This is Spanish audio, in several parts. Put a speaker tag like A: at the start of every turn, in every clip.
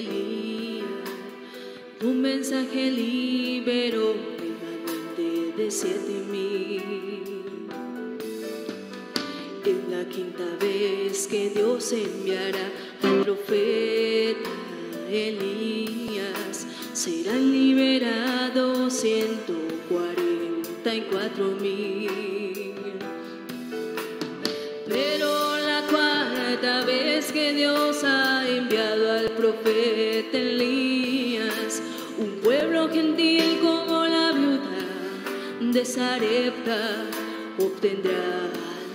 A: Elías, un mensaje liberó remanente de 7,000. Es la quinta vez que Dios enviará al profeta Elías. Serán liberados 144,000. Pero la cuarta vez que Dios ha enviado al profeta Elías, un pueblo gentil como la viuda de Sarepta obtendrá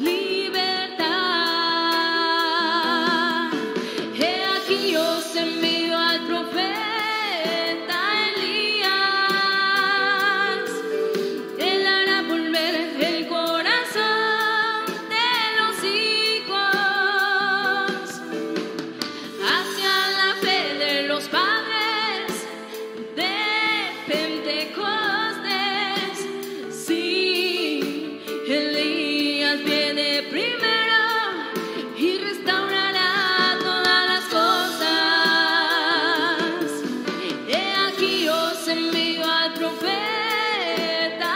A: libertad. He aquí os envío al profeta Elías. Él hará volver el corazón de los hijos hacia la fe de los padres de Pentecostés. Sí, Elías viene primero y restaurará todas las cosas. He aquí os envío al profeta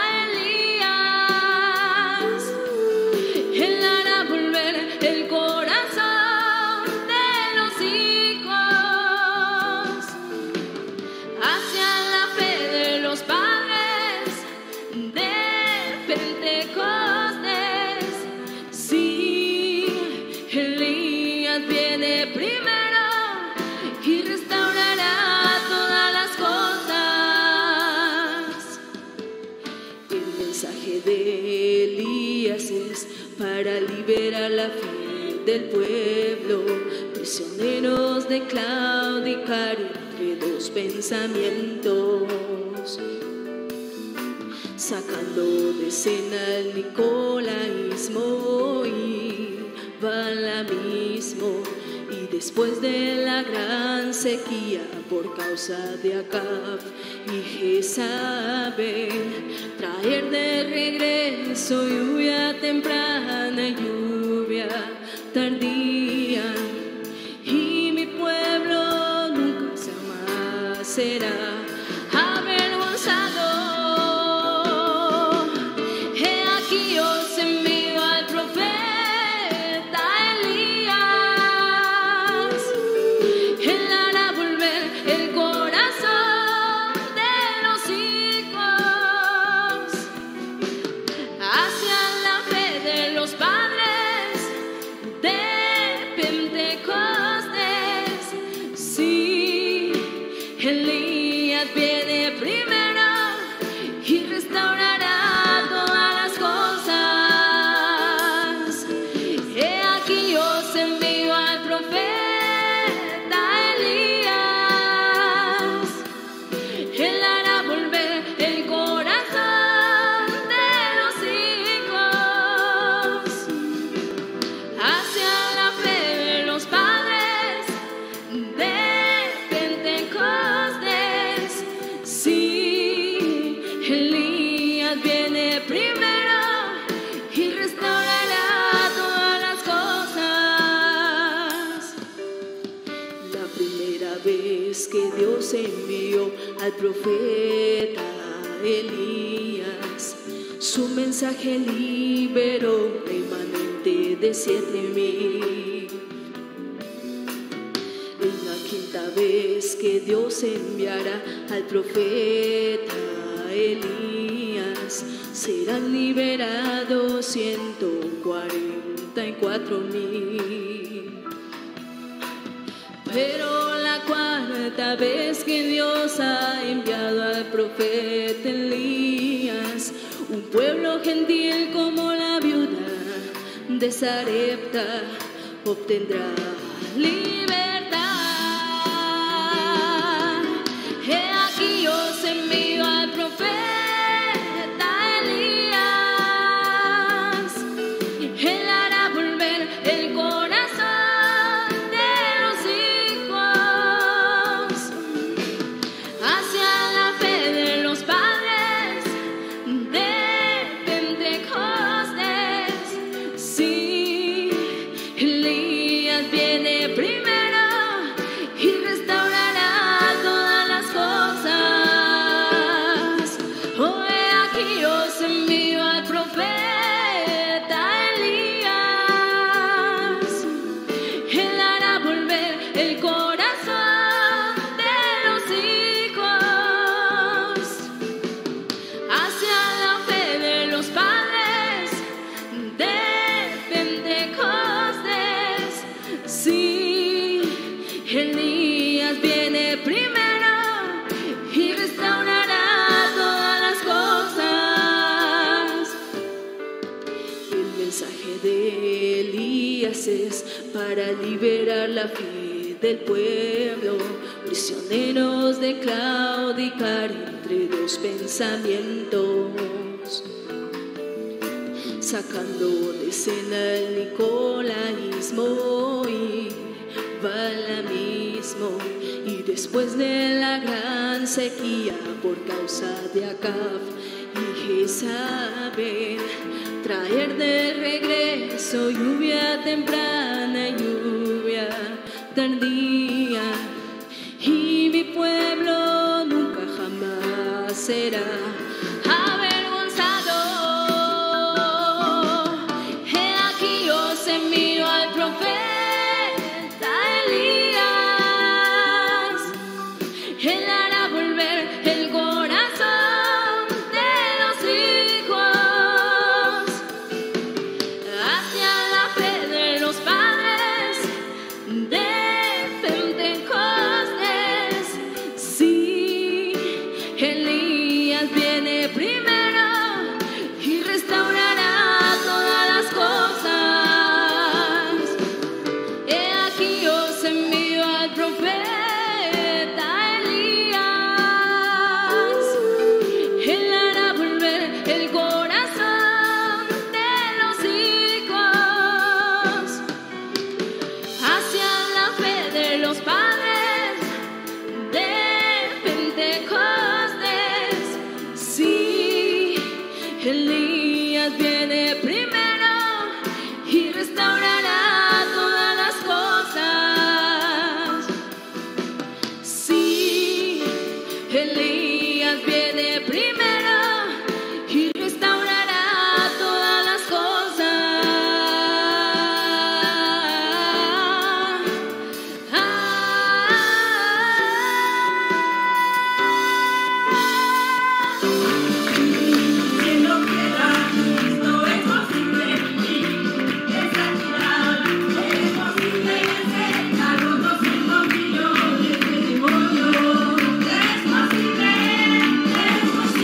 A: Elías. Él hará volver el corazón de los hijos hacia la fe de los padres de Pentecostés. Sí, Elías viene primero y restaurará todas las cosas. El mensaje de Elías es para liberar la fe del pueblo, prisioneros de claudicar entre dos pensamientos, sacando de escena el nicolaísmo y balaamismo. Y después de la gran sequía por causa de Acab y Jezabel, traer de regreso lluvia temprana y lluvia tardía, y mi pueblo nunca jamás será avergonzado. He aquí os envío al profeta Elías. Él hará volver el corazón de los hijos hacia la fe de los padres de Pentecostés. Sí, Elías viene primero y restaurará todas las cosas. He aquí os envío al profeta Elías. Él hará volver el corazón de los hijos hacia la fe de los padres de Pentecostés. Sí, Elías viene primero y restaurará todas las cosas. La primera vez que Dios envió al profeta Elías, su mensaje liberó remanente de 7,000. Es la quinta vez que Dios enviará al profeta Elías. Serán liberados 144,000. Pero la cuarta vez que Dios ha enviado al profeta Elías, un pueblo gentil como la viuda de Sarepta obtendrá libertad. He aquí os envío al profeta Elías. Él hará volver el corazón de los hijos hacia la fe de los padres de Pentecostés. Sí, Elías viene primero Elías viene primero y restaurará todas las cosas. El mensaje de Elías es para liberar la fe del pueblo, prisioneros de claudicar entre dos pensamientos, sacando de escena el nicolaísmo y balamismo, y después de la gran sequía por causa de Acab y Jezabel, traer de regreso lluvia temprana y lluvia tardía, y mi pueblo nunca jamás será avergonzado. He aquí os envío al profeta Elías. Él hará volver el corazón de los hijos hacia la fe de los padres de Pentecostés. Sí, Elías viene primero y restaurará todas las cosas. He aquí os envío al profeta Elías. Él hará volver el corazón de los hijos hacia la fe de los padres de Pentecostés. Sí, Elías viene primero y restaurará todas las cosas. Sí, Elías viene primero y restaurará todas las cosas.
B: Siendo piedra, esto es posible. Es activar, es posible vencer a los 200 millones de demonios. Es posible, es posible.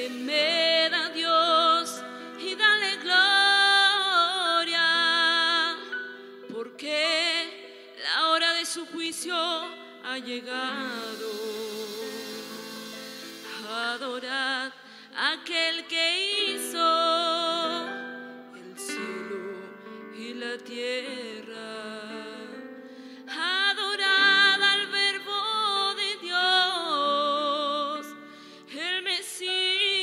A: Temed a Dios y dale gloria, porque la hora de su juicio ha llegado. Adorad a aquel que hizo el cielo y la tierra. Adorad al Verbo de Dios, el Mesías.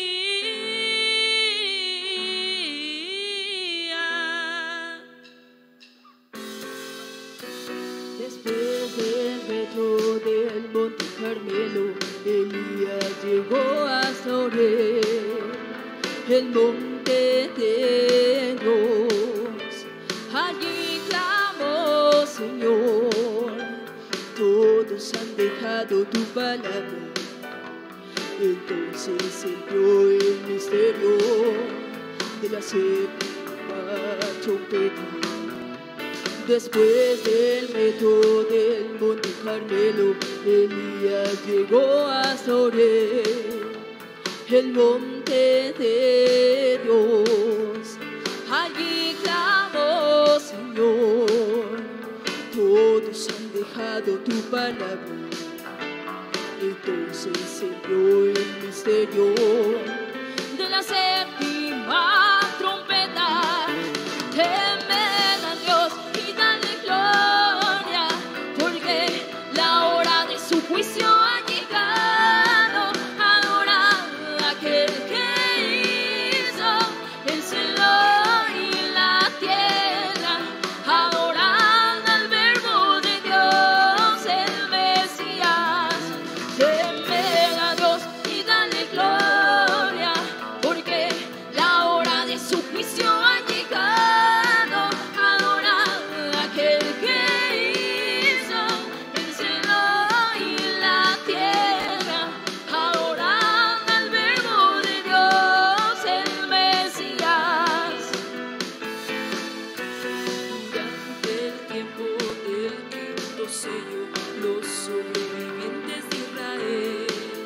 C: Después del reto del Monte Carmelo, Elías llegó hasta Oreb, el monte de Dios. Allí clamó: Señor, todos han dejado tu palabra. Entonces se dio el misterio de la séptima trompeta. Después del reto del Monte Carmelo, Elías llegó hasta Oreb, el monte de Dios. Allí clamó: Señor, todos han dejado tu palabra. Entonces se dio el misterio de la séptima trompeta. Temed a Dios y dale gloria, porque la hora de su juicio ha llegado. Adorad a aquel que hizo el cielo y la tierra. Adorad al Verbo de Dios, el Mesías. Temed a Dios y dale gloria, porque la hora de su juicio ha llegado. Adorad a aquel que hizo el cielo y la tierra. Adorad al Verbo de Dios, el Mesías.
A: Durante el tiempo del quinto sello, los sobrevivientes de Israel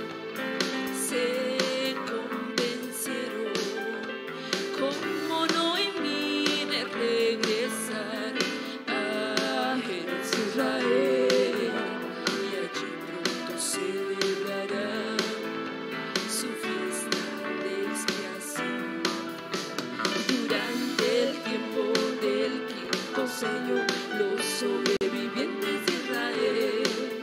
A: se convencieron, como Noemí, de regresar a Jerez, Israel, y allí pronto celebrarán su fiesta de expiación. Durante el tiempo del quinto sello, los sobrevivientes de Israel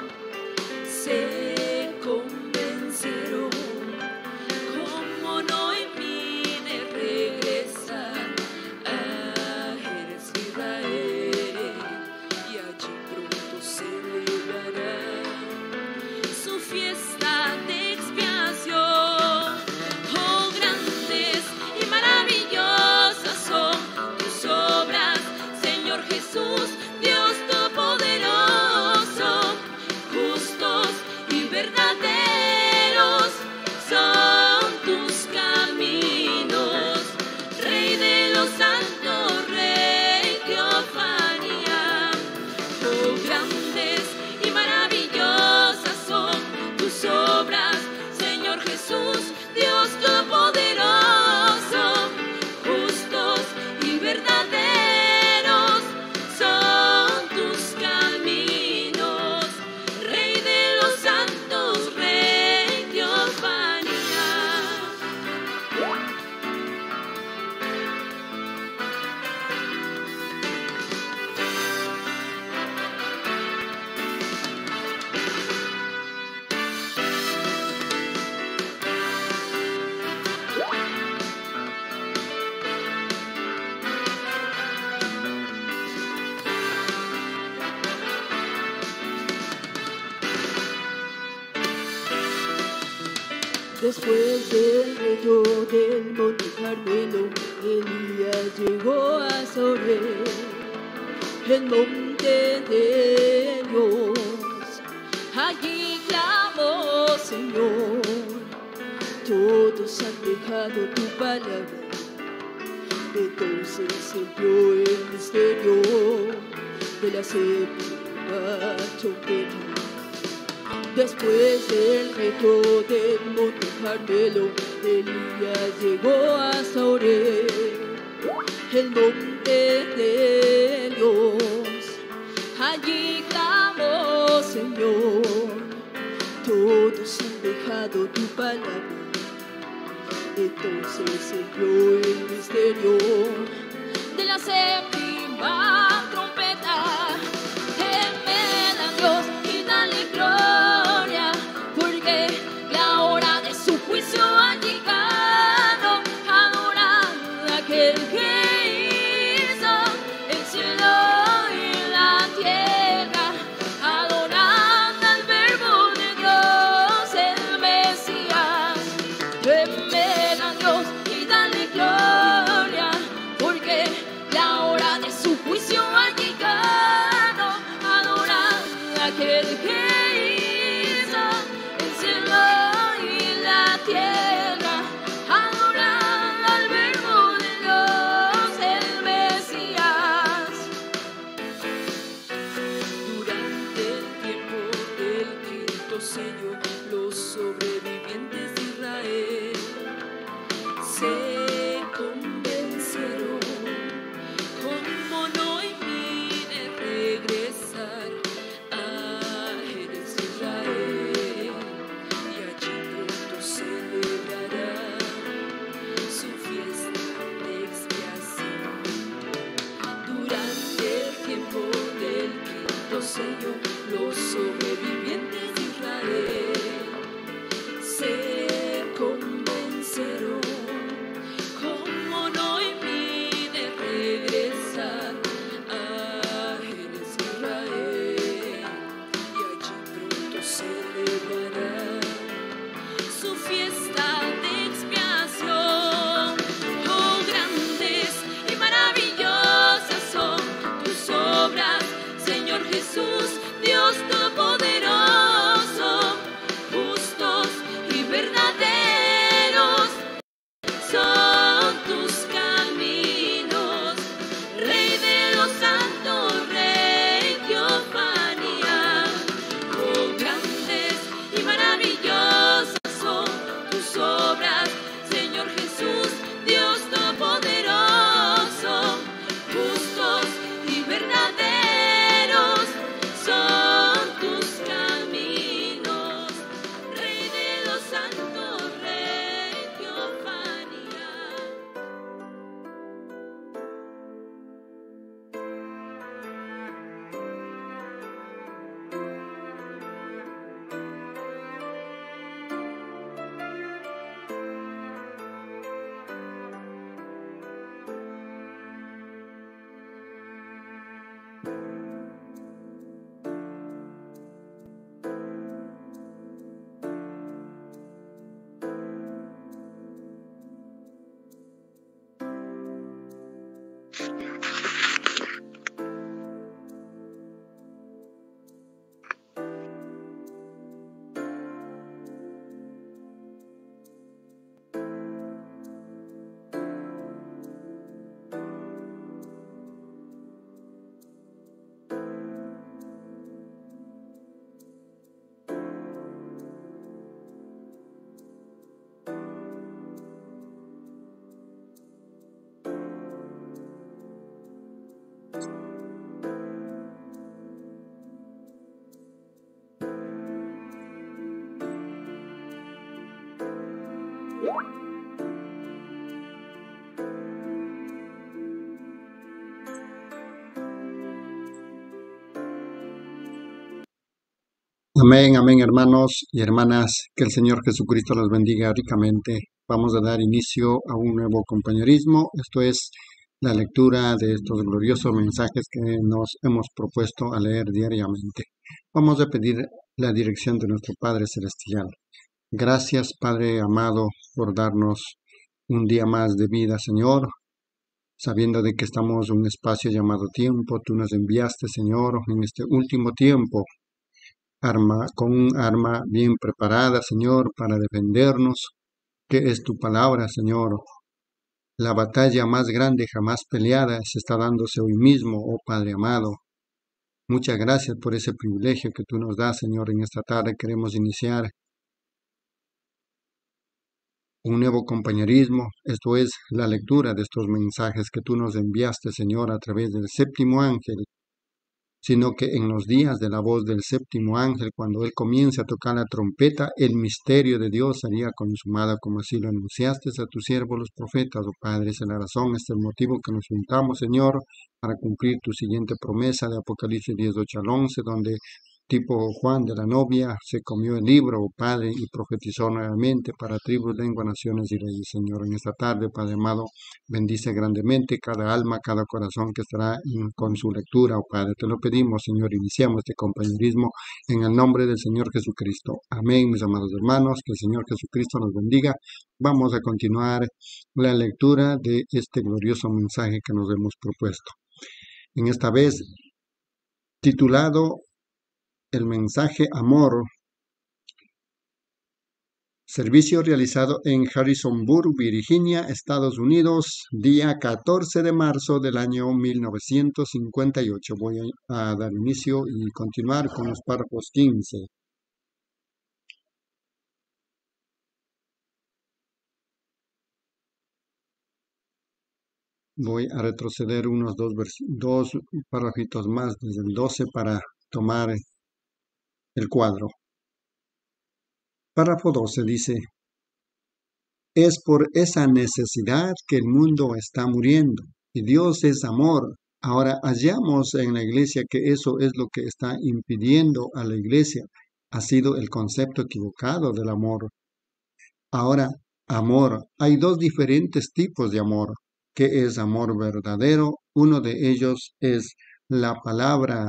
A: se convencieron, como Noemí, de regresar a Jerez, Israel, y allí pronto celebrarán su fiesta de expiación. Oh, grandes y maravillosas son tus obras, Señor Jesús, Dios Todopoderoso. Justos y verdaderos son tus caminos, Rey de los santos, Rey Teofanía. Oh, grandes y maravillosas son tus obras, Señor Jesús, Dios Todopoderoso. Justos y verdaderos son tus caminos, Rey de los santos, Rey Teofanía.
C: Después del reto del Monte Carmelo, Elías llegó hasta Oreb, el monte de Dios. Allí clamó: Señor, todos han dejado tu palabra. Entonces se dio el misterio de la séptima trompeta. Después del reto del monte Carmelo, Elías llegó hasta Oreb, el monte de Dios. Allí clamó: Señor, todos han dejado tu palabra. Entonces entró el misterio de la séptima trompeta. Temed a Dios y dale gloria, porque la hora de su juicio ha llegado. Adorad a aquel que hizo el cielo y la tierra. Adorad al Verbo de Dios, el Mesías. Temed a Dios y dale gloria, porque la hora de su juicio ha llegado. Adorad a aquel que hizo el cielo y la tierra. Adorad al Verbo de Dios, el Mesías. Durante el tiempo del quinto sello, los sobrevivientes de Israel se convencieron como Noemí de regresar a Jerez de Israel, y allí pronto celebrará su fiesta de expiación. Durante el tiempo del quinto sello, los sobrevivientes de Israel se convencerán como Noemí de regresar a Jerez de Israel, y allí pronto celebrará su fiesta de expiación. Oh, grandes y maravillosas son tus obras, Señor Jesús, Dios Todopoderoso. Justos y verdaderos son tus caminos, Rey de los santos, Rey Teofanía. Oh, grandes y maravillosas son tus obras, Señor Jesús, Dios Todopoderoso. Justos y verdaderos son tus caminos, Rey de los santos, Rey Teofanía.
D: Amén, amén, hermanos y hermanas, que el Señor Jesucristo los bendiga ricamente. Vamos a dar inicio a un nuevo compañerismo. Esto es la lectura de estos gloriosos mensajes que nos hemos propuesto a leer diariamente. Vamos a pedir la dirección de nuestro Padre Celestial. Gracias, Padre amado, por darnos un día más de vida, Señor. Sabiendo de que estamos en un espacio llamado tiempo, tú nos enviaste, Señor, en este último tiempo, con un arma bien preparada, Señor, para defendernos, que es tu palabra, Señor. La batalla más grande jamás peleada se está dándose hoy mismo, oh Padre amado. Muchas gracias por ese privilegio que tú nos das, Señor. En esta tarde queremos iniciar un nuevo compañerismo, esto es la lectura de estos mensajes que tú nos enviaste, Señor, a través del séptimo ángel, sino que en los días de la voz del séptimo ángel, cuando él comience a tocar la trompeta, el misterio de Dios sería consumado, como así lo anunciaste a tus siervos los profetas, oh Padre. Esa es la razón, este es el motivo que nos juntamos, Señor, para cumplir tu siguiente promesa de Apocalipsis 10, 8 al 11, donde tipo Juan de la novia se comió el libro, oh Padre, y profetizó nuevamente para tribus, lenguas, naciones y reyes. Señor, en esta tarde, Padre amado, bendice grandemente cada alma, cada corazón que estará con su lectura, oh Padre. Te lo pedimos, Señor, iniciamos este compañerismo en el nombre del Señor Jesucristo. Amén, mis amados hermanos, que el Señor Jesucristo nos bendiga. Vamos a continuar la lectura de este glorioso mensaje que nos hemos propuesto. En esta vez, titulado el mensaje Amor, servicio realizado en Harrisonburg, Virginia, Estados Unidos, día 14 de marzo del año 1958. Voy a dar inicio y continuar con los párrafos 15. Voy a retroceder unos dos párrafitos más, desde el 12, para tomar el cuadro. Párrafo 12 dice: es por esa necesidad que el mundo está muriendo, y Dios es amor. Ahora hallamos en la iglesia que eso es lo que está impidiendo a la iglesia. Ha sido el concepto equivocado del amor. Ahora, amor. Hay dos diferentes tipos de amor. ¿Qué es amor verdadero? Uno de ellos es la palabra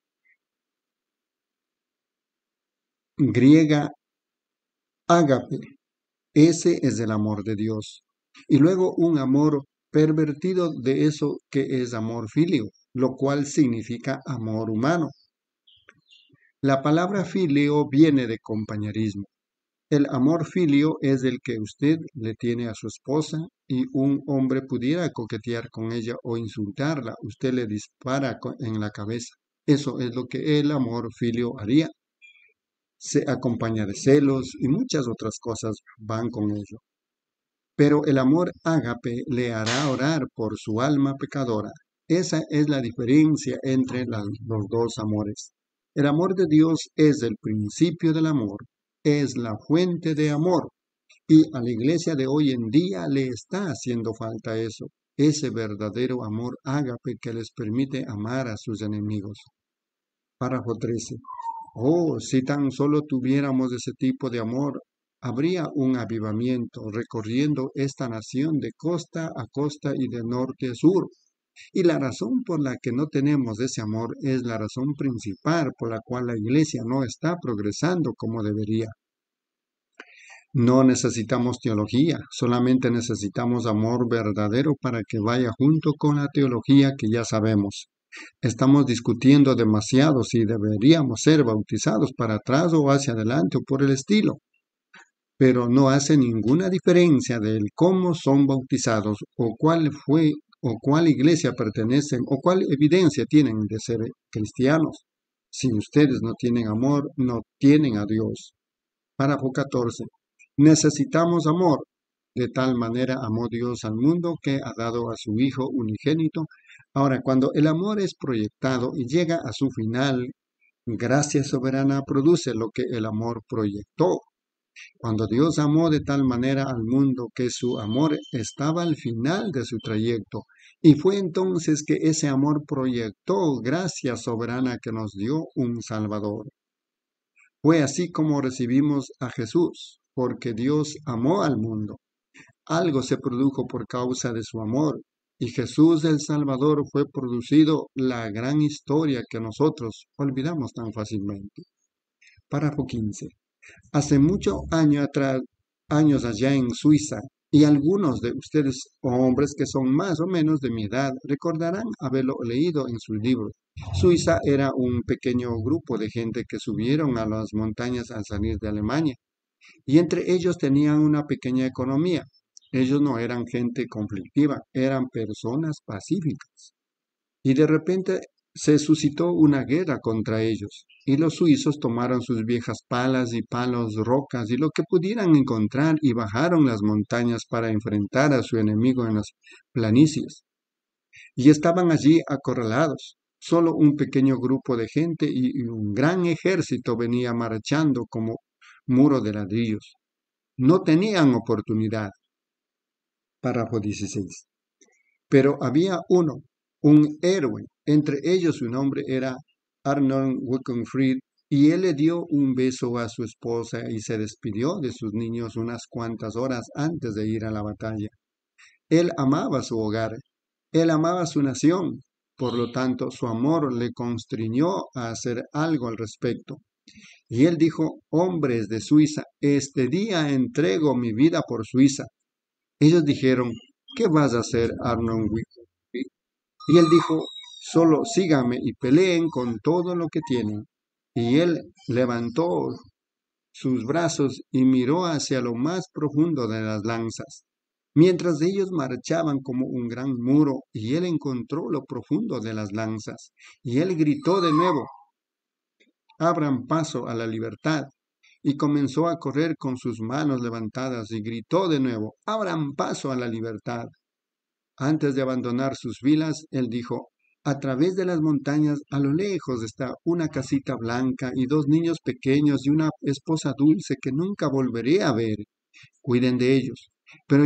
D: griega ágape. Ese es el amor de Dios. Y luego un amor pervertido de eso que es amor filio, lo cual significa amor humano. La palabra filio viene de compañerismo. El amor filio es el que usted le tiene a su esposa y un hombre pudiera coquetear con ella o insultarla. Usted le dispara en la cabeza. Eso es lo que el amor filio haría. Se acompaña de celos y muchas otras cosas van con ello. Pero el amor ágape le hará orar por su alma pecadora. Esa es la diferencia entre los dos amores. El amor de Dios es el principio del amor, es la fuente de amor. Y a la iglesia de hoy en día le está haciendo falta eso, ese verdadero amor ágape que les permite amar a sus enemigos. Párrafo 13. Oh, si tan solo tuviéramos ese tipo de amor, habría un avivamiento recorriendo esta nación de costa a costa y de norte a sur. Y la razón por la que no tenemos ese amor es la razón principal por la cual la iglesia no está progresando como debería. No necesitamos teología, solamente necesitamos amor verdadero para que vaya junto con la teología que ya sabemos. Estamos discutiendo demasiado si deberíamos ser bautizados para atrás o hacia adelante o por el estilo. Pero no hace ninguna diferencia del cómo son bautizados o cuál iglesia pertenecen o cuál evidencia tienen de ser cristianos. Si ustedes no tienen amor, no tienen a Dios. Párrafo 14. Necesitamos amor. De tal manera amó Dios al mundo que ha dado a su Hijo unigénito. Ahora, cuando el amor es proyectado y llega a su final, gracia soberana produce lo que el amor proyectó. Cuando Dios amó de tal manera al mundo que su amor estaba al final de su trayecto, y fue entonces que ese amor proyectó gracia soberana que nos dio un Salvador. Fue así como recibimos a Jesús, porque Dios amó al mundo. Algo se produjo por causa de su amor, y Jesús el Salvador fue producido la gran historia que nosotros olvidamos tan fácilmente. Párrafo 15. Hace muchos años allá en Suiza, y algunos de ustedes, hombres que son más o menos de mi edad, recordarán haberlo leído en sus libros. Suiza era un pequeño grupo de gente que subieron a las montañas al salir de Alemania, y entre ellos tenían una pequeña economía. Ellos no eran gente conflictiva, eran personas pacíficas. Y de repente se suscitó una guerra contra ellos, y los suizos tomaron sus viejas palas y palos, rocas y lo que pudieran encontrar y bajaron las montañas para enfrentar a su enemigo en las planicies. Y estaban allí acorralados. Solo un pequeño grupo de gente y un gran ejército venía marchando como muro de ladrillos. No tenían oportunidad. Párrafo 16. Pero había uno, un héroe. Entre ellos su nombre era Arnold Wilkenfried, y él le dio un beso a su esposa y se despidió de sus niños unas cuantas horas antes de ir a la batalla. Él amaba su hogar, él amaba su nación, por lo tanto su amor le constriñó a hacer algo al respecto. Y él dijo: hombres de Suiza, este día entrego mi vida por Suiza. Ellos dijeron: ¿qué vas a hacer, Arnold Wilkenfried? Y él dijo: solo síganme y peleen con todo lo que tienen. Y él levantó sus brazos y miró hacia lo más profundo de las lanzas, mientras ellos marchaban como un gran muro, y él encontró lo profundo de las lanzas, y él gritó de nuevo: abran paso a la libertad. Y comenzó a correr con sus manos levantadas y gritó de nuevo: abran paso a la libertad. Antes de abandonar sus vilas, él dijo: a través de las montañas, a lo lejos está una casita blanca y dos niños pequeños y una esposa dulce que nunca volveré a ver. Cuiden de ellos. Pero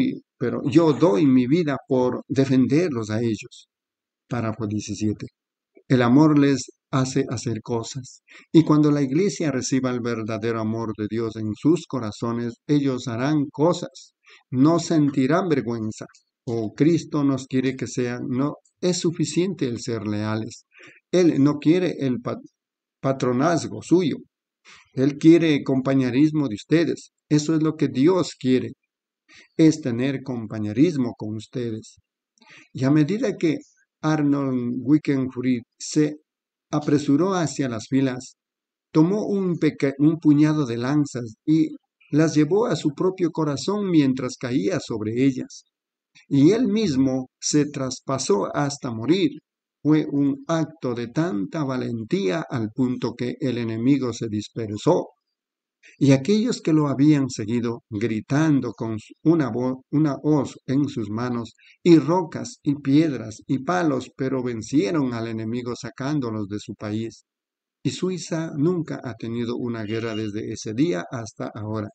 D: yo doy mi vida por defenderlos a ellos. Párrafo 17. El amor les hace hacer cosas. Y cuando la iglesia reciba el verdadero amor de Dios en sus corazones, ellos harán cosas. No sentirán vergüenza. Cristo nos quiere que sean, no es suficiente el ser leales. Él no quiere el patronazgo suyo. Él quiere compañerismo de ustedes. Eso es lo que Dios quiere, es tener compañerismo con ustedes. Y a medida que Arnold Wilkenfried se apresuró hacia las filas, tomó un puñado de lanzas y las llevó a su propio corazón mientras caía sobre ellas. Y él mismo se traspasó hasta morir. Fue un acto de tanta valentía al punto que el enemigo se dispersó. Y aquellos que lo habían seguido, gritando con una hoz en sus manos, y rocas y piedras y palos, pero vencieron al enemigo sacándolos de su país. Y Suiza nunca ha tenido una guerra desde ese día hasta ahora.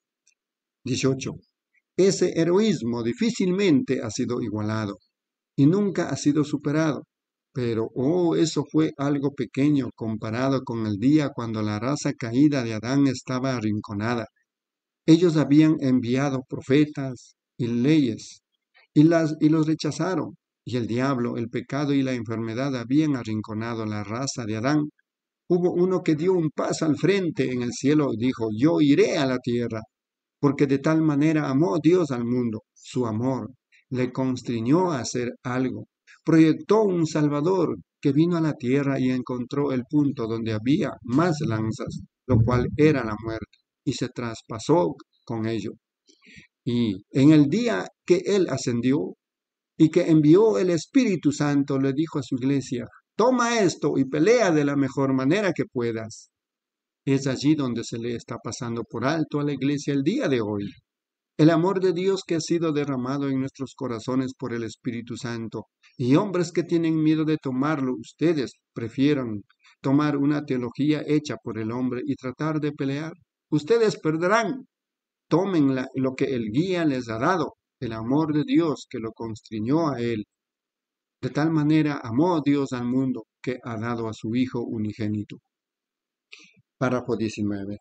D: 18. Ese heroísmo difícilmente ha sido igualado y nunca ha sido superado. Pero, eso fue algo pequeño comparado con el día cuando la raza caída de Adán estaba arrinconada. Ellos habían enviado profetas y leyes y los rechazaron. Y el diablo, el pecado y la enfermedad habían arrinconado la raza de Adán. Hubo uno que dio un paso al frente en el cielo y dijo: yo iré a la tierra, porque de tal manera amó Dios al mundo. Su amor le constriñó a hacer algo. Proyectó un Salvador que vino a la tierra y encontró el punto donde había más lanzas, lo cual era la muerte, y se traspasó con ello. Y en el día que él ascendió y que envió el Espíritu Santo, le dijo a su iglesia: toma esto y pelea de la mejor manera que puedas. Es allí donde se le está pasando por alto a la iglesia el día de hoy. El amor de Dios que ha sido derramado en nuestros corazones por el Espíritu Santo. Y hombres que tienen miedo de tomarlo, ustedes prefieren tomar una teología hecha por el hombre y tratar de pelear. Ustedes perderán. Tomen lo que el guía les ha dado, el amor de Dios que lo constriñó a él. De tal manera amó Dios al mundo que ha dado a su Hijo unigénito. Párrafo 19.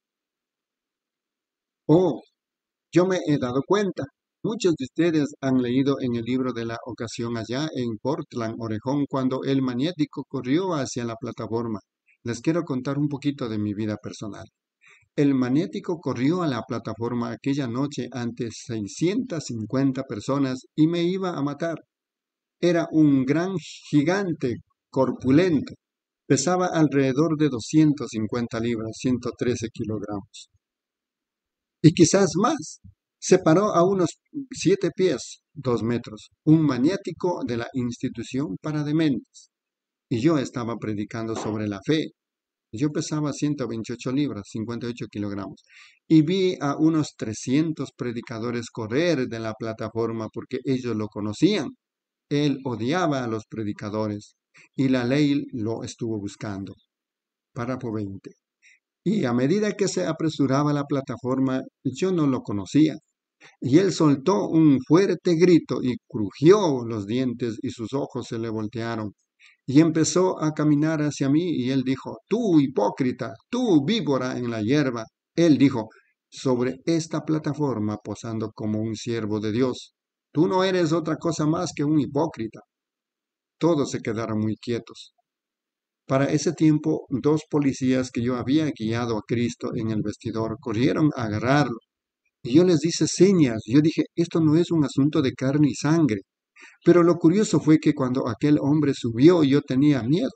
D: Yo me he dado cuenta. Muchos de ustedes han leído en el libro de la ocasión allá en Portland, Oregón, cuando el magnético corrió hacia la plataforma. Les quiero contar un poquito de mi vida personal. El magnético corrió a la plataforma aquella noche ante 650 personas y me iba a matar. Era un gran gigante corpulento. Pesaba alrededor de 250 libras, 113 kilogramos. Y quizás más. Se paró a unos 7 pies, 2 metros, un magnético de la institución para dementes. y yo estaba predicando sobre la fe. Yo pesaba 128 libras, 58 kilogramos, y vi a unos 300 predicadores correr de la plataforma porque ellos lo conocían. Él odiaba a los predicadores y la ley lo estuvo buscando. Párrafo 20. Y a medida que se apresuraba la plataforma, yo no lo conocía. Y él soltó un fuerte grito y crujió los dientes y sus ojos se le voltearon. Y empezó a caminar hacia mí y él dijo, tú hipócrita, tú víbora en la hierba. Él dijo, sobre esta plataforma posando como un siervo de Dios. Tú no eres otra cosa más que un hipócrita. Todos se quedaron muy quietos. Para ese tiempo, 2 policías que yo había guiado a Cristo en el vestidor corrieron a agarrarlo. Y yo les hice señas. Yo dije, esto no es un asunto de carne y sangre. Pero lo curioso fue que cuando aquel hombre subió, yo tenía miedo.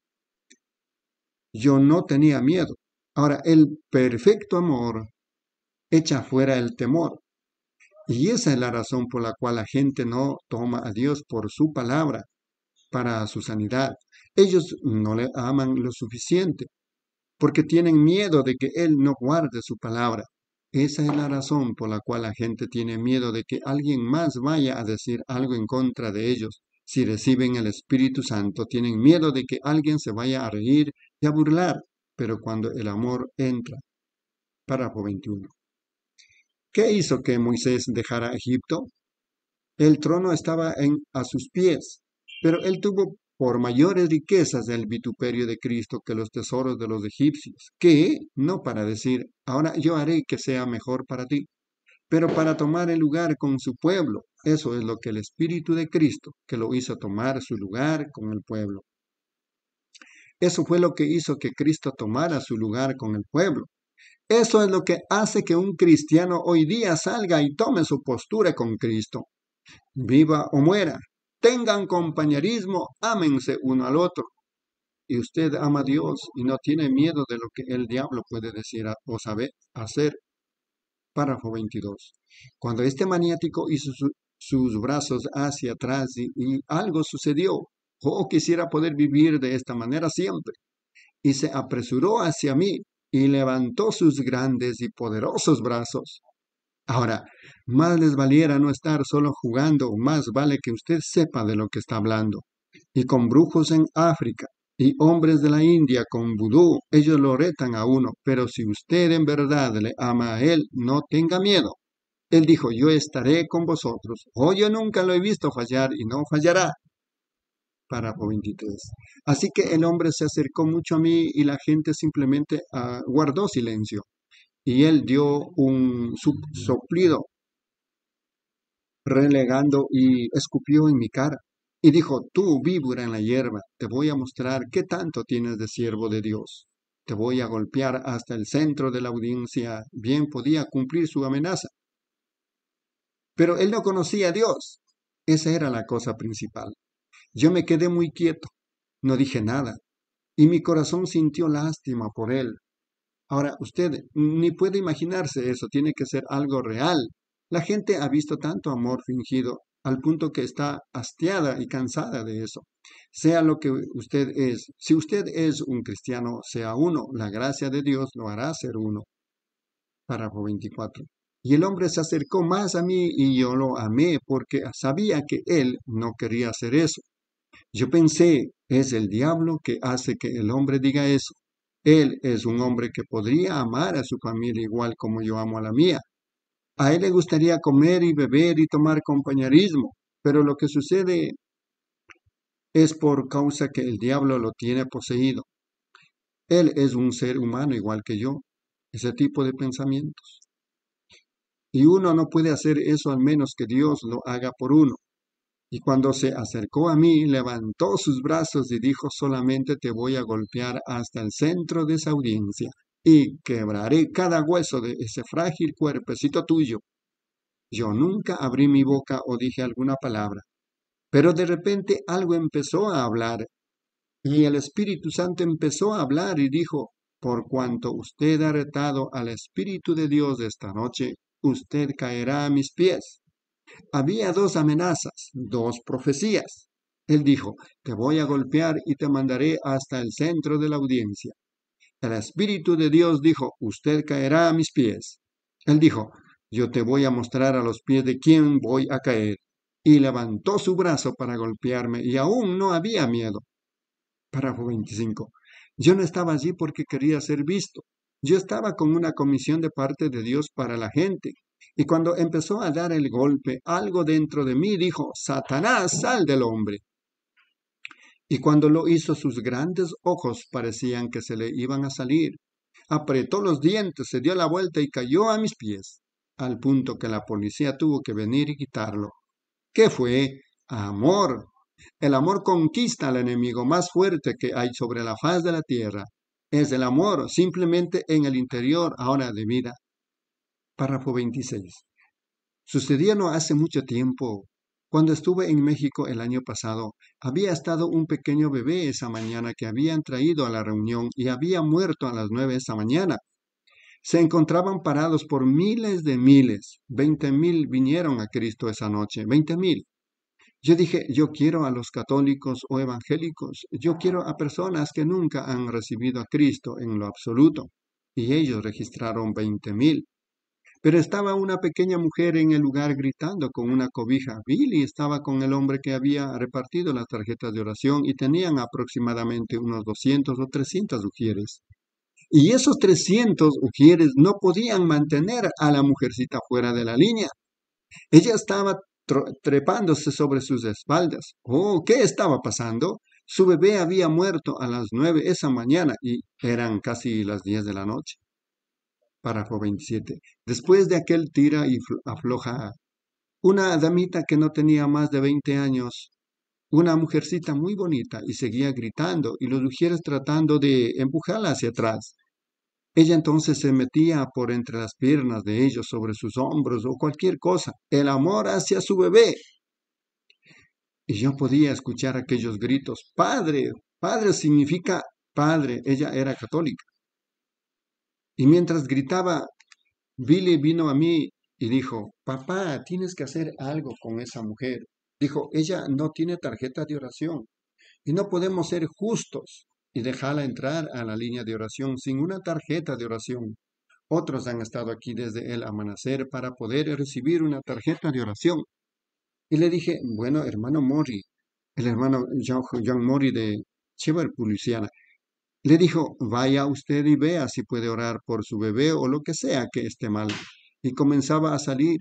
D: Yo no tenía miedo. Ahora, el perfecto amor echa fuera el temor. Y esa es la razón por la cual la gente no toma a Dios por su palabra para su sanidad. Ellos no le aman lo suficiente porque tienen miedo de que Él no guarde su palabra. Esa es la razón por la cual la gente tiene miedo de que alguien más vaya a decir algo en contra de ellos. Si reciben el Espíritu Santo, tienen miedo de que alguien se vaya a reír y a burlar. Pero cuando el amor entra. Párrafo 21. ¿Qué hizo que Moisés dejara Egipto? El trono estaba a sus pies, pero él tuvo por mayores riquezas el vituperio de Cristo que los tesoros de los egipcios, que no para decir, ahora yo haré que sea mejor para ti, pero para tomar el lugar con su pueblo. Eso es lo que el Espíritu de Cristo, que lo hizo tomar su lugar con el pueblo. Eso fue lo que hizo que Cristo tomara su lugar con el pueblo. Eso es lo que hace que un cristiano hoy día salga y tome su postura con Cristo. Viva o muera, tengan compañerismo, ámense uno al otro. Y usted ama a Dios y no tiene miedo de lo que el diablo puede decir o saber hacer. Párrafo 22. Cuando este maniático hizo sus brazos hacia atrás y algo sucedió. Oh, quisiera poder vivir de esta manera siempre. Y se apresuró hacia mí y levantó sus grandes y poderosos brazos. Ahora, más les valiera no estar solo jugando, más vale que usted sepa de lo que está hablando. Y con brujos en África y hombres de la India con vudú, ellos lo retan a uno, pero si usted en verdad le ama a él, no tenga miedo. Él dijo, yo estaré con vosotros. Oh, yo nunca lo he visto fallar y no fallará. Párrafo 23. Así que el hombre se acercó mucho a mí y la gente simplemente guardó silencio. Y él dio un soplido relegando y escupió en mi cara. Y dijo, tú víbora en la hierba, te voy a mostrar qué tanto tienes de siervo de Dios. Te voy a golpear hasta el centro de la audiencia. Bien podía cumplir su amenaza. Pero él no conocía a Dios. Esa era la cosa principal. Yo me quedé muy quieto, no dije nada, y mi corazón sintió lástima por él. Ahora, usted ni puede imaginarse eso, tiene que ser algo real. La gente ha visto tanto amor fingido, al punto que está hastiada y cansada de eso. Sea lo que usted es, si usted es un cristiano, sea uno, la gracia de Dios lo hará ser uno. Párrafo 24. Y el hombre se acercó más a mí y yo lo amé porque sabía que él no quería hacer eso. Yo pensé, es el diablo que hace que el hombre diga eso. Él es un hombre que podría amar a su familia igual como yo amo a la mía. A él le gustaría comer y beber y tomar compañerismo, pero lo que sucede es por causa que el diablo lo tiene poseído. Él es un ser humano igual que yo, ese tipo de pensamientos. Y uno no puede hacer eso al menos que Dios lo haga por uno. Y cuando se acercó a mí, levantó sus brazos y dijo, solamente te voy a golpear hasta el centro de esa audiencia y quebraré cada hueso de ese frágil cuerpecito tuyo. Yo nunca abrí mi boca o dije alguna palabra, pero de repente algo empezó a hablar y el Espíritu Santo empezó a hablar y dijo, por cuanto usted ha retado al Espíritu de Dios esta noche, usted caerá a mis pies. Había 2 amenazas, 2 profecías. Él dijo, te voy a golpear y te mandaré hasta el centro de la audiencia. El Espíritu de Dios dijo, usted caerá a mis pies. Él dijo, yo te voy a mostrar a los pies de quién voy a caer. Y levantó su brazo para golpearme y aún no había miedo. Párrafo 25. Yo no estaba allí porque quería ser visto. Yo estaba con una comisión de parte de Dios para la gente. Y cuando empezó a dar el golpe, algo dentro de mí dijo, Satanás, sal del hombre. Y cuando lo hizo, sus grandes ojos parecían que se le iban a salir. Apretó los dientes, se dio la vuelta y cayó a mis pies, al punto que la policía tuvo que venir y quitarlo. ¿Qué fue? Amor. El amor conquista al enemigo más fuerte que hay sobre la faz de la tierra. Es el amor simplemente en el interior ahora de vida. Párrafo 26. Sucedió no hace mucho tiempo. Cuando estuve en México el año pasado, había estado un pequeño bebé esa mañana que habían traído a la reunión y había muerto a las 9 esa mañana. Se encontraban parados por miles de miles. 20,000 vinieron a Cristo esa noche. 20,000. Yo dije, yo quiero a los católicos o evangélicos. Yo quiero a personas que nunca han recibido a Cristo en lo absoluto. Y ellos registraron 20,000. Pero estaba una pequeña mujer en el lugar gritando con una cobija. Billy estaba con el hombre que había repartido las tarjetas de oración y tenían aproximadamente unos 200 o 300 ujieres. Y esos 300 ujieres no podían mantener a la mujercita fuera de la línea. Ella estaba trepándose sobre sus espaldas. Oh, ¿qué estaba pasando? Su bebé había muerto a las 9 esa mañana y eran casi las 10 de la noche. Párrafo 27. Después de aquel tira y afloja, una damita que no tenía más de 20 años, una mujercita muy bonita, y seguía gritando, y los ujieres tratando de empujarla hacia atrás. Ella entonces se metía por entre las piernas de ellos, sobre sus hombros o cualquier cosa. El amor hacia su bebé. Y yo podía escuchar aquellos gritos. Padre, padre significa padre. Ella era católica. Y mientras gritaba, Billy vino a mí y dijo, papá, tienes que hacer algo con esa mujer. Dijo, ella no tiene tarjeta de oración y no podemos ser justos y dejarla entrar a la línea de oración sin una tarjeta de oración. Otros han estado aquí desde el amanecer para poder recibir una tarjeta de oración. Y le dije, bueno, hermano Mori, el hermano John Mori de Cheverpool, Luisiana, le dijo, vaya usted y vea si puede orar por su bebé o lo que sea que esté mal. Y comenzaba a salir.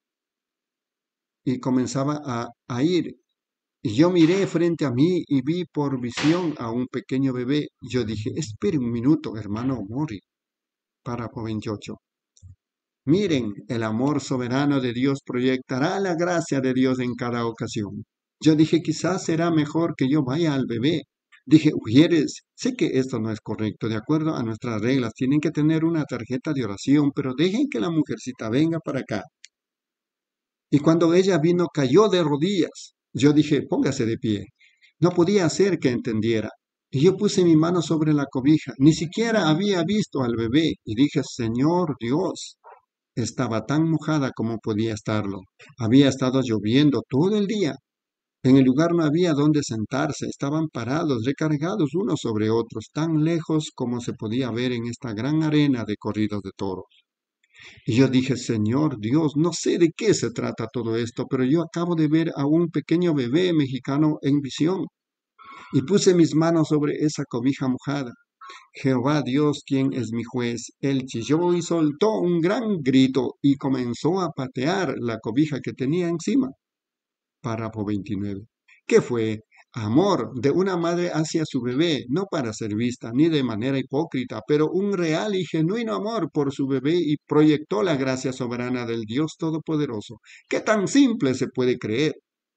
D: Y comenzaba a ir. Y yo miré frente a mí y vi por visión a un pequeño bebé. Yo dije, espere un minuto, hermano Mori. Párrafo 28. Miren, el amor soberano de Dios proyectará la gracia de Dios en cada ocasión. Yo dije, quizás será mejor que yo vaya al bebé. Dije, ujieres, sé que esto no es correcto, de acuerdo a nuestras reglas, tienen que tener una tarjeta de oración, pero dejen que la mujercita venga para acá. Y cuando ella vino, cayó de rodillas. Yo dije, póngase de pie. No podía hacer que entendiera. Y yo puse mi mano sobre la cobija. Ni siquiera había visto al bebé. Y dije, Señor Dios. Estaba tan mojada como podía estarlo. Había estado lloviendo todo el día. En el lugar no había dónde sentarse, estaban parados, recargados unos sobre otros, tan lejos como se podía ver en esta gran arena de corridos de toros. Y yo dije, Señor Dios, no sé de qué se trata todo esto, pero yo acabo de ver a un pequeño bebé mexicano en visión. Y puse mis manos sobre esa cobija mojada. Jehová Dios, quien es mi juez, él chilló y soltó un gran grito y comenzó a patear la cobija que tenía encima. Párrafo 29. ¿Qué fue? Amor de una madre hacia su bebé, no para ser vista ni de manera hipócrita, pero un real y genuino amor por su bebé y proyectó la gracia soberana del Dios Todopoderoso. ¿Qué tan simple se puede creer?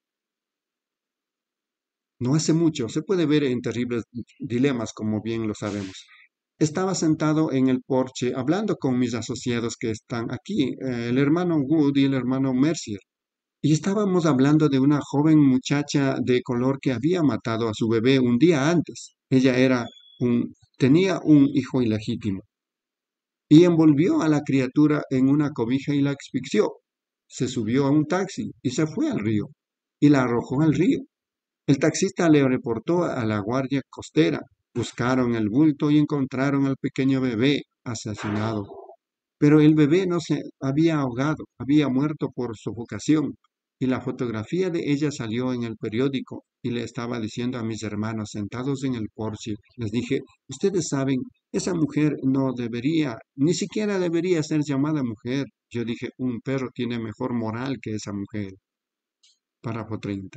D: No hace mucho, se puede ver en terribles dilemas, como bien lo sabemos. Estaba sentado en el porche hablando con mis asociados que están aquí, el hermano Wood y el hermano Mercier. Y estábamos hablando de una joven muchacha de color que había matado a su bebé un día antes. Ella tenía un hijo ilegítimo. Y envolvió a la criatura en una cobija y la asfixió. Se subió a un taxi y se fue al río. Y la arrojó al río. El taxista le reportó a la guardia costera. Buscaron el bulto y encontraron al pequeño bebé asesinado. Pero el bebé no se había ahogado, había muerto por sofocación. Y la fotografía de ella salió en el periódico y le estaba diciendo a mis hermanos sentados en el porche, les dije, ustedes saben, esa mujer no debería, ni siquiera debería ser llamada mujer. Yo dije, un perro tiene mejor moral que esa mujer. Párrafo 30.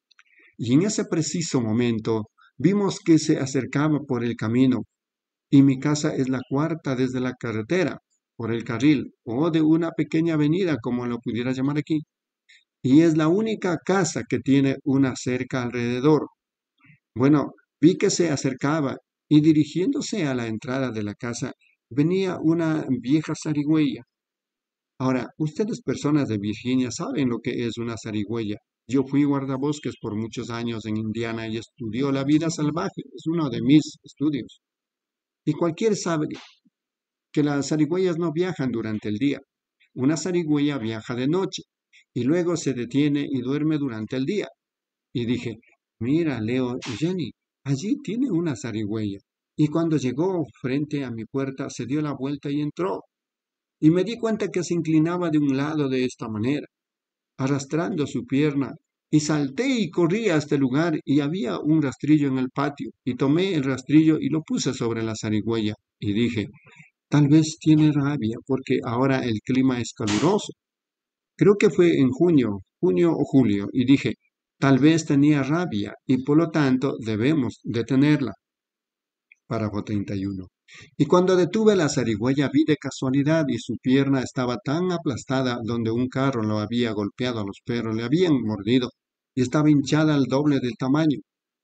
D: Y en ese preciso momento vimos que se acercaba por el camino, y mi casa es la cuarta desde la carretera, por el carril, o de una pequeña avenida, como lo pudiera llamar aquí, y es la única casa que tiene una cerca alrededor. Bueno, vi que se acercaba, y dirigiéndose a la entrada de la casa, venía una vieja zarigüeya. Ahora, ustedes personas de Virginia saben lo que es una zarigüeya. Yo fui guardabosques por muchos años en Indiana y estudió la vida salvaje. Es uno de mis estudios. Y cualquiera sabe que las zarigüeyas no viajan durante el día. Una zarigüeya viaja de noche y luego se detiene y duerme durante el día. Y dije, mira, Leo y Jenny, allí tiene una zarigüeya. Y cuando llegó frente a mi puerta, se dio la vuelta y entró. Y me di cuenta que se inclinaba de un lado de esta manera, arrastrando su pierna, y salté y corrí a este lugar y había un rastrillo en el patio, y tomé el rastrillo y lo puse sobre la zarigüeya, y dije, tal vez tiene rabia porque ahora el clima es caluroso. Creo que fue en junio o julio, y dije, tal vez tenía rabia y por lo tanto debemos detenerla. Párrafo 31. Y cuando detuve la zarigüeya vi de casualidad y su pierna estaba tan aplastada donde un carro lo había golpeado a los perros, le habían mordido y estaba hinchada al doble del tamaño.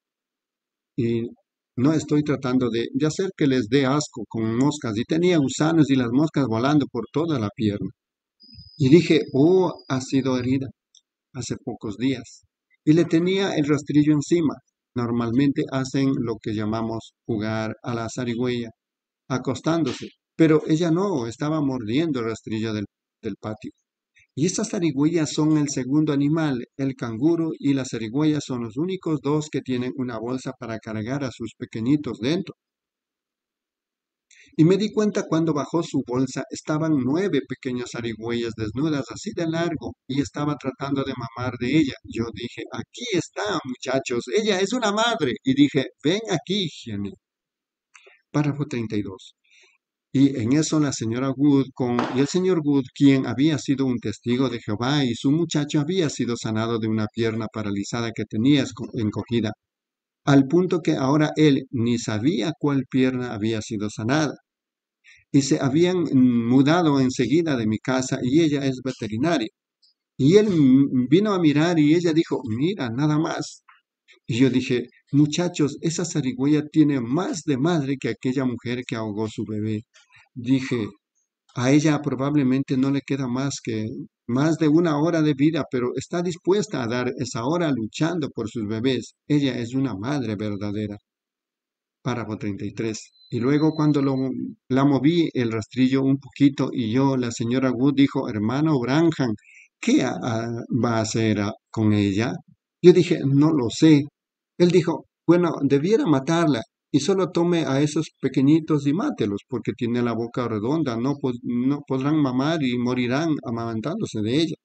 D: Y no estoy tratando de hacer que les dé asco con moscas y tenía gusanos y las moscas volando por toda la pierna. Y dije, oh, ha sido herida hace pocos días. Y le tenía el rastrillo encima. Normalmente hacen lo que llamamos jugar a la zarigüeya, acostándose, pero ella no, estaba mordiendo el rastrillo del patio. Y estas zarigüeyas son el segundo animal, el canguro y la zarigüeya son los únicos dos que tienen una bolsa para cargar a sus pequeñitos dentro. Y me di cuenta cuando bajó su bolsa, estaban 9 pequeñas zarigüeyas desnudas, así de largo, y estaba tratando de mamar de ella. Yo dije, aquí está, muchachos, ella es una madre. Y dije, ven aquí, Jenny. Párrafo 32. Y en eso la señora Wood y el señor Wood, quien había sido un testigo de Jehová y su muchacho había sido sanado de una pierna paralizada que tenía encogida, al punto que ahora él ni sabía cuál pierna había sido sanada. Y se habían mudado enseguida de mi casa y ella es veterinaria. Y él vino a mirar y ella dijo, mira, nada más. Y yo dije, muchachos, esa zarigüeya tiene más de madre que aquella mujer que ahogó su bebé. Dije, a ella probablemente no le queda más de una hora de vida, pero está dispuesta a dar esa hora luchando por sus bebés. Ella es una madre verdadera. Párrafo 33. Y luego cuando la moví el rastrillo un poquito y la señora Wood dijo, hermano Branham, ¿qué va a hacer con ella? Yo dije, no lo sé. Él dijo, bueno, debiera matarla y solo tome a esos pequeñitos y mátelos porque tiene la boca redonda, no podrán mamar y morirán amamantándose de ella.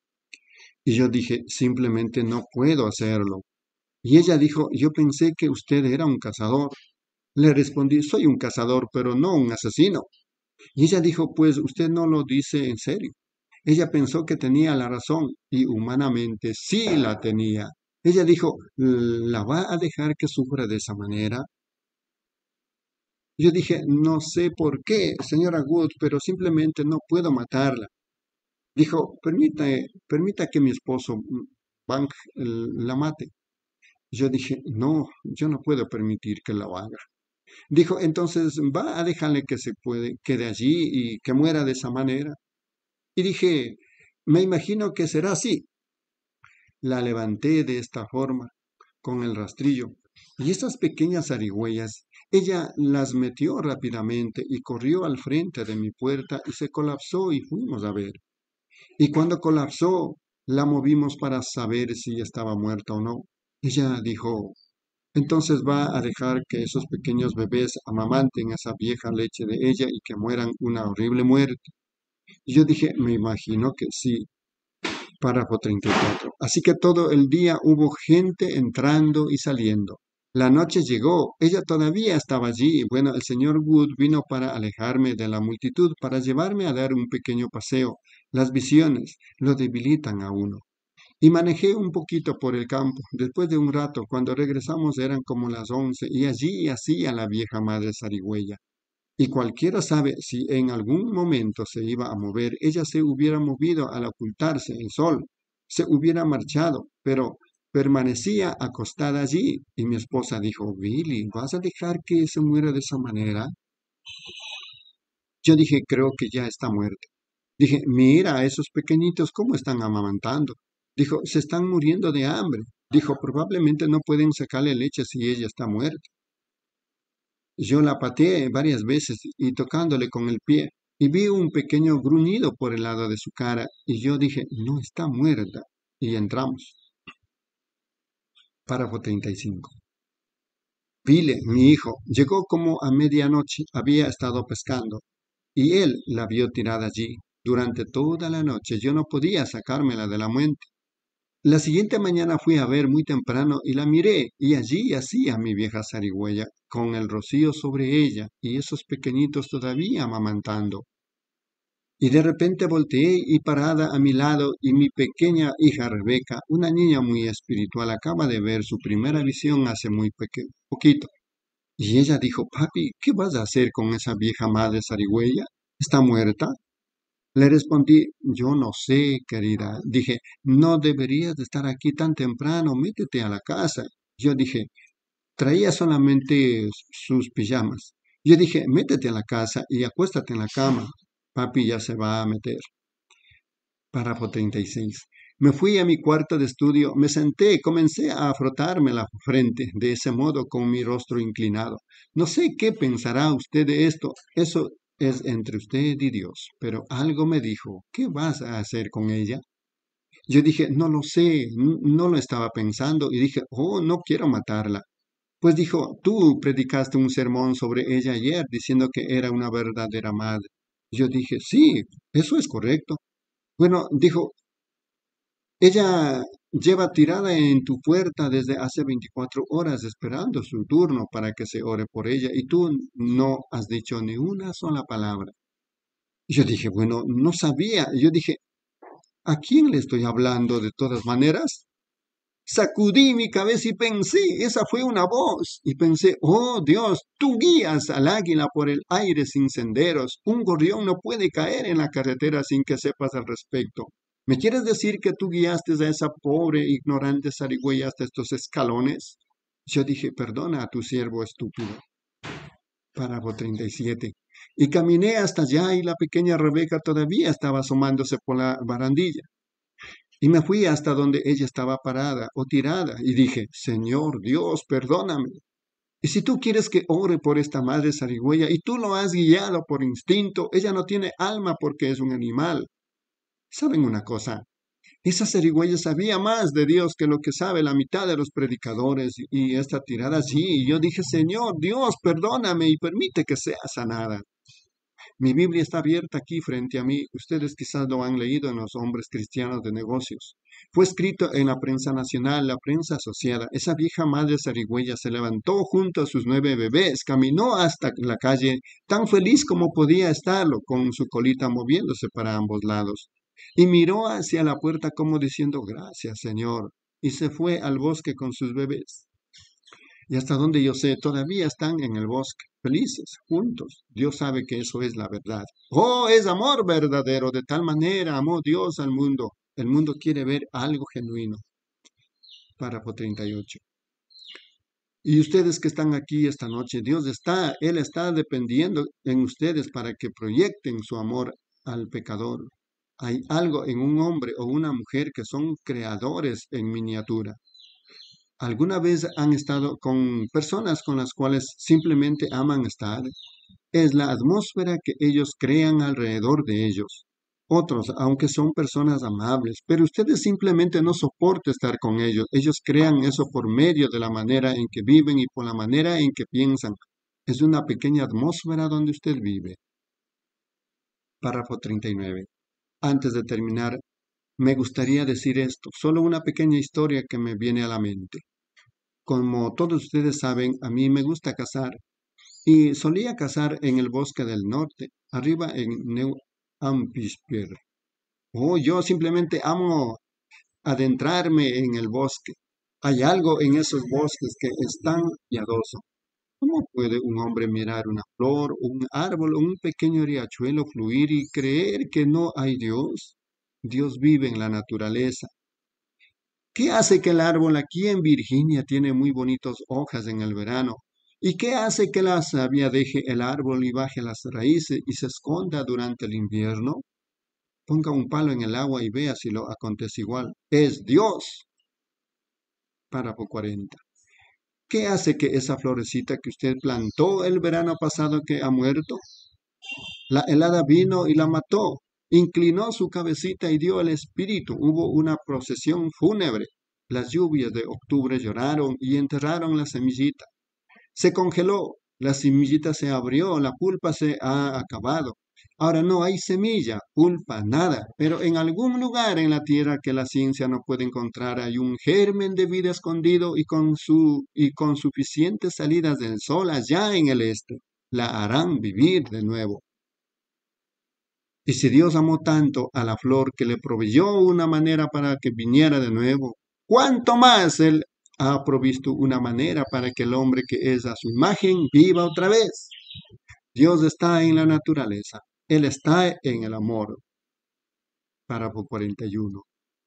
D: Y yo dije, simplemente no puedo hacerlo. Y ella dijo, yo pensé que usted era un cazador. Le respondí, soy un cazador, pero no un asesino. Y ella dijo, pues usted no lo dice en serio. Ella pensó que tenía la razón y humanamente sí la tenía. Ella dijo, ¿la va a dejar que sufra de esa manera? Yo dije, no sé por qué, señora Wood, pero simplemente no puedo matarla. Dijo, permita que mi esposo Bank la mate. Yo dije, no, yo no puedo permitir que la haga. Dijo, entonces va a dejarle que quede allí y que muera de esa manera. Y dije, me imagino que será así. La levanté de esta forma, con el rastrillo, y estas pequeñas zarigüeyas, ella las metió rápidamente y corrió al frente de mi puerta y se colapsó y fuimos a ver. Y cuando colapsó, la movimos para saber si estaba muerta o no. Ella dijo, entonces va a dejar que esos pequeños bebés amamanten esa vieja leche de ella y que mueran una horrible muerte. Y yo dije, me imagino que sí. Párrafo 34. Así que todo el día hubo gente entrando y saliendo. La noche llegó, ella todavía estaba allí. Bueno, el señor Wood vino para alejarme de la multitud, para llevarme a dar un pequeño paseo. Las visiones lo debilitan a uno. Y manejé un poquito por el campo. Después de un rato, cuando regresamos eran como las 11 y allí yacía la vieja madre zarigüeya. Y cualquiera sabe si en algún momento se iba a mover, ella se hubiera movido al ocultarse el sol, se hubiera marchado, pero permanecía acostada allí. Y mi esposa dijo, Billy, ¿vas a dejar que se muera de esa manera? Yo dije, creo que ya está muerta. Dije, mira a esos pequeñitos cómo están amamantando. Dijo, se están muriendo de hambre. Dijo, probablemente no pueden sacarle leche si ella está muerta. Yo la pateé varias veces y tocándole con el pie, y vi un pequeño gruñido por el lado de su cara, y yo dije, no está muerta. Y entramos. Párrafo 35. Pile, mi hijo, llegó como a medianoche, había estado pescando, y él la vio tirada allí. Durante toda la noche yo no podía sacármela de la mente. La siguiente mañana fui a ver muy temprano y la miré, y allí yacía mi vieja zarigüeya, con el rocío sobre ella y esos pequeñitos todavía amamantando. Y de repente volteé y parada a mi lado, y mi pequeña hija Rebeca, una niña muy espiritual, acaba de ver su primera visión hace muy poquito. Y ella dijo, papi, ¿qué vas a hacer con esa vieja madre zarigüeya? ¿Está muerta? Le respondí, yo no sé, querida. Dije, no deberías de estar aquí tan temprano, métete a la casa. Yo dije, traía solamente sus pijamas. Yo dije, métete a la casa y acuéstate en la cama. Papi ya se va a meter. Párrafo 36. Me fui a mi cuarto de estudio, me senté, comencé a frotarme la frente, de ese modo con mi rostro inclinado. No sé qué pensará usted de esto, eso es entre usted y Dios, pero algo me dijo, ¿qué vas a hacer con ella? Yo dije, no lo sé, no lo estaba pensando y dije, oh, no quiero matarla. Pues dijo, tú predicaste un sermón sobre ella ayer diciendo que era una verdadera madre. Yo dije, sí, eso es correcto. Bueno, dijo, ella lleva tirada en tu puerta desde hace 24 horas esperando su turno para que se ore por ella y tú no has dicho ni una sola palabra. Y yo dije, bueno, no sabía. Yo dije, ¿a quién le estoy hablando de todas maneras? Sacudí mi cabeza y pensé, esa fue una voz. Y pensé, oh Dios, tú guías al águila por el aire sin senderos. Un gorrión no puede caer en la carretera sin que sepas al respecto. ¿Me quieres decir que tú guiaste a esa pobre, ignorante zarigüeya hasta estos escalones? Yo dije, perdona a tu siervo estúpido. Párrafo 37. Y caminé hasta allá y la pequeña Rebeca todavía estaba asomándose por la barandilla. Y me fui hasta donde ella estaba parada o tirada y dije, Señor Dios, perdóname. Y si tú quieres que ore por esta madre zarigüeya y tú lo has guiado por instinto, ella no tiene alma porque es un animal. ¿Saben una cosa? Esa zarigüeya sabía más de Dios que lo que sabe la mitad de los predicadores y esta tirada allí. Y yo dije, Señor Dios, perdóname y permite que sea sanada. Mi Biblia está abierta aquí frente a mí. Ustedes quizás lo han leído en los hombres cristianos de negocios. Fue escrito en la prensa nacional, la prensa asociada. Esa vieja madre zarigüeya se levantó junto a sus 9 bebés, caminó hasta la calle, tan feliz como podía estarlo, con su colita moviéndose para ambos lados. Y miró hacia la puerta como diciendo, gracias, Señor. Y se fue al bosque con sus bebés. Y hasta donde yo sé, todavía están en el bosque, felices, juntos. Dios sabe que eso es la verdad. Oh, es amor verdadero. De tal manera amó Dios al mundo. El mundo quiere ver algo genuino. Párrafo 38. Y ustedes que están aquí esta noche, Él está dependiendo en ustedes para que proyecten su amor al pecador. Hay algo en un hombre o una mujer que son creadores en miniatura. ¿Alguna vez han estado con personas con las cuales simplemente aman estar? Es la atmósfera que ellos crean alrededor de ellos. Otros, aunque son personas amables, pero ustedes simplemente no soportan estar con ellos. Ellos crean eso por medio de la manera en que viven y por la manera en que piensan. Es una pequeña atmósfera donde usted vive. Párrafo 39. Antes de terminar, me gustaría decir esto, solo una pequeña historia que me viene a la mente. Como todos ustedes saben, a mí me gusta cazar y solía cazar en el bosque del norte, arriba en New Hampshire. Oh, yo simplemente amo adentrarme en el bosque. Hay algo en esos bosques que es tan piadoso. ¿Cómo puede un hombre mirar una flor, un árbol o un pequeño riachuelo fluir y creer que no hay Dios? Dios vive en la naturaleza. ¿Qué hace que el árbol aquí en Virginia tiene muy bonitas hojas en el verano? ¿Y qué hace que la savia deje el árbol y baje las raíces y se esconda durante el invierno? Ponga un palo en el agua y vea si lo acontece igual. Es Dios. Párrafo 40. ¿Qué hace que esa florecita que usted plantó el verano pasado que ha muerto? La helada vino y la mató. Inclinó su cabecita y dio el espíritu. Hubo una procesión fúnebre. Las lluvias de octubre lloraron y enterraron la semillita. Se congeló. La semillita se abrió. La pulpa se ha acabado. Ahora no hay semilla, pulpa, nada, pero en algún lugar en la tierra que la ciencia no puede encontrar hay un germen de vida escondido y con suficientes salidas del sol allá en el este, la harán vivir de nuevo. Y si Dios amó tanto a la flor que le proveyó una manera para que viniera de nuevo, ¿cuánto más Él ha provisto una manera para que el hombre que es a su imagen viva otra vez? Dios está en la naturaleza. Él está en el amor. Párrafo 41.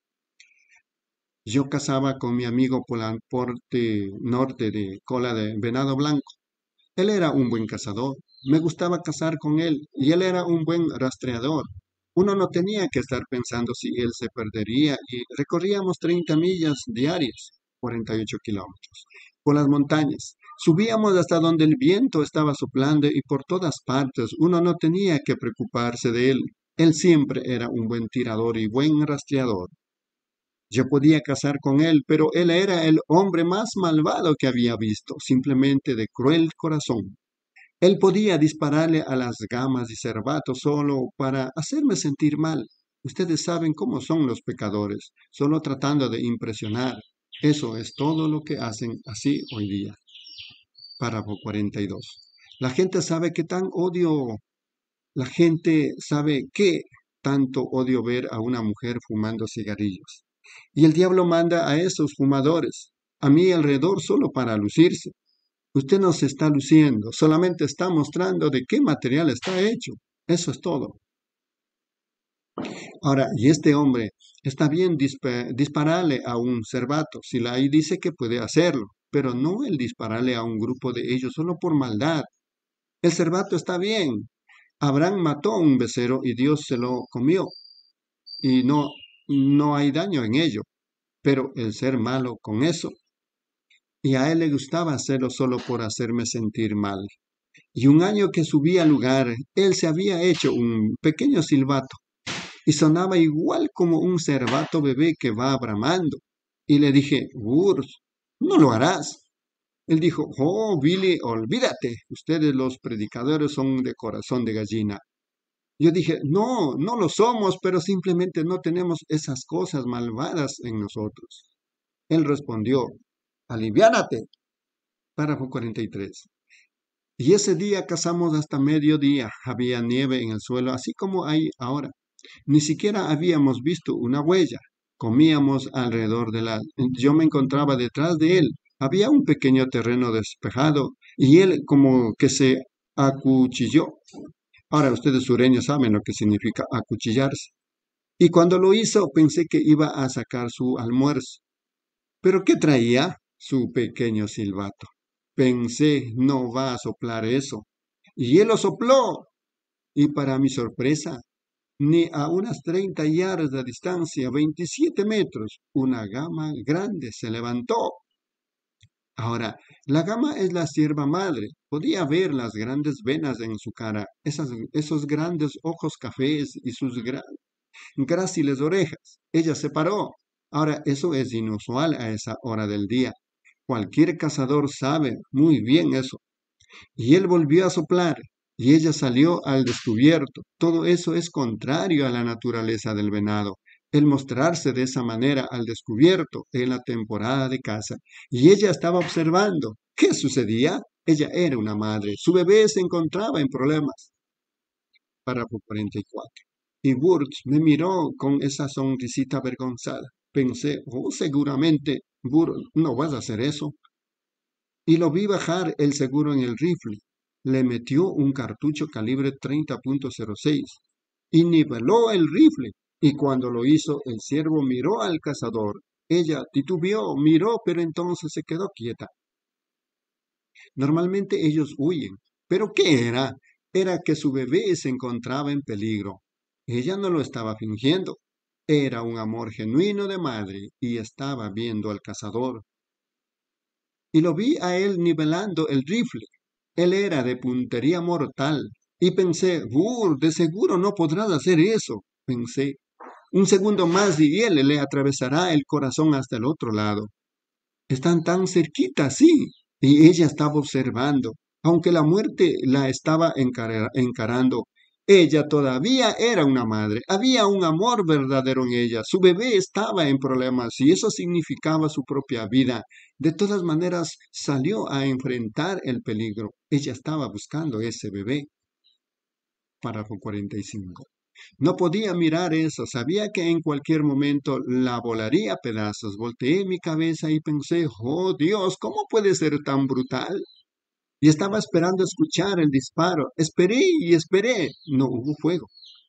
D: Yo cazaba con mi amigo por la parte norte de Cola de Venado Blanco. Él era un buen cazador. Me gustaba cazar con él y él era un buen rastreador. Uno no tenía que estar pensando si él se perdería y recorríamos 30 millas diarias, 48 kilómetros, por las montañas. Subíamos hasta donde el viento estaba soplando y por todas partes uno no tenía que preocuparse de él. Él siempre era un buen tirador y buen rastreador. Yo podía cazar con él, pero él era el hombre más malvado que había visto, simplemente de cruel corazón. Él podía dispararle a las gamas y cervatos solo para hacerme sentir mal. Ustedes saben cómo son los pecadores, solo tratando de impresionar. Eso es todo lo que hacen así hoy día. Párrafo 42. La gente sabe que tanto odio ver a una mujer fumando cigarrillos. Y el diablo manda a esos fumadores, a mí alrededor solo para lucirse. Usted no se está luciendo, solamente está mostrando de qué material está hecho. Eso es todo. Ahora, y este hombre, está bien dispararle a un cervato, si la ley dice que puede hacerlo, pero no el dispararle a un grupo de ellos solo por maldad. El cervato está bien. Abraham mató a un becerro y Dios se lo comió, y no hay daño en ello, pero el ser malo con eso, y a él le gustaba hacerlo solo por hacerme sentir mal. Y un año que subí al lugar, él se había hecho un pequeño silbato y sonaba igual como un cervato bebé que va bramando. Y le dije, Urs, no lo harás. Él dijo, oh, Billy, olvídate, ustedes los predicadores son de corazón de gallina. Yo dije, no, no lo somos, pero simplemente no tenemos esas cosas malvadas en nosotros. Él respondió, aliviánate. Párrafo 43. Y ese día cazamos hasta mediodía. Había nieve en el suelo, así como hay ahora. Ni siquiera habíamos visto una huella. Comíamos alrededor de Yo me encontraba detrás de él. Había un pequeño terreno despejado y él como que se acuchilló. Ahora ustedes sureños saben lo que significa acuchillarse. Y cuando lo hizo pensé que iba a sacar su almuerzo. ¿Pero qué traía? Su pequeño silbato. Pensé, no va a soplar eso. Y él lo sopló. Y para mi sorpresa, ni a unas 30 yardas de distancia, 27 metros, una gama grande se levantó. Ahora, la gama es la sierva madre. Podía ver las grandes venas en su cara, esos grandes ojos cafés y gráciles orejas. Ella se paró. Ahora, eso es inusual a esa hora del día. Cualquier cazador sabe muy bien eso. Y él volvió a soplar, y ella salió al descubierto. Todo eso es contrario a la naturaleza del venado, el mostrarse de esa manera al descubierto en la temporada de caza. Y ella estaba observando. ¿Qué sucedía? Ella era una madre. Su bebé se encontraba en problemas. Párrafo 44. Y Burt me miró con esa sonrisita avergonzada. Pensé, oh, seguramente, Burt, no vas a hacer eso. Y lo vi bajar el seguro en el rifle. Le metió un cartucho calibre 30.06 y niveló el rifle. Y cuando lo hizo, el ciervo miró al cazador. Ella titubeó, miró, pero entonces se quedó quieta. Normalmente ellos huyen. ¿Pero qué era? Era que su bebé se encontraba en peligro. Ella no lo estaba fingiendo. Era un amor genuino de madre y estaba viendo al cazador. Y lo vi a él nivelando el rifle. Él era de puntería mortal. Y pensé, Burt, de seguro no podrás hacer eso. Pensé, un segundo más y él le atravesará el corazón hasta el otro lado. Están tan cerquita, sí. Y ella estaba observando. Aunque la muerte la estaba encarando, ella todavía era una madre. Había un amor verdadero en ella. Su bebé estaba en problemas y eso significaba su propia vida. De todas maneras, salió a enfrentar el peligro. Ella estaba buscando ese bebé. Párrafo 45. No podía mirar eso. Sabía que en cualquier momento la volaría a pedazos. Volteé mi cabeza y pensé, oh Dios, ¿cómo puede ser tan brutal? Y estaba esperando escuchar el disparo. Esperé y esperé. No hubo fuego.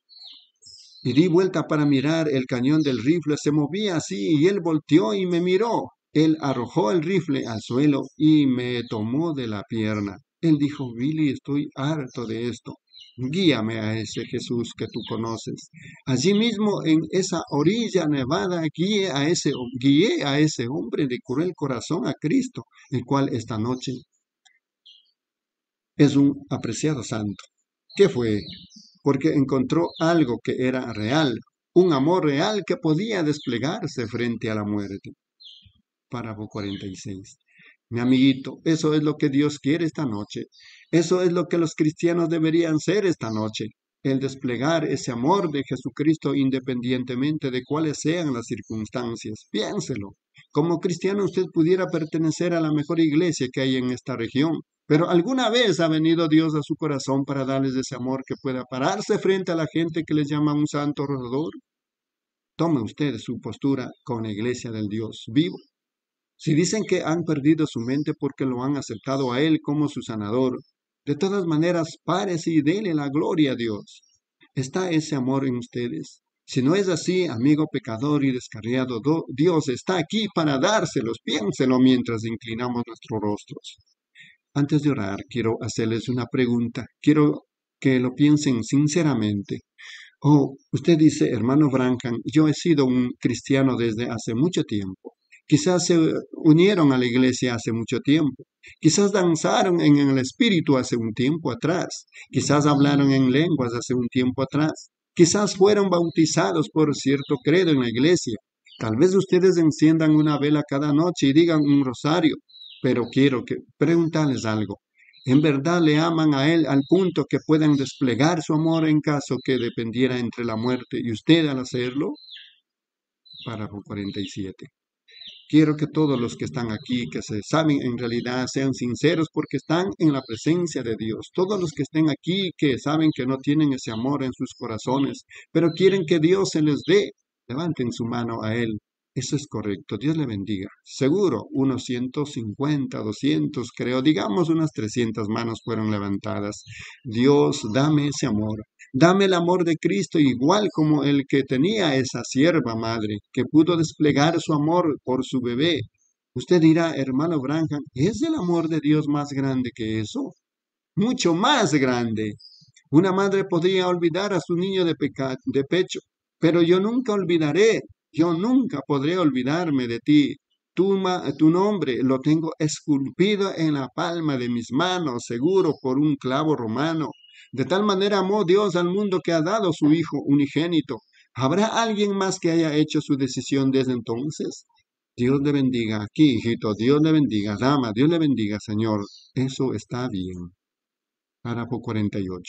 D: Y di vuelta para mirar el cañón del rifle. Se movía así y él volteó y me miró. Él arrojó el rifle al suelo y me tomó de la pierna. Él dijo, Billy, estoy harto de esto. Guíame a ese Jesús que tú conoces. Allí mismo en esa orilla nevada guié a ese hombre de cruel corazón, a Cristo, el cual esta noche es un apreciado santo. ¿Qué fue? Porque encontró algo que era real, un amor real que podía desplegarse frente a la muerte. Párrafo 46. Mi amiguito, eso es lo que Dios quiere esta noche. Eso es lo que los cristianos deberían ser esta noche. El desplegar ese amor de Jesucristo independientemente de cuáles sean las circunstancias. Piénselo. Como cristiano usted pudiera pertenecer a la mejor iglesia que hay en esta región. Pero ¿alguna vez ha venido Dios a su corazón para darles ese amor que pueda pararse frente a la gente que les llama un santo rodador? Tome usted su postura con la iglesia del Dios vivo. Si dicen que han perdido su mente porque lo han aceptado a Él como su sanador, de todas maneras, párese y dele la gloria a Dios. ¿Está ese amor en ustedes? Si no es así, amigo pecador y descarriado, Dios está aquí para dárselos. Piénselo mientras inclinamos nuestros rostros. Antes de orar, quiero hacerles una pregunta. Quiero que lo piensen sinceramente. Usted dice, hermano Branham, yo he sido un cristiano desde hace mucho tiempo. Quizás se unieron a la iglesia hace mucho tiempo. Quizás danzaron en el espíritu hace un tiempo atrás. Quizás hablaron en lenguas hace un tiempo atrás. Quizás fueron bautizados por cierto credo en la iglesia. Tal vez ustedes enciendan una vela cada noche y digan un rosario. Pero quiero preguntarles algo. ¿En verdad le aman a Él al punto que puedan desplegar su amor en caso que dependiera entre la muerte y usted al hacerlo? Párrafo 47. Quiero que todos los que están aquí, que se saben en realidad, sean sinceros porque están en la presencia de Dios. Todos los que estén aquí, que saben que no tienen ese amor en sus corazones, pero quieren que Dios se les dé, levanten su mano a Él. Eso es correcto. Dios le bendiga. Seguro, unos 150, 200, creo, digamos unas 300 manos fueron levantadas. Dios, dame ese amor. Dame el amor de Cristo igual como el que tenía esa sierva madre, que pudo desplegar su amor por su bebé. Usted dirá, hermano Branham, ¿es el amor de Dios más grande que eso? Mucho más grande. Una madre podría olvidar a su niño de pecho, pero yo nunca olvidaré. Yo nunca podré olvidarme de ti. Tu nombre lo tengo esculpido en la palma de mis manos, seguro por un clavo romano. De tal manera amó Dios al mundo que ha dado su Hijo unigénito, ¿Habrá alguien más que haya hecho su decisión desde entonces? Dios le bendiga. Aquí, hijito, Dios le bendiga. Dama, Dios le bendiga, Señor. Eso está bien. Párrafo 48.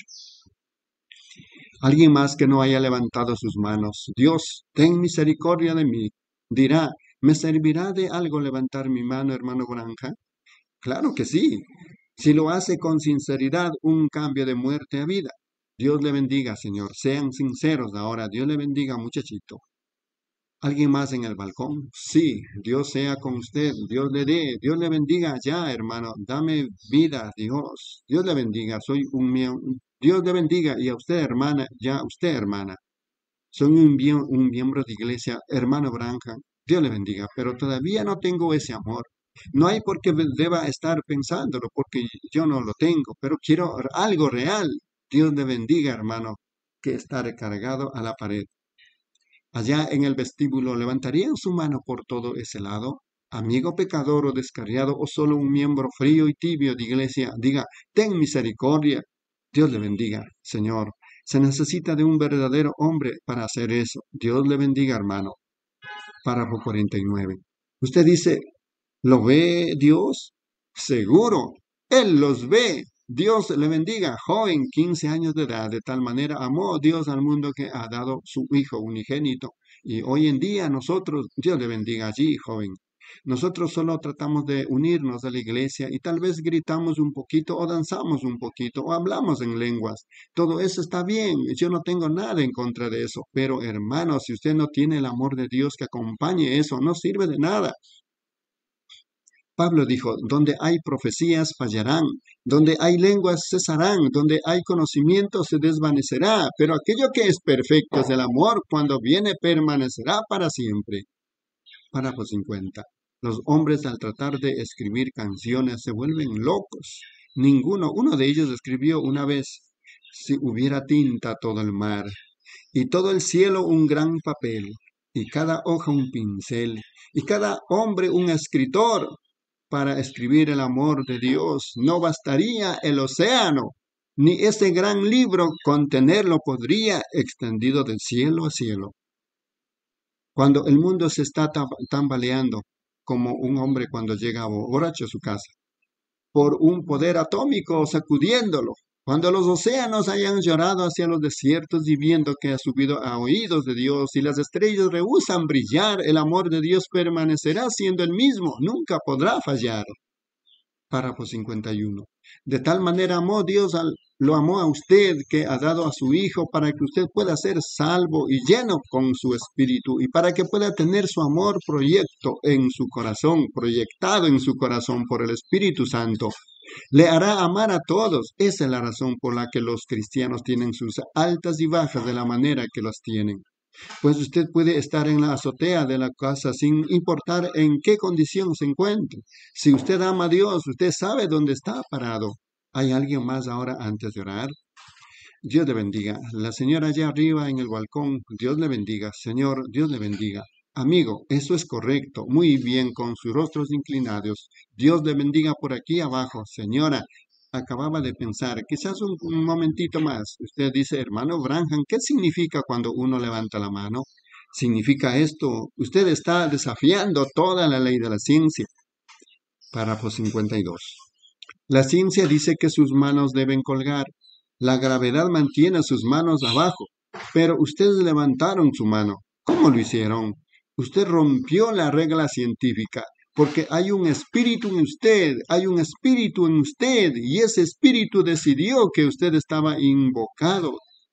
D: Alguien más que no haya levantado sus manos. Dios, ten misericordia de mí. Dirá, ¿me servirá de algo levantar mi mano, hermano Granja? Claro que sí. Si lo hace con sinceridad, un cambio de muerte a vida. Dios le bendiga, Señor. Sean sinceros ahora. Dios le bendiga, muchachito. ¿Alguien más en el balcón? Sí, Dios sea con usted, Dios le dé, Dios le bendiga ya, hermano, dame vida, Dios. Dios le bendiga, soy un miembro, Dios le bendiga, y a usted, hermana, ya usted, hermana, soy un miembro de iglesia, hermano Branca, Dios le bendiga, pero todavía no tengo ese amor. No hay por qué deba estar pensándolo, porque yo no lo tengo, pero quiero algo real. Dios le bendiga, hermano, que está recargado a la pared. Allá en el vestíbulo, ¿levantarían su mano por todo ese lado? Amigo pecador o descarriado o solo un miembro frío y tibio de iglesia, diga, ten misericordia. Dios le bendiga, Señor. Se necesita de un verdadero hombre para hacer eso. Dios le bendiga, hermano. Párrafo 49. Usted dice, ¿lo ve Dios? Seguro, Él los ve. Dios le bendiga, joven, 15 años de edad. De tal manera amó Dios al mundo que ha dado su Hijo unigénito. Y hoy en día nosotros, Dios le bendiga allí, joven. Nosotros solo tratamos de unirnos a la iglesia y tal vez gritamos un poquito o danzamos un poquito o hablamos en lenguas. Todo eso está bien, yo no tengo nada en contra de eso. Pero hermano, si usted no tiene el amor de Dios que acompañe eso, no sirve de nada. Pablo dijo, donde hay profecías fallarán, donde hay lenguas cesarán, donde hay conocimiento se desvanecerá, pero aquello que es perfecto es el amor, cuando viene permanecerá para siempre. Párrafo 50. Los hombres al tratar de escribir canciones se vuelven locos. Uno de ellos escribió una vez, si hubiera tinta todo el mar, y todo el cielo un gran papel, y cada hoja un pincel, y cada hombre un escritor, para escribir el amor de Dios, no bastaría el océano, ni ese gran libro contenerlo podría, extendido del cielo a cielo. Cuando el mundo se está tambaleando, como un hombre cuando llega borracho a su casa, por un poder atómico sacudiéndolo, cuando los océanos hayan llorado hacia los desiertos y viendo que ha subido a oídos de Dios y las estrellas rehúsan brillar, el amor de Dios permanecerá siendo el mismo, nunca podrá fallar. Párrafo 51. De tal manera amó Dios, lo amó a usted, que ha dado a su Hijo para que usted pueda ser salvo y lleno con su Espíritu y para que pueda tener su amor proyectado en su corazón por el Espíritu Santo. Le hará amar a todos. Esa es la razón por la que los cristianos tienen sus altas y bajas de la manera que las tienen. Pues usted puede estar en la azotea de la casa sin importar en qué condición se encuentre. Si usted ama a Dios, usted sabe dónde está parado. ¿Hay alguien más ahora antes de orar? Dios le bendiga. La señora allá arriba en el balcón, Dios le bendiga. Señor, Dios le bendiga. Amigo, eso es correcto. Muy bien, con sus rostros inclinados. Dios le bendiga por aquí abajo. Señora, acababa de pensar, quizás un momentito más. Usted dice, hermano Branham, ¿qué significa cuando uno levanta la mano? Significa esto. Usted está desafiando toda la ley de la ciencia. Párrafo 52. La ciencia dice que sus manos deben colgar. La gravedad mantiene sus manos abajo. Pero ustedes levantaron su mano. ¿Cómo lo hicieron? Usted rompió la regla científica. Porque hay un espíritu en usted, y ese espíritu decidió que usted estaba invocado.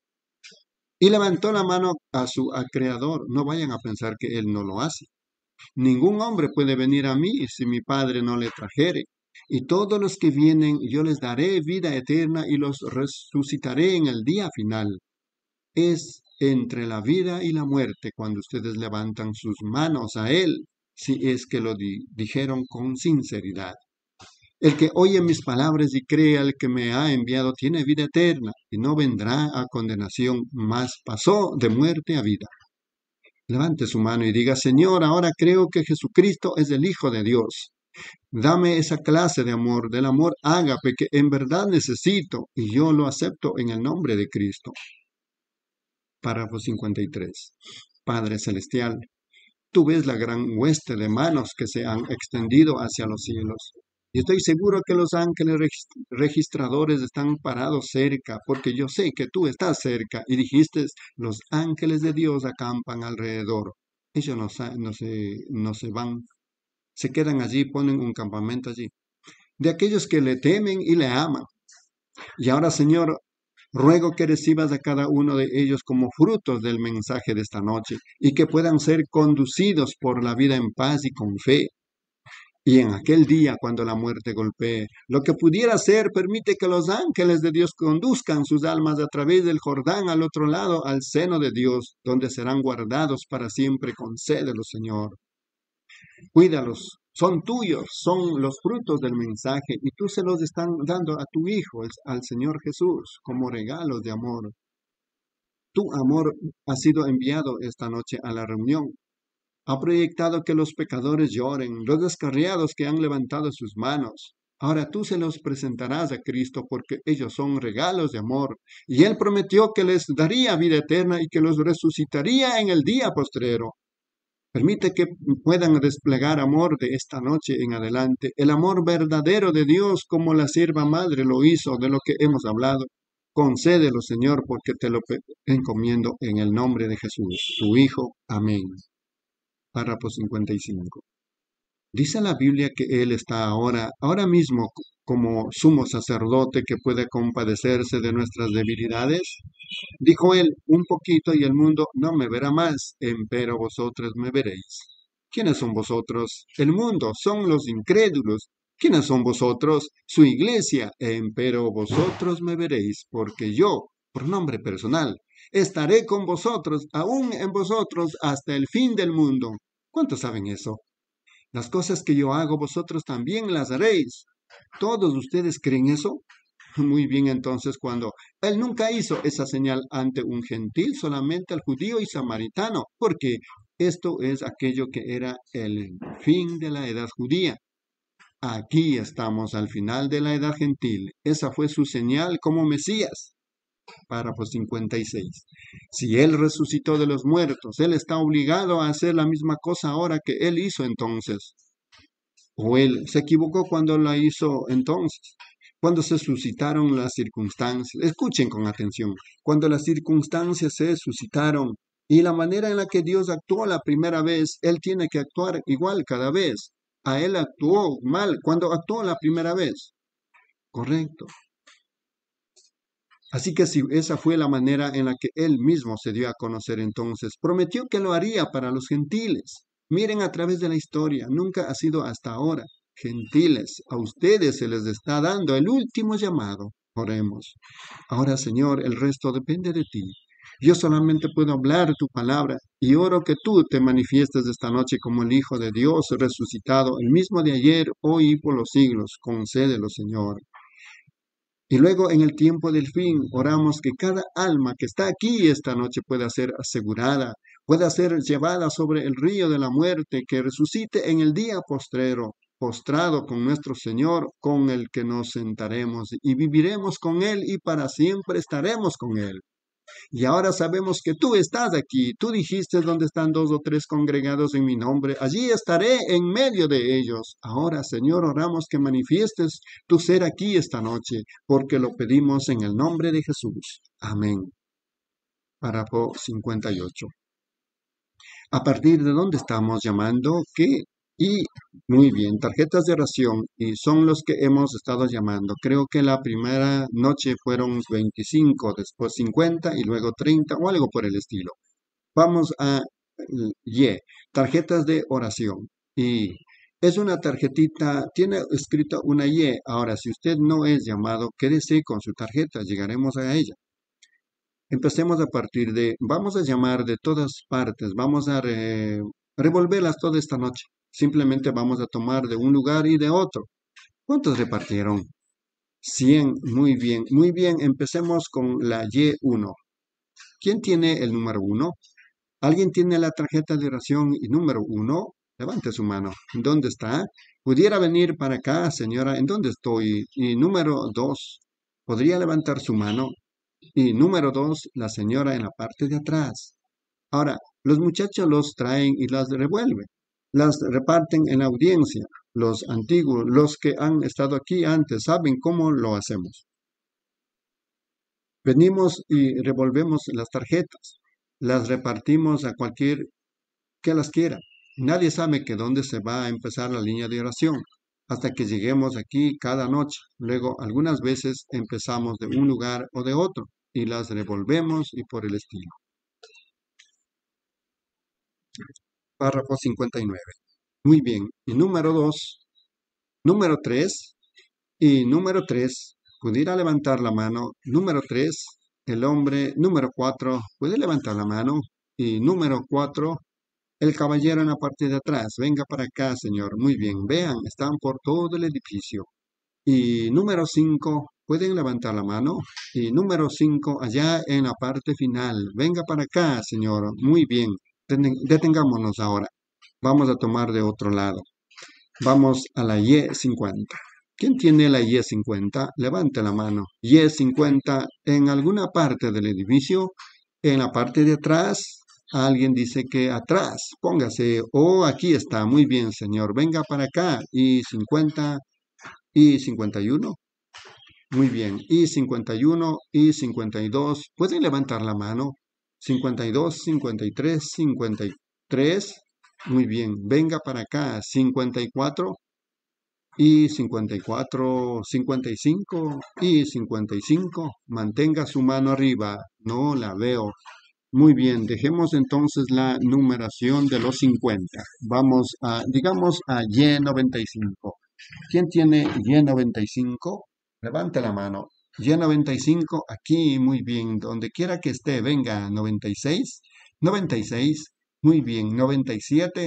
D: Y levantó la mano a su Creador. No vayan a pensar que Él no lo hace. Ningún hombre puede venir a mí si mi Padre no le trajere. Y todos los que vienen, yo les daré vida eterna y los resucitaré en el día final. Es entre la vida y la muerte cuando ustedes levantan sus manos a Él. Si es que lo dijeron con sinceridad. El que oye mis palabras y cree al que me ha enviado tiene vida eterna y no vendrá a condenación, mas pasó de muerte a vida. Levante su mano y diga, Señor, ahora creo que Jesucristo es el Hijo de Dios. Dame esa clase de amor, del amor ágape que en verdad necesito y yo lo acepto en el nombre de Cristo. Párrafo 53. Padre Celestial, tú ves la gran hueste de manos que se han extendido hacia los cielos. Y estoy seguro que los ángeles registradores están parados cerca, porque yo sé que tú estás cerca. Y dijiste, los ángeles de Dios acampan alrededor. Ellos no se van, se quedan allí, ponen un campamento allí. De aquellos que le temen y le aman. Y ahora, Señor, ruego que recibas a cada uno de ellos como frutos del mensaje de esta noche y que puedan ser conducidos por la vida en paz y con fe. Y en aquel día, cuando la muerte golpee, lo que pudiera ser, permite que los ángeles de Dios conduzcan sus almas a través del Jordán al otro lado, al seno de Dios, donde serán guardados para siempre. Concédelo, Señor. Cuídalos, son tuyos, son los frutos del mensaje, y tú se los están dando a tu Hijo, al Señor Jesús, como regalos de amor. Tu amor ha sido enviado esta noche a la reunión. Ha proyectado que los pecadores lloren, los descarriados que han levantado sus manos. Ahora tú se los presentarás a Cristo porque ellos son regalos de amor. Y Él prometió que les daría vida eterna y que los resucitaría en el día postrero. Permite que puedan desplegar amor de esta noche en adelante, el amor verdadero de Dios como la sierva madre lo hizo, de lo que hemos hablado. Concédelo, Señor, porque te lo encomiendo en el nombre de Jesús, tu Hijo. Amén. Párrafo 55. Dice la Biblia que Él está ahora mismo como sumo sacerdote que puede compadecerse de nuestras debilidades. Dijo Él, un poquito y el mundo no me verá más, empero vosotros me veréis. ¿Quiénes son vosotros? El mundo, son los incrédulos. ¿Quiénes son vosotros? Su iglesia, empero vosotros me veréis, porque yo, por nombre personal, estaré con vosotros, aún en vosotros, hasta el fin del mundo. ¿Cuántos saben eso? Las cosas que yo hago, vosotros también las haréis. ¿Todos ustedes creen eso? Muy bien, entonces, cuando Él nunca hizo esa señal ante un gentil, solamente al judío y samaritano, porque esto es aquello que era el fin de la edad judía. Aquí estamos al final de la edad gentil. Esa fue su señal como Mesías. Párrafo 56. Si Él resucitó de los muertos, Él está obligado a hacer la misma cosa ahora que Él hizo entonces. ¿O Él se equivocó cuando la hizo entonces? Cuando se suscitaron las circunstancias. Escuchen con atención. Cuando las circunstancias se suscitaron y la manera en la que Dios actuó la primera vez, Él tiene que actuar igual cada vez. A Él actuó mal cuando actuó la primera vez. Correcto. Así que si esa fue la manera en la que Él mismo se dio a conocer entonces, prometió que lo haría para los gentiles. Miren a través de la historia, nunca ha sido hasta ahora. Gentiles, a ustedes se les está dando el último llamado. Oremos. Ahora, Señor, el resto depende de ti. Yo solamente puedo hablar tu palabra y oro que tú te manifiestes esta noche como el Hijo de Dios resucitado, el mismo de ayer, hoy y por los siglos. Concédelo, Señor. Y luego en el tiempo del fin oramos que cada alma que está aquí esta noche pueda ser asegurada, pueda ser llevada sobre el río de la muerte, que resucite en el día postrero, postrado con nuestro Señor, con el que nos sentaremos y viviremos con Él y para siempre estaremos con Él. Y ahora sabemos que tú estás aquí. Tú dijiste, donde están 2 o 3 congregados en mi nombre, allí estaré en medio de ellos. Ahora, Señor, oramos que manifiestes tu ser aquí esta noche, porque lo pedimos en el nombre de Jesús. Amén. Párrafo 58. ¿A partir de dónde estamos llamando? Y muy bien, tarjetas de oración, y son los que hemos estado llamando. Creo que la primera noche fueron 25, después 50 y luego 30 o algo por el estilo. Vamos a tarjetas de oración. Y es una tarjetita, tiene escrita una Y. Ahora, si usted no es llamado, quédese con su tarjeta, llegaremos a ella. Empecemos a partir de, vamos a llamar de todas partes, vamos a revolverlas toda esta noche. Simplemente vamos a tomar de un lugar y de otro. ¿Cuántos repartieron? 100. Muy bien, muy bien. Empecemos con la Y1. ¿Quién tiene el número 1? ¿Alguien tiene la tarjeta de oración y número 1? Levante su mano. ¿Dónde está? ¿Pudiera venir para acá, señora? ¿En dónde estoy? Y número 2. ¿Podría levantar su mano? Y número 2, la señora en la parte de atrás. Ahora, los muchachos los traen y las revuelven. Las reparten en la audiencia. Los antiguos, los que han estado aquí antes, saben cómo lo hacemos. Venimos y revolvemos las tarjetas. Las repartimos a cualquier que las quiera. Nadie sabe que dónde se va a empezar la línea de oración hasta que lleguemos aquí cada noche. Luego, algunas veces empezamos de un lugar o de otro y las revolvemos y por el estilo. Párrafo 59. Muy bien. Y número 2, número 3 y número 3. ¿Pudiera levantar la mano? Número 3, el hombre. Número 4, ¿puede levantar la mano? Y número 4, el caballero en la parte de atrás. Venga para acá, señor. Muy bien. Vean, están por todo el edificio. Y número 5, ¿pueden levantar la mano? Y número 5, allá en la parte final. Venga para acá, señor. Muy bien. Detengámonos ahora. Vamos a tomar de otro lado. Vamos a la Y50. ¿Quién tiene la Y50? Levante la mano. Y50 en alguna parte del edificio. En la parte de atrás. Alguien dice que atrás. Póngase. Oh, aquí está. Muy bien, señor. Venga para acá. Y 50 y 51. Muy bien. Y 51 y 52. ¿Pueden levantar la mano? 52, 53, 53. Muy bien. Venga para acá. 54 y 54, 55 y 55. Mantenga su mano arriba. No la veo. Muy bien, dejemos entonces la numeración de los 50. Vamos a, digamos, a Y95. ¿Quién tiene Y95? Levante la mano. Y95, aquí, muy bien. Donde quiera que esté, venga. 96, 96, muy bien. 97,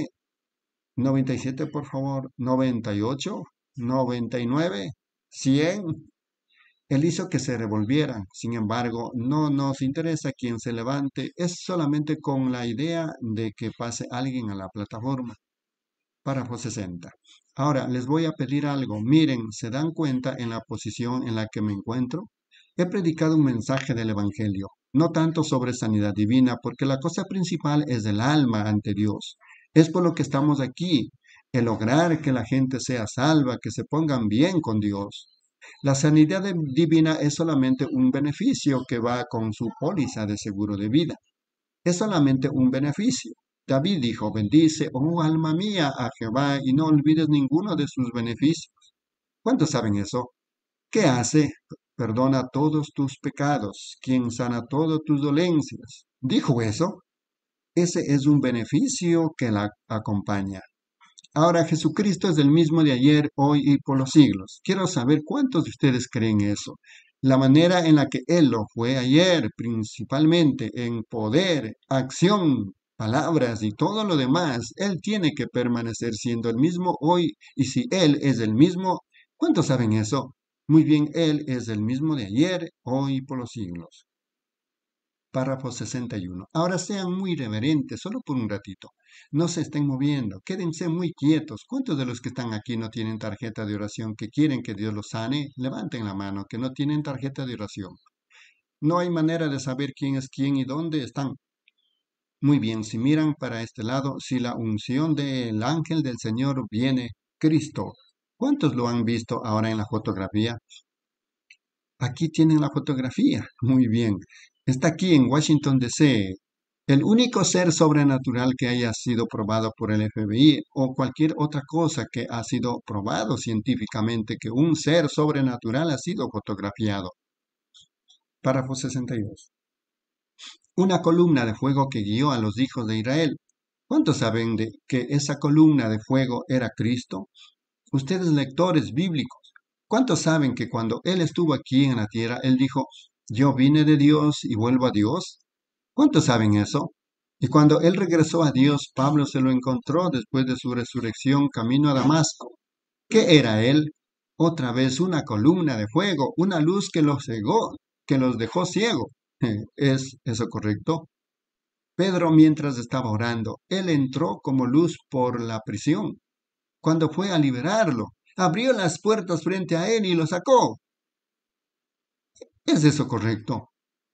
D: 97, por favor. 98, 99, 100. Él hizo que se revolvieran. Sin embargo, no nos interesa quién se levante. Es solamente con la idea de que pase alguien a la plataforma. Párrafo 60. Ahora, les voy a pedir algo. Miren, ¿se dan cuenta en la posición en la que me encuentro? He predicado un mensaje del Evangelio, no tanto sobre sanidad divina, porque la cosa principal es el alma ante Dios. Es por lo que estamos aquí, el lograr que la gente sea salva, que se pongan bien con Dios. La sanidad divina es solamente un beneficio que va con su póliza de seguro de vida. Es solamente un beneficio. David dijo, bendice, oh alma mía, a Jehová, y no olvides ninguno de sus beneficios. ¿Cuántos saben eso? ¿Qué hace? Perdona todos tus pecados, quien sana todas tus dolencias. ¿Dijo eso? Ese es un beneficio que la acompaña. Ahora, Jesucristo es el mismo de ayer, hoy y por los siglos. Quiero saber cuántos de ustedes creen eso. La manera en la que Él lo fue ayer, principalmente en poder, acción, palabras y todo lo demás, Él tiene que permanecer siendo el mismo hoy. Y si Él es el mismo, ¿cuántos saben eso? Muy bien, Él es el mismo de ayer, hoy y por los siglos. Párrafo 61. Ahora sean muy reverentes, solo por un ratito. No se estén moviendo, quédense muy quietos. ¿Cuántos de los que están aquí no tienen tarjeta de oración que quieren que Dios los sane? Levanten la mano, que no tienen tarjeta de oración. No hay manera de saber quién es quién y dónde están. Muy bien, si miran para este lado, si la unción del ángel del Señor viene, Cristo. ¿Cuántos lo han visto ahora en la fotografía? Aquí tienen la fotografía. Muy bien. Está aquí en Washington, D.C. El único ser sobrenatural que haya sido probado por el FBI o cualquier otra cosa que ha sido probado científicamente que un ser sobrenatural ha sido fotografiado. Párrafo 62. Una columna de fuego que guió a los hijos de Israel. ¿Cuántos saben de que esa columna de fuego era Cristo? Ustedes lectores bíblicos, ¿cuántos saben que cuando Él estuvo aquí en la tierra, Él dijo, yo vine de Dios y vuelvo a Dios? ¿Cuántos saben eso? Y cuando Él regresó a Dios, Pablo se lo encontró después de su resurrección camino a Damasco. ¿Qué era Él? Otra vez una columna de fuego, una luz que los cegó, que los dejó ciego. ¿Es eso correcto? Pedro, mientras estaba orando, Él entró como luz por la prisión. Cuando fue a liberarlo, abrió las puertas frente a él y lo sacó. ¿Es eso correcto?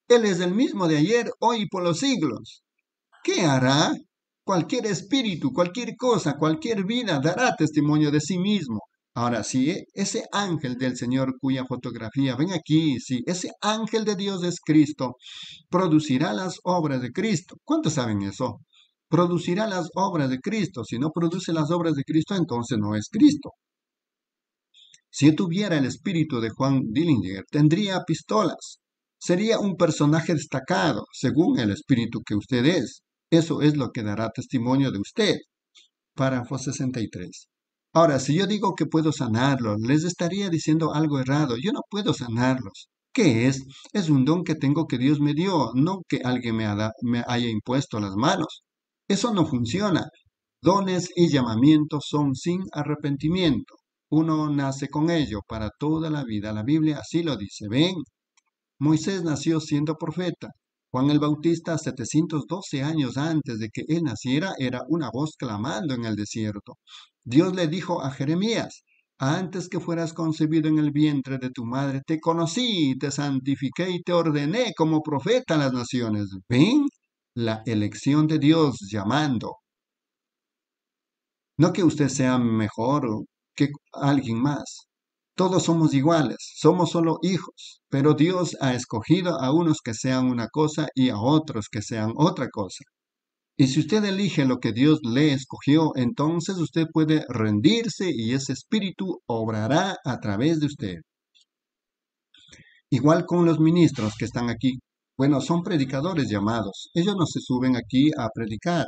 D: Él es el mismo de ayer, hoy y por los siglos. ¿Qué hará? Cualquier espíritu, cualquier cosa, cualquier vida dará testimonio de sí mismo. Ahora, si ese ángel del Señor cuya fotografía ven aquí, si ese ángel de Dios es Cristo, producirá las obras de Cristo. ¿Cuántos saben eso? Producirá las obras de Cristo. Si no produce las obras de Cristo, entonces no es Cristo. Si yo tuviera el espíritu de Juan Dillinger, tendría pistolas. Sería un personaje destacado, según el espíritu que usted es. Eso es lo que dará testimonio de usted. Párrafo 63. Ahora, si yo digo que puedo sanarlos, les estaría diciendo algo errado. Yo no puedo sanarlos. ¿Qué es? Es un don que tengo que Dios me dio, no que alguien me haya impuesto las manos. Eso no funciona. Dones y llamamientos son sin arrepentimiento. Uno nace con ello para toda la vida. La Biblia así lo dice. Ven, Moisés nació siendo profeta. Juan el Bautista, 712 años antes de que él naciera, era una voz clamando en el desierto. Dios le dijo a Jeremías, antes que fueras concebido en el vientre de tu madre, te conocí, te santifiqué y te ordené como profeta a las naciones. ¿Ven? La elección de Dios llamando. No que usted sea mejor que alguien más. Todos somos iguales, somos solo hijos, pero Dios ha escogido a unos que sean una cosa y a otros que sean otra cosa. Y si usted elige lo que Dios le escogió, entonces usted puede rendirse y ese espíritu obrará a través de usted. Igual con los ministros que están aquí. Bueno, son predicadores llamados. Ellos no se suben aquí a predicar.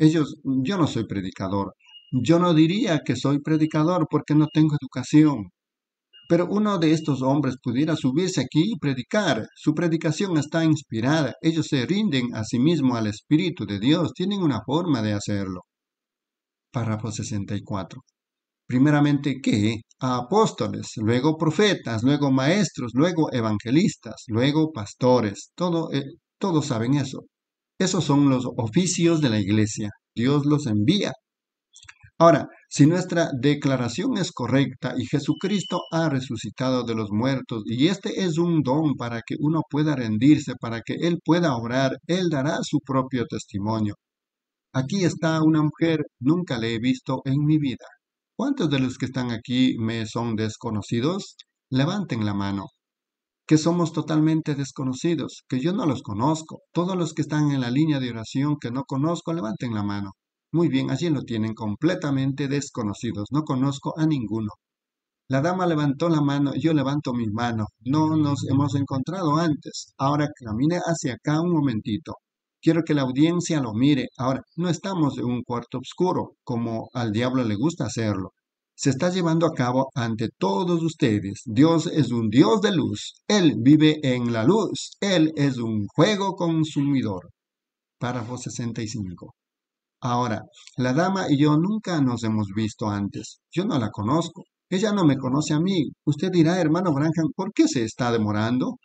D: Yo no soy predicador. Yo no diría que soy predicador porque no tengo educación. Pero uno de estos hombres pudiera subirse aquí y predicar. Su predicación está inspirada. Ellos se rinden a sí mismos al Espíritu de Dios. Tienen una forma de hacerlo. Párrafo 64. Primeramente, ¿qué? A apóstoles, luego profetas, luego maestros, luego evangelistas, luego pastores. Todos saben eso. Esos son los oficios de la iglesia. Dios los envía. Ahora, si nuestra declaración es correcta y Jesucristo ha resucitado de los muertos y este es un don para que uno pueda rendirse, para que Él pueda obrar, Él dará su propio testimonio. Aquí está una mujer, nunca la he visto en mi vida. ¿Cuántos de los que están aquí me son desconocidos? Levanten la mano. Que somos totalmente desconocidos, que yo no los conozco. Todos los que están en la línea de oración que no conozco, levanten la mano. Muy bien, allí lo tienen completamente desconocidos. No conozco a ninguno. La dama levantó la mano, yo levanto mi mano. No nos hemos encontrado antes. Ahora camine hacia acá un momentito. Quiero que la audiencia lo mire. Ahora, no estamos en un cuarto oscuro, como al diablo le gusta hacerlo. Se está llevando a cabo ante todos ustedes. Dios es un Dios de luz. Él vive en la luz. Él es un fuego consumidor. Párrafo 65. Ahora, la dama y yo nunca nos hemos visto antes. Yo no la conozco. Ella no me conoce a mí. Usted dirá, hermano Branham, ¿por qué se está demorando?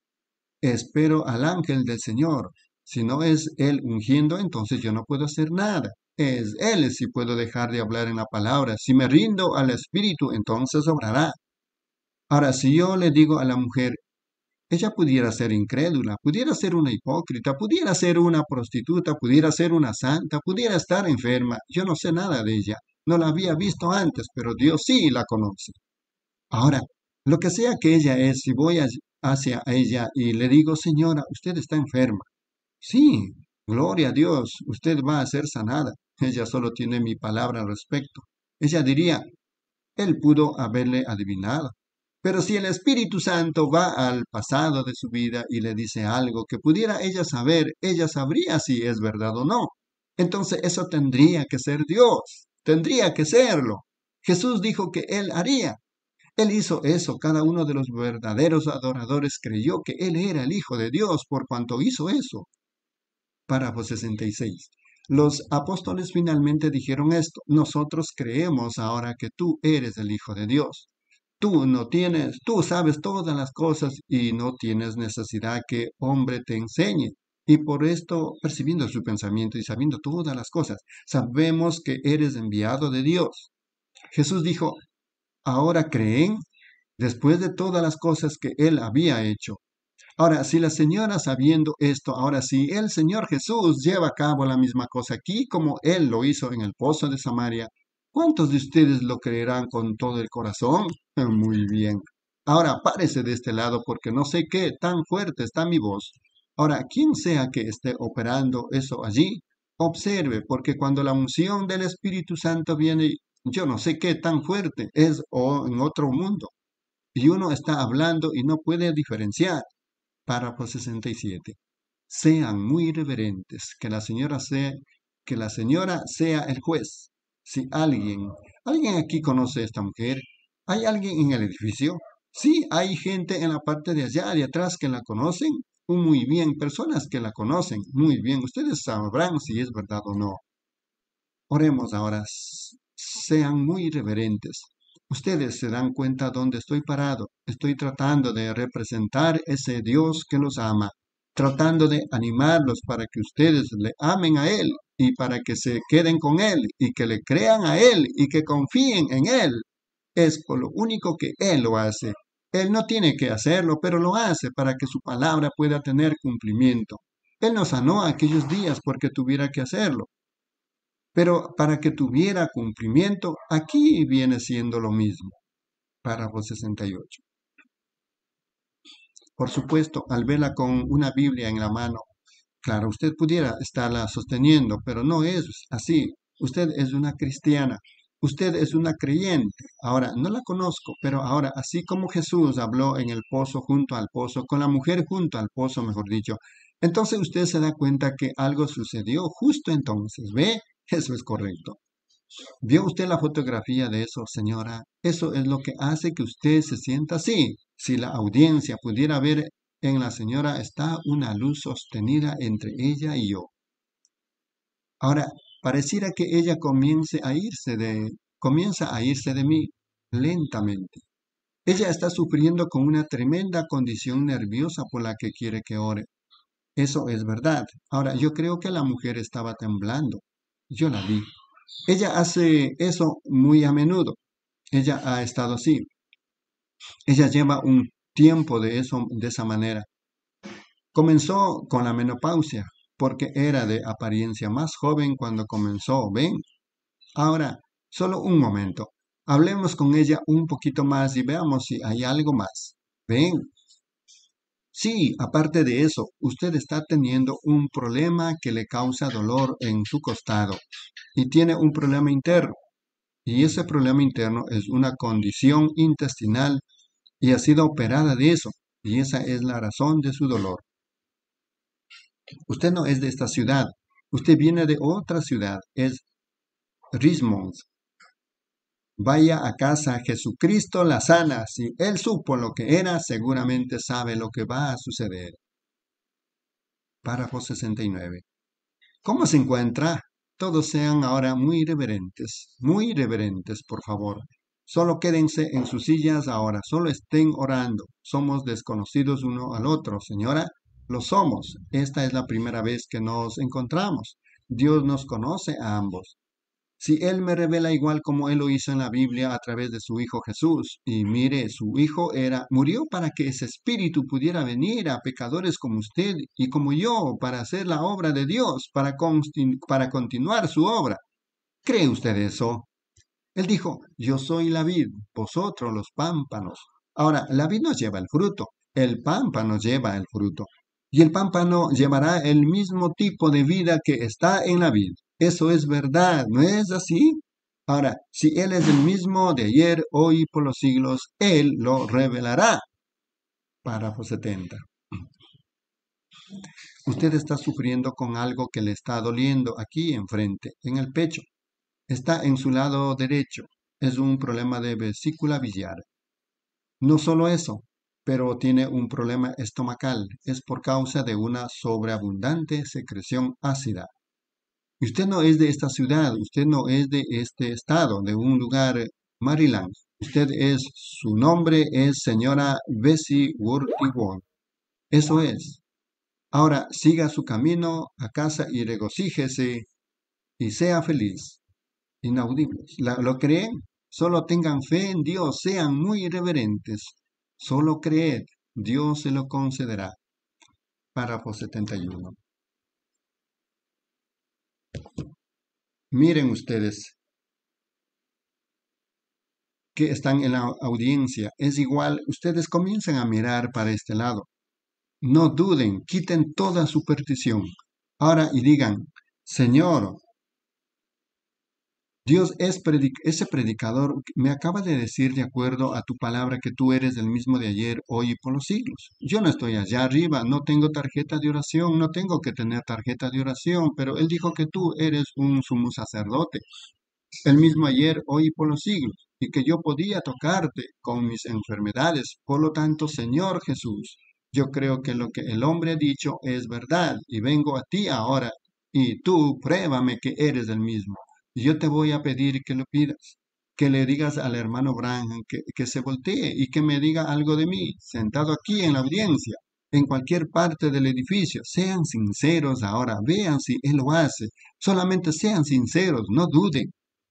D: Espero al ángel del Señor. Si no es él ungiendo, entonces yo no puedo hacer nada. Es él si puedo dejar de hablar en la palabra. Si me rindo al Espíritu, entonces obrará. Ahora, si yo le digo a la mujer, ella pudiera ser incrédula, pudiera ser una hipócrita, pudiera ser una prostituta, pudiera ser una santa, pudiera estar enferma. Yo no sé nada de ella. No la había visto antes, pero Dios sí la conoce. Ahora, lo que sea que ella es, si voy hacia ella y le digo, señora, usted está enferma. Sí, gloria a Dios, usted va a ser sanada. Ella solo tiene mi palabra al respecto. Ella diría, él pudo haberle adivinado. Pero si el Espíritu Santo va al pasado de su vida y le dice algo que pudiera ella saber, ella sabría si es verdad o no. Entonces eso tendría que ser Dios, tendría que serlo. Jesús dijo que Él haría. Él hizo eso, cada uno de los verdaderos adoradores creyó que Él era el Hijo de Dios por cuanto hizo eso. Párrafo 66. Los apóstoles finalmente dijeron esto, nosotros creemos ahora que tú eres el Hijo de Dios. Tú sabes todas las cosas y no tienes necesidad que hombre te enseñe. Y por esto, percibiendo su pensamiento y sabiendo todas las cosas, sabemos que eres enviado de Dios. Jesús dijo, ahora creen, después de todas las cosas que Él había hecho. Ahora, si la señora sabiendo esto, ahora si el Señor Jesús lleva a cabo la misma cosa aquí como Él lo hizo en el pozo de Samaria, ¿cuántos de ustedes lo creerán con todo el corazón? Muy bien. Ahora, párese de este lado porque no sé qué tan fuerte está mi voz. Ahora, quien sea que esté operando eso allí, observe, porque cuando la unción del Espíritu Santo viene, yo no sé qué tan fuerte es o en otro mundo. Y uno está hablando y no puede diferenciar. Párrafo 67. Sean muy reverentes, que la señora sea el juez. Si alguien aquí conoce a esta mujer, ¿hay alguien en el edificio? Sí, hay gente en la parte de allá, de atrás, que la conocen. Muy bien, personas que la conocen. Muy bien, ustedes sabrán si es verdad o no. Oremos ahora. Sean muy reverentes. Ustedes se dan cuenta dónde estoy parado. Estoy tratando de representar ese Dios que los ama, tratando de animarlos para que ustedes le amen a Él y para que se queden con Él y que le crean a Él y que confíen en Él. Es por lo único que Él lo hace. Él no tiene que hacerlo, pero lo hace para que su palabra pueda tener cumplimiento. Él no sanó aquellos días porque tuviera que hacerlo. Pero para que tuviera cumplimiento, aquí viene siendo lo mismo. Párrafo 68. Por supuesto, al verla con una Biblia en la mano, claro, usted pudiera estarla sosteniendo, pero no es así. Usted es una cristiana. Usted es una creyente. Ahora, no la conozco, pero ahora, así como Jesús habló en el pozo, junto al pozo, con la mujer junto al pozo, mejor dicho, entonces usted se da cuenta que algo sucedió justo entonces. ¿Ve? Eso es correcto. ¿Vio usted la fotografía de eso, señora? Eso es lo que hace que usted se sienta así. Si la audiencia pudiera ver en la señora, está una luz sostenida entre ella y yo. Ahora, pareciera que ella comienza a irse de mí lentamente. Ella está sufriendo con una tremenda condición nerviosa por la que quiere que ore. Eso es verdad. Ahora, yo creo que la mujer estaba temblando. Yo la vi. Ella hace eso muy a menudo. Ella ha estado así. Ella lleva un tiempo de esa manera. Comenzó con la menopausia, porque era de apariencia más joven cuando comenzó, ¿ven? Ahora, solo un momento. Hablemos con ella un poquito más y veamos si hay algo más. ¿Ven? Sí, aparte de eso, usted está teniendo un problema que le causa dolor en su costado y tiene un problema interno. Y ese problema interno es una condición intestinal y ha sido operada de eso. Y esa es la razón de su dolor. Usted no es de esta ciudad. Usted viene de otra ciudad. Es Richmond. Vaya a casa, Jesucristo la sana. Si Él supo lo que era, seguramente sabe lo que va a suceder. Párrafo 69. ¿Cómo se encuentra? Todos sean ahora muy reverentes, por favor. Solo quédense en sus sillas ahora, solo estén orando. Somos desconocidos uno al otro, señora. Lo somos. Esta es la primera vez que nos encontramos. Dios nos conoce a ambos. Si Él me revela igual como Él lo hizo en la Biblia a través de su Hijo Jesús, y mire, su Hijo murió para que ese Espíritu pudiera venir a pecadores como usted y como yo, para hacer la obra de Dios, para continuar su obra. ¿Cree usted eso? Él dijo, yo soy la vid, vosotros los pámpanos. Ahora, la vid nos lleva el fruto, el pámpano lleva el fruto, y el pámpano llevará el mismo tipo de vida que está en la vid. Eso es verdad, ¿no es así? Ahora, si Él es el mismo de ayer, hoy y por los siglos, Él lo revelará. Párrafo 70. Usted está sufriendo con algo que le está doliendo aquí enfrente, en el pecho. Está en su lado derecho. Es un problema de vesícula biliar. No solo eso, pero tiene un problema estomacal. Es por causa de una sobreabundante secreción ácida. Y usted no es de esta ciudad, usted no es de este estado, de un lugar, Maryland. Su nombre es señora Bessie Worthy. Eso es. Ahora siga su camino a casa y regocíjese y sea feliz. Inaudibles. ¿Lo creen? Solo tengan fe en Dios, sean muy reverentes. Solo creed, Dios se lo concederá. Párrafo 71. Miren ustedes que están en la audiencia. Es igual, ustedes comiencen a mirar para este lado. No duden, quiten toda superstición. Ahora y digan, Señor, Dios es ese predicador me acaba de decir de acuerdo a tu palabra que tú eres el mismo de ayer, hoy y por los siglos. Yo no estoy allá arriba, no tengo tarjeta de oración, no tengo que tener tarjeta de oración, pero Él dijo que tú eres un sumo sacerdote, el mismo ayer, hoy y por los siglos, y que yo podía tocarte con mis enfermedades. Por lo tanto, Señor Jesús, yo creo que lo que el hombre ha dicho es verdad, y vengo a ti ahora, y tú pruébame que eres el mismo. Y yo te voy a pedir que lo pidas, que le digas al hermano Branham que se voltee y que me diga algo de mí, sentado aquí en la audiencia, en cualquier parte del edificio. Sean sinceros ahora, vean si él lo hace. Solamente sean sinceros, no duden.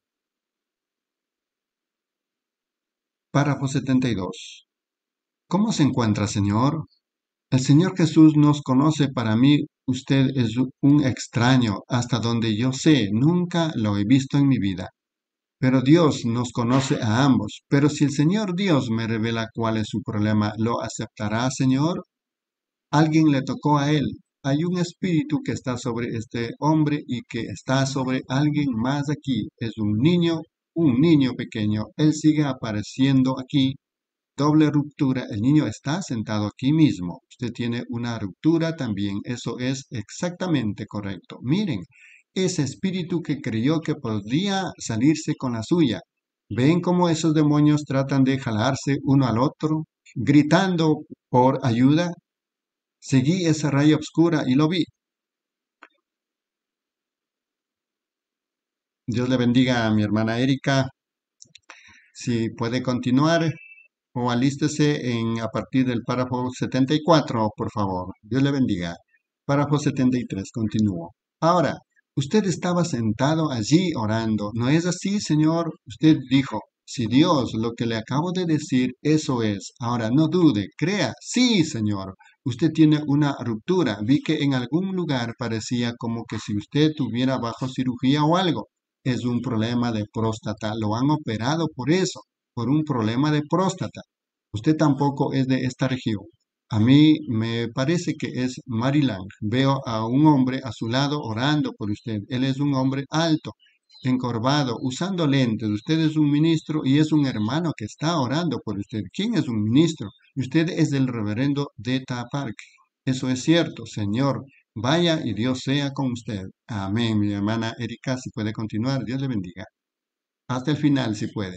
D: Párrafo 72. ¿Cómo se encuentra, Señor? El Señor Jesús nos conoce. Para mí, usted es un extraño. Hasta donde yo sé, nunca lo he visto en mi vida. Pero Dios nos conoce a ambos. Pero si el Señor Dios me revela cuál es su problema, ¿lo aceptará, Señor? Alguien le tocó a él. Hay un espíritu que está sobre este hombre y que está sobre alguien más aquí. Es un niño pequeño. Él sigue apareciendo aquí. Doble ruptura. El niño está sentado aquí mismo. Usted tiene una ruptura también. Eso es exactamente correcto. Miren, ese espíritu que creyó que podría salirse con la suya. ¿Ven cómo esos demonios tratan de jalarse uno al otro, gritando por ayuda? Seguí esa raya oscura y lo vi. Dios le bendiga a mi hermana Erika. Si puede continuar o alístese a partir del párrafo 74, por favor. Dios le bendiga. Párrafo 73, continúo. Ahora, usted estaba sentado allí orando. ¿No es así, Señor? Usted dijo, si Dios, lo que le acabo de decir, eso es. Ahora, no dude, crea. Sí, Señor. Usted tiene una ruptura. Vi que en algún lugar parecía como que si usted tuviera bajo cirugía o algo. Es un problema de próstata. Lo han operado por eso, por un problema de próstata. Usted tampoco es de esta región. A mí me parece que es Maryland. Veo a un hombre a su lado orando por usted. Él es un hombre alto, encorvado, usando lentes. Usted es un ministro y es un hermano que está orando por usted. ¿Quién es un ministro? Usted es el reverendo Deta Park. Eso es cierto, Señor. Vaya y Dios sea con usted. Amén. Mi hermana Erika, si puede continuar, Dios le bendiga. Hasta el final, si puede.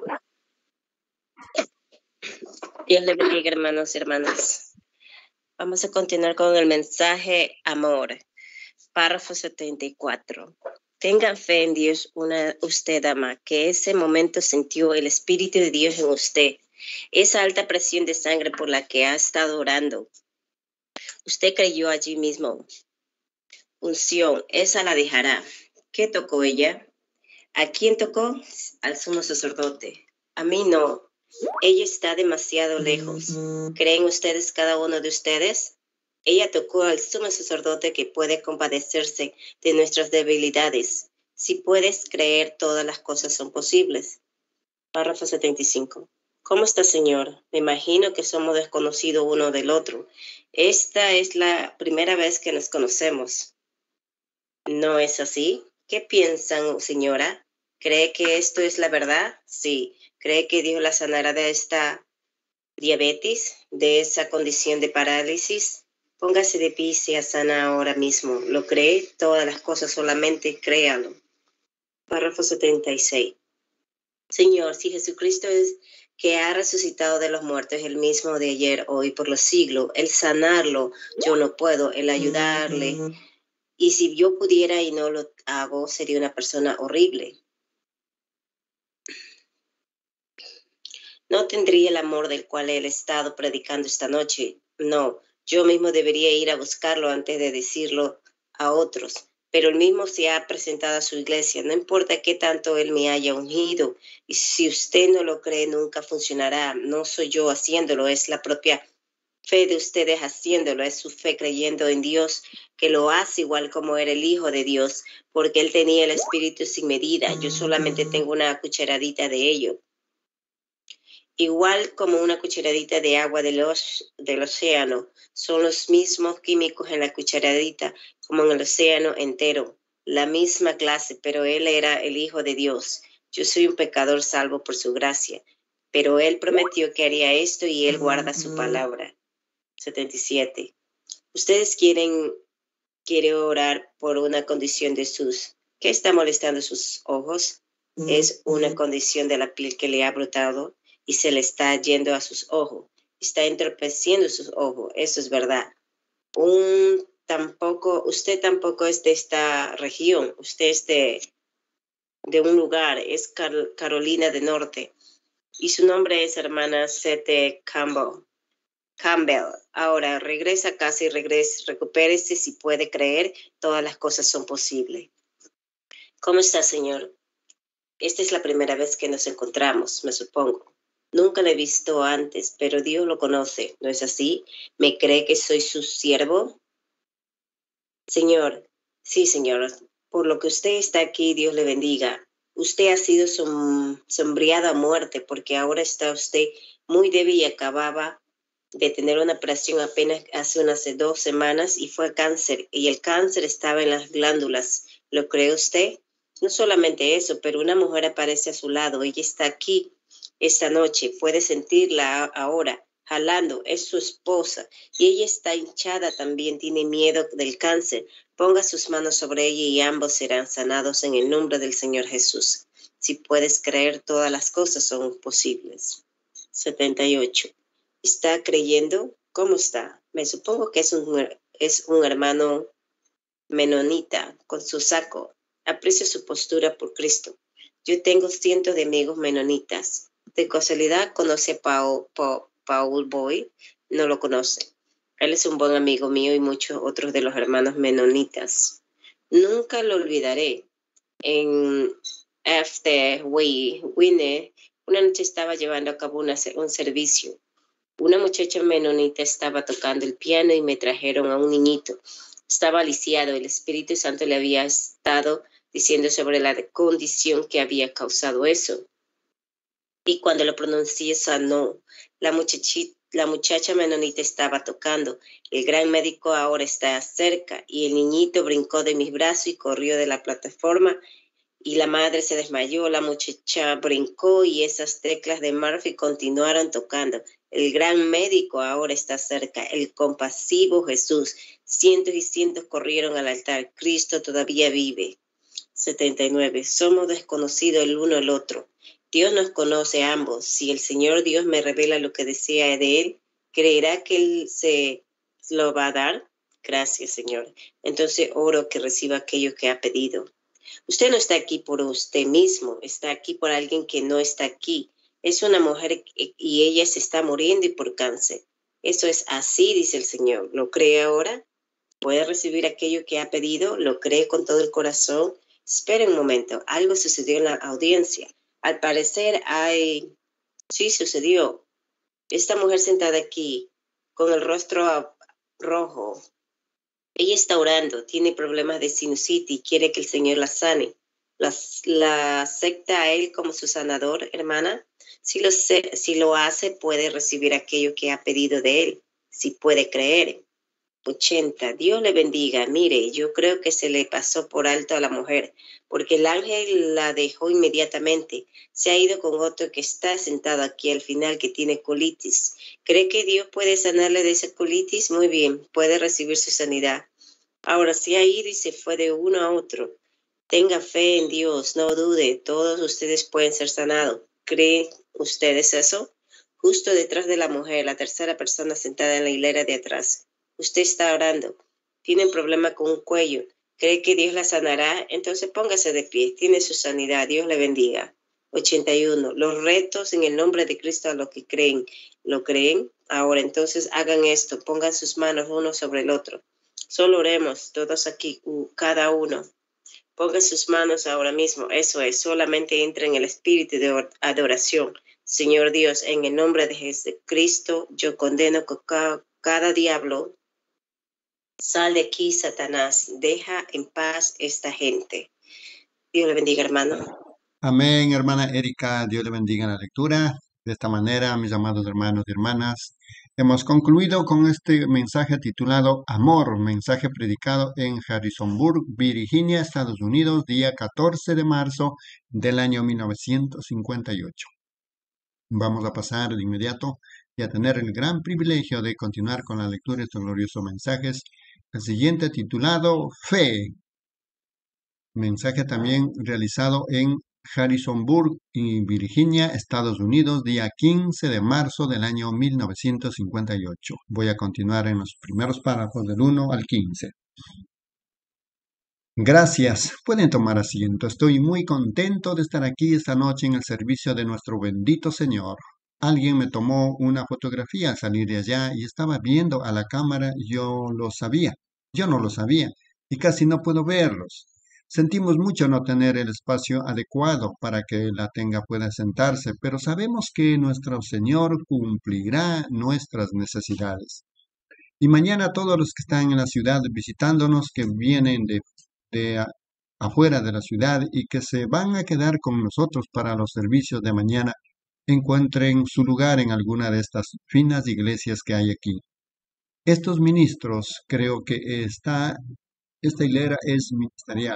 E: Dios le bendiga, hermanos y hermanas. Vamos a continuar con el mensaje amor. Párrafo 74. Tengan fe en Dios, usted ama, que ese momento sintió el Espíritu de Dios en usted. Esa alta presión de sangre por la que ha estado orando. Usted creyó allí mismo. Unción, esa la dejará. ¿Qué tocó ella? ¿A quién tocó? Al sumo sacerdote. A mí no. Ella está demasiado lejos. ¿Creen ustedes, cada uno de ustedes? Ella tocó al sumo sacerdote que puede compadecerse de nuestras debilidades. Si puedes creer, todas las cosas son posibles. Párrafo 75. ¿Cómo está, Señor? Me imagino que somos desconocidos uno del otro. Esta es la primera vez que nos conocemos. ¿No es así? ¿Qué piensan, señora? ¿Cree que esto es la verdad? Sí. ¿Cree que Dios la sanará de esta diabetes, de esa condición de parálisis? Póngase de pie y sea sana ahora mismo. ¿Lo cree? Todas las cosas, solamente créalo. Párrafo 76. Señor, si Jesucristo es que ha resucitado de los muertos, el mismo de ayer, hoy, por los siglos, el sanarlo, yo no puedo, el ayudarle. Y si yo pudiera y no lo hago, sería una persona horrible. No tendría el amor del cual él ha estado predicando esta noche. No, yo mismo debería ir a buscarlo antes de decirlo a otros. Pero él mismo se ha presentado a su iglesia. No importa qué tanto él me haya ungido. Y si usted no lo cree, nunca funcionará. No soy yo haciéndolo, es la propia fe de ustedes haciéndolo, es su fe creyendo en Dios, que lo hace igual como era el Hijo de Dios, porque Él tenía el Espíritu sin medida. Yo solamente tengo una cucharadita de ello. Igual como una cucharadita de agua del océano, son los mismos químicos en la cucharadita como en el océano entero. La misma clase, pero Él era el Hijo de Dios. Yo soy un pecador salvo por su gracia, pero Él prometió que haría esto y Él guarda su palabra. 77. Ustedes quieren orar por una condición de sus... ¿Qué está molestando sus ojos? Es una condición de la piel que le ha brotado y se le está yendo a sus ojos. Está entorpeciendo sus ojos. Eso es verdad. Usted tampoco es de esta región. Usted es de un lugar. Es Carolina del Norte. Y su nombre es hermana Sete Campbell. Ahora regresa a casa y recupérese si puede creer, todas las cosas son posibles. ¿Cómo está, señor? Esta es la primera vez que nos encontramos, me supongo. Nunca le he visto antes, pero Dios lo conoce, ¿no es así? ¿Me cree que soy su siervo? Señor, sí, señor, por lo que usted está aquí, Dios le bendiga. Usted ha sido sombreado a muerte porque ahora está usted muy débil y acababa de tener una operación apenas hace unas 2 semanas y fue cáncer, y el cáncer estaba en las glándulas. ¿Lo cree usted? No solamente eso, pero una mujer aparece a su lado. Ella está aquí esta noche. Puede sentirla ahora, jalando. Es su esposa y ella está hinchada también. Tiene miedo del cáncer. Ponga sus manos sobre ella y ambos serán sanados en el nombre del Señor Jesús. Si puedes creer, todas las cosas son posibles. 78. ¿Está creyendo? ¿Cómo está? Me supongo que es un hermano menonita con su saco. Aprecio su postura por Cristo. Yo tengo cientos de amigos menonitas. ¿De casualidad conoce a Paul Boyd? No lo conoce. Él es un buen amigo mío y muchos otros de los hermanos menonitas. Nunca lo olvidaré. En After Winner, una noche estaba llevando a cabo un servicio. Una muchacha menonita estaba tocando el piano y me trajeron a un niñito. Estaba lisiado. El Espíritu Santo le había estado diciendo sobre la condición que había causado eso. Y cuando lo pronuncié, sanó. La muchacha menonita estaba tocando. El gran médico ahora está cerca y el niñito brincó de mis brazos y corrió de la plataforma. Y la madre se desmayó, la muchacha brincó y esas teclas de Murphy continuaron tocando. El gran médico ahora está cerca, el compasivo Jesús. Cientos y cientos corrieron al altar. Cristo todavía vive. 79. Somos desconocidos el uno al otro. Dios nos conoce a ambos. Si el Señor Dios me revela lo que desea de Él, ¿creerá que Él se lo va a dar? Gracias, Señor. Entonces oro que reciba aquello que ha pedido. Usted no está aquí por usted mismo, está aquí por alguien que no está aquí. Es una mujer y ella se está muriendo y por cáncer. Eso es así, dice el Señor. ¿Lo cree ahora? ¿Puede recibir aquello que ha pedido? ¿Lo cree con todo el corazón? Espera un momento, algo sucedió en la audiencia. Al parecer sí sucedió. Esta mujer sentada aquí, con el rostro rojo, ella está orando, tiene problemas de sinusitis y quiere que el Señor la sane. ¿La acepta a Él como su sanador, hermana? Si lo hace, puede recibir aquello que ha pedido de Él, si puede creer. 80. Dios le bendiga. Mire, yo creo que se le pasó por alto a la mujer, porque el ángel la dejó inmediatamente. Se ha ido con otro que está sentado aquí al final, que tiene colitis. ¿Cree que Dios puede sanarle de esa colitis? Muy bien, puede recibir su sanidad. Ahora se ha ido y se fue de uno a otro. Tenga fe en Dios, no dude, todos ustedes pueden ser sanados. ¿Creen ustedes eso? Justo detrás de la mujer, la tercera persona sentada en la hilera de atrás. Usted está orando. Tiene un problema con un cuello. ¿Cree que Dios la sanará? Entonces póngase de pie. Tiene su sanidad. Dios le bendiga. 81. Los retos en el nombre de Cristo a los que creen. ¿Lo creen? Ahora entonces hagan esto. Pongan sus manos uno sobre el otro. Solo oremos todos aquí, cada uno. Pongan sus manos ahora mismo. Eso es. Solamente entra en el espíritu de adoración. Señor Dios, en el nombre de Jesucristo, yo condeno cada diablo, sal de aquí, Satanás, deja en paz esta gente. Dios le bendiga, hermano.
D: Amén, hermana Erika. Dios le bendiga la lectura. De esta manera, mis amados hermanos y hermanas, hemos concluido con este mensaje titulado Amor, mensaje predicado en Harrisonburg, Virginia, Estados Unidos, día 14 de marzo del año 1958. Vamos a pasar de inmediato y a tener el gran privilegio de continuar con la lectura de estos gloriosos mensajes. El siguiente titulado Fe, mensaje también realizado en Harrisonburg, Virginia, Estados Unidos, día 15 de marzo del año 1958. Voy a continuar en los primeros párrafos del 1 al 15. Gracias. Pueden tomar asiento. Estoy muy contento de estar aquí esta noche en el servicio de nuestro bendito Señor. Alguien me tomó una fotografía al salir de allá y estaba viendo a la cámara. Yo no lo sabía y casi no puedo verlos. Sentimos mucho no tener el espacio adecuado para que la pueda sentarse, pero sabemos que nuestro Señor cumplirá nuestras necesidades. Y mañana todos los que están en la ciudad visitándonos, que vienen de afuera de la ciudad y que se van a quedar con nosotros para los servicios de mañana, encuentren su lugar en alguna de estas finas iglesias que hay aquí. Estos ministros, creo que esta hilera es ministerial,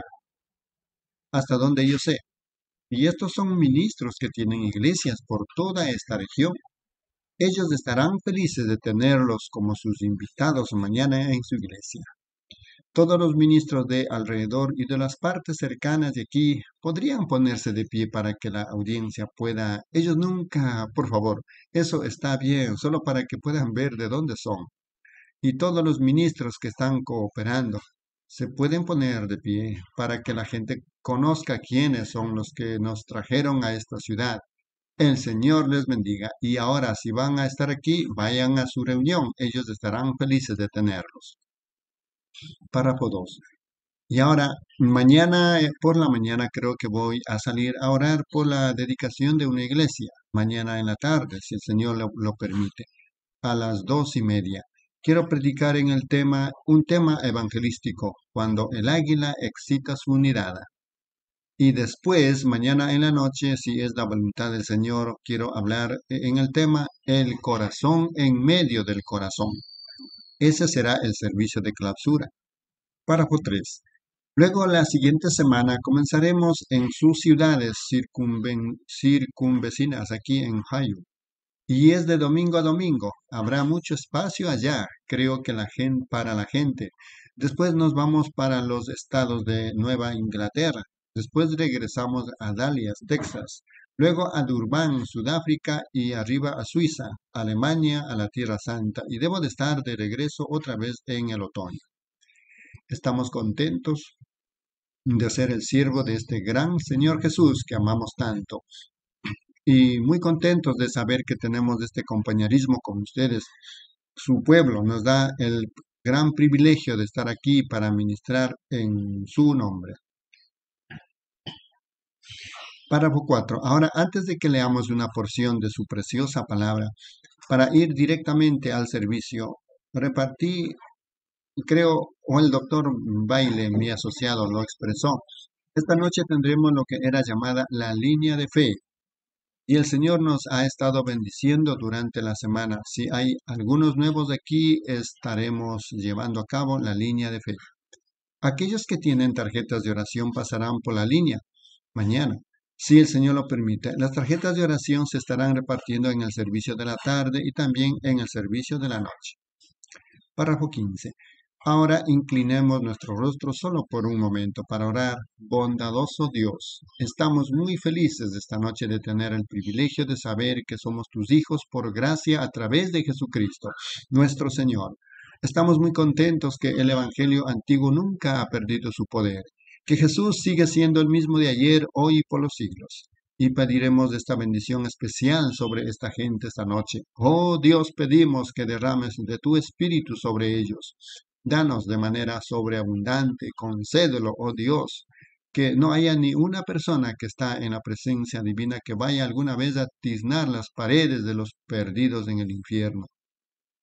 D: hasta donde yo sé. Y estos son ministros que tienen iglesias por toda esta región. Ellos estarán felices de tenerlos como sus invitados mañana en su iglesia. Todos los ministros de alrededor y de las partes cercanas de aquí podrían ponerse de pie para que la audiencia pueda. Ellos nunca, por favor, eso está bien, solo para que puedan ver de dónde son. Y todos los ministros que están cooperando se pueden poner de pie para que la gente conozca quiénes son los que nos trajeron a esta ciudad. El Señor les bendiga. Y ahora, si van a estar aquí, vayan a su reunión. Ellos estarán felices de tenerlos. Párrafo 2. Y ahora, mañana por la mañana creo que voy a salir a orar por la dedicación de una iglesia. Mañana en la tarde, si el Señor lo permite, a las 2:30. Quiero predicar en un tema evangelístico, cuando el águila excita su mirada. Y después, mañana en la noche, si es la voluntad del Señor, quiero hablar en el tema el corazón en medio del corazón. Ese será el servicio de clausura. Párrafo 3. Luego, la siguiente semana, comenzaremos en sus ciudades circunvecinas aquí en Ohio. Y es de domingo a domingo. Habrá mucho espacio allá, creo que para la gente. Después nos vamos para los estados de Nueva Inglaterra. Después regresamos a Dallas, Texas. Luego a Durban, Sudáfrica, y arriba a Suiza, Alemania, a la Tierra Santa. Y debo de estar de regreso otra vez en el otoño. Estamos contentos de ser el siervo de este gran Señor Jesús que amamos tanto. Y muy contentos de saber que tenemos este compañerismo con ustedes. Su pueblo nos da el gran privilegio de estar aquí para ministrar en su nombre. Párrafo 4. Ahora, antes de que leamos una porción de su preciosa palabra, para ir directamente al servicio, repartí, creo, o el doctor Baile, mi asociado, lo expresó. Esta noche tendremos lo que era llamada la línea de fe. Y el Señor nos ha estado bendiciendo durante la semana. Si hay algunos nuevos de aquí, estaremos llevando a cabo la línea de fe. Aquellos que tienen tarjetas de oración pasarán por la línea mañana, si el Señor lo permite. Las tarjetas de oración se estarán repartiendo en el servicio de la tarde y también en el servicio de la noche. Párrafo 15. Ahora inclinemos nuestro rostro solo por un momento para orar. Bondadoso Dios, estamos muy felices esta noche de tener el privilegio de saber que somos tus hijos por gracia a través de Jesucristo, nuestro Señor. Estamos muy contentos que el Evangelio antiguo nunca ha perdido su poder, que Jesús sigue siendo el mismo de ayer, hoy y por los siglos. Y pediremos esta bendición especial sobre esta gente esta noche. Oh Dios, pedimos que derrames de tu Espíritu sobre ellos. Danos de manera sobreabundante, concédelo, oh Dios, que no haya ni una persona que está en la presencia divina que vaya alguna vez a tiznar las paredes de los perdidos en el infierno.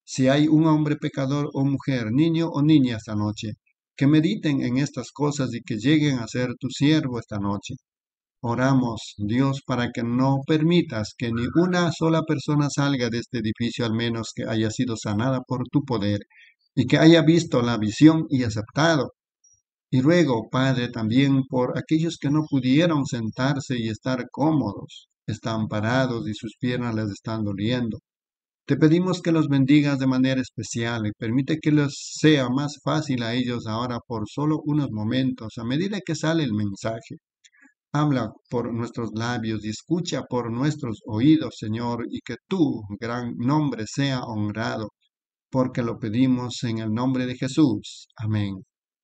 D: Si hay un hombre pecador o mujer, niño o niña esta noche, que mediten en estas cosas y que lleguen a ser tu siervo esta noche. Oramos, Dios, para que no permitas que ni una sola persona salga de este edificio, al menos que haya sido sanada por tu poder y que haya visto la visión y aceptado. Y ruego, Padre, también por aquellos que no pudieron sentarse y estar cómodos, están parados y sus piernas les están doliendo. Te pedimos que los bendigas de manera especial y permite que les sea más fácil a ellos ahora por solo unos momentos, a medida que sale el mensaje. Habla por nuestros labios y escucha por nuestros oídos, Señor, y que tu gran nombre sea honrado, porque lo pedimos en el nombre de Jesús. Amén.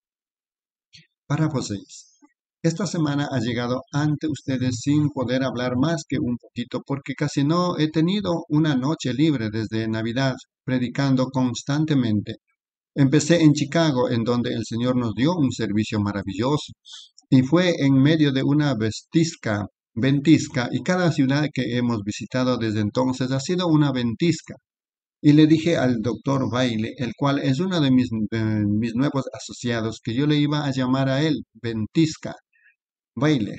D: Párrafo 6. Esta semana ha llegado ante ustedes sin poder hablar más que un poquito porque casi no he tenido una noche libre desde Navidad, predicando constantemente. Empecé en Chicago, en donde el Señor nos dio un servicio maravilloso, y fue en medio de una ventisca, y cada ciudad que hemos visitado desde entonces ha sido una ventisca. Y le dije al doctor Baile, el cual es uno de mis nuevos asociados, que yo le iba a llamar a él Ventisca Baile,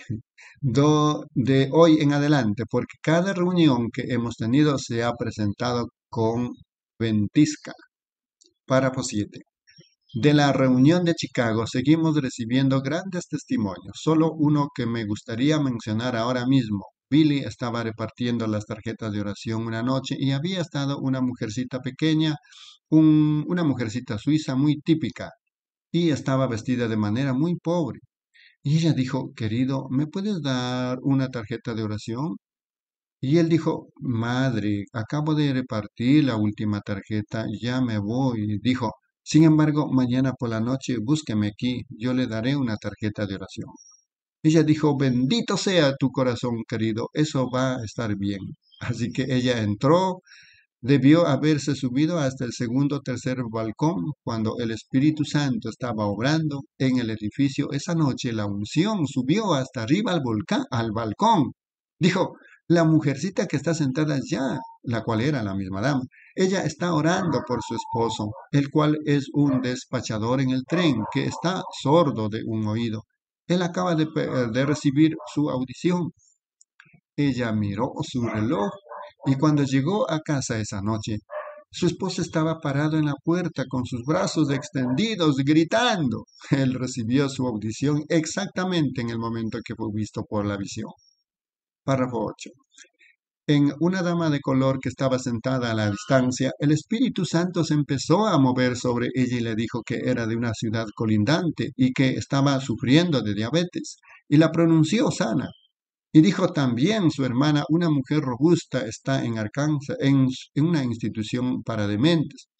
D: de hoy en adelante, porque cada reunión que hemos tenido se ha presentado con Ventisca. Párrafo 7. De la reunión de Chicago seguimos recibiendo grandes testimonios. Solo uno que me gustaría mencionar ahora mismo. Billy estaba repartiendo las tarjetas de oración una noche y había estado una mujercita pequeña, una mujercita suiza muy típica, y estaba vestida de manera muy pobre. Y ella dijo, querido, ¿me puedes dar una tarjeta de oración? Y él dijo, madre, acabo de repartir la última tarjeta, ya me voy. Dijo, sin embargo, mañana por la noche búsqueme aquí, yo le daré una tarjeta de oración. Ella dijo, bendito sea tu corazón, querido, eso va a estar bien. Así que ella entró, debió haberse subido hasta el segundo o tercer balcón cuando el Espíritu Santo estaba obrando en el edificio. Esa noche la unción subió hasta arriba al balcón. Dijo, la mujercita que está sentada allá, la cual era la misma dama, ella está orando por su esposo, el cual es un despachador en el tren que está sordo de un oído. Él acaba de recibir su audición. Ella miró su reloj y cuando llegó a casa esa noche, su esposo estaba parado en la puerta con sus brazos extendidos, gritando. Él recibió su audición exactamente en el momento que fue visto por la visión. Párrafo 8. En una dama de color que estaba sentada a la distancia, el Espíritu Santo se empezó a mover sobre ella y le dijo que era de una ciudad colindante y que estaba sufriendo de diabetes, y la pronunció sana. Y dijo también su hermana, una mujer robusta está en Arkansas, en una institución para dementes.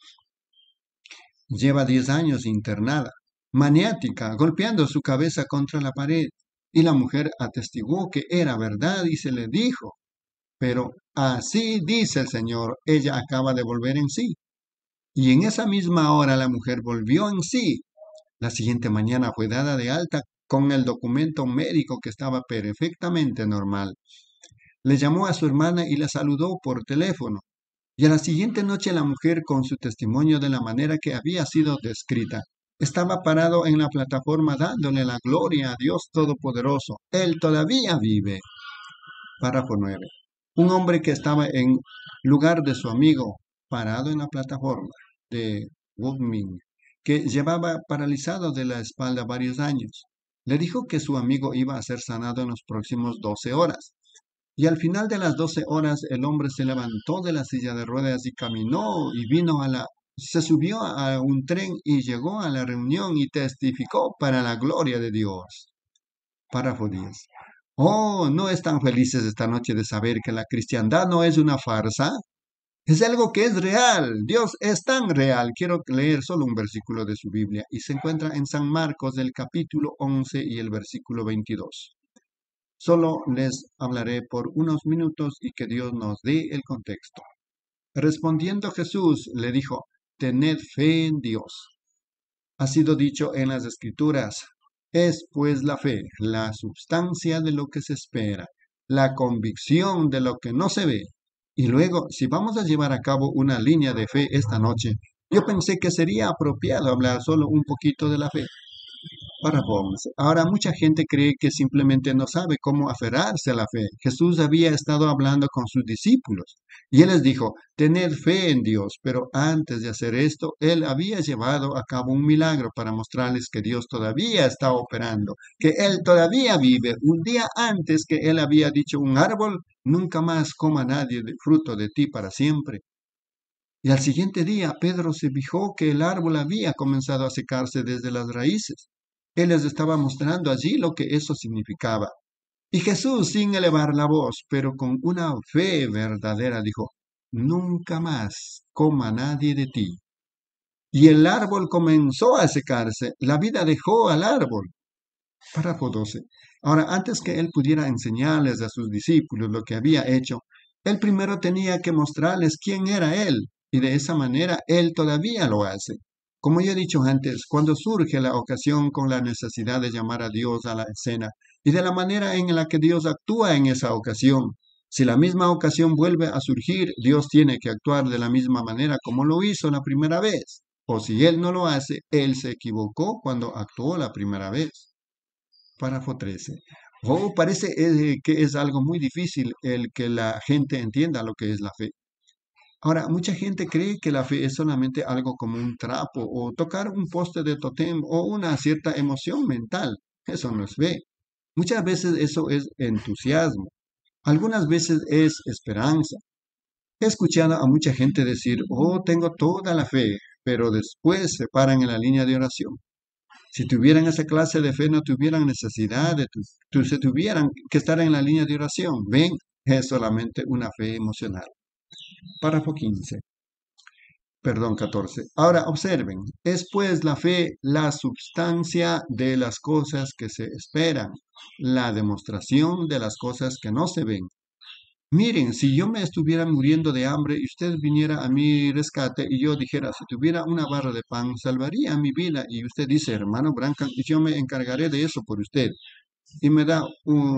D: Lleva 10 años internada, maniática, golpeando su cabeza contra la pared. Y la mujer atestiguó que era verdad y se le dijo, pero así dice el Señor, ella acaba de volver en sí. Y en esa misma hora la mujer volvió en sí. La siguiente mañana fue dada de alta con el documento médico que estaba perfectamente normal. Le llamó a su hermana y la saludó por teléfono. Y a la siguiente noche la mujer, con su testimonio de la manera que había sido descrita, estaba parado en la plataforma dándole la gloria a Dios Todopoderoso. Él todavía vive. Párrafo 9. Un hombre que estaba en lugar de su amigo, parado en la plataforma de Woodming, que llevaba paralizado de la espalda varios años, le dijo que su amigo iba a ser sanado en los próximos 12 horas. Y al final de las 12 horas el hombre se levantó de la silla de ruedas y caminó y se subió a un tren y llegó a la reunión y testificó para la gloria de Dios. Párrafo 10. Oh, ¿no están felices esta noche de saber que la cristiandad no es una farsa? Es algo que es real. Dios es tan real. Quiero leer solo un versículo de su Biblia y se encuentra en San Marcos del capítulo 11 y el versículo 22. Solo les hablaré por unos minutos y que Dios nos dé el contexto. Respondiendo Jesús le dijo, tened fe en Dios. Ha sido dicho en las Escrituras, es pues la fe, la substancia de lo que se espera, la convicción de lo que no se ve. Y luego, si vamos a llevar a cabo una línea de fe esta noche, yo pensé que sería apropiado hablar solo un poquito de la fe. Párrafo 11. Ahora mucha gente cree que simplemente no sabe cómo aferrarse a la fe. Jesús había estado hablando con sus discípulos y él les dijo, tened fe en Dios, pero antes de hacer esto, él había llevado a cabo un milagro para mostrarles que Dios todavía está operando, que él todavía vive. Un día antes que él había dicho un árbol, nunca más coma nadie de fruto de ti para siempre. Y al siguiente día, Pedro se fijó que el árbol había comenzado a secarse desde las raíces. Él les estaba mostrando allí lo que eso significaba. Y Jesús, sin elevar la voz, pero con una fe verdadera, dijo, nunca más coma nadie de ti. Y el árbol comenzó a secarse. La vida dejó al árbol. Párrafo 12. Ahora, antes que él pudiera enseñarles a sus discípulos lo que había hecho, él primero tenía que mostrarles quién era él. Y de esa manera él todavía lo hace. Como ya he dicho antes, cuando surge la ocasión con la necesidad de llamar a Dios a la escena y de la manera en la que Dios actúa en esa ocasión, si la misma ocasión vuelve a surgir, Dios tiene que actuar de la misma manera como lo hizo la primera vez. O si Él no lo hace, Él se equivocó cuando actuó la primera vez. Párrafo 13. Parece que es algo muy difícil el que la gente entienda lo que es la fe. Ahora, mucha gente cree que la fe es solamente algo como un trapo o tocar un poste de tótem o una cierta emoción mental. Eso no es fe. Muchas veces eso es entusiasmo. Algunas veces es esperanza. He escuchado a mucha gente decir, tengo toda la fe, pero después se paran en la línea de oración. Si tuvieran esa clase de fe, no tuvieran necesidad de se tuvieran que estar en la línea de oración. Ven, es solamente una fe emocional. Párrafo 15. Perdón, 14. Ahora observen, es pues la fe la substancia de las cosas que se esperan, la demostración de las cosas que no se ven. Miren, si yo me estuviera muriendo de hambre y usted viniera a mi rescate y yo dijera, si tuviera una barra de pan, salvaría mi vida. Y usted dice, hermano Branham, yo me encargaré de eso por usted. Y me da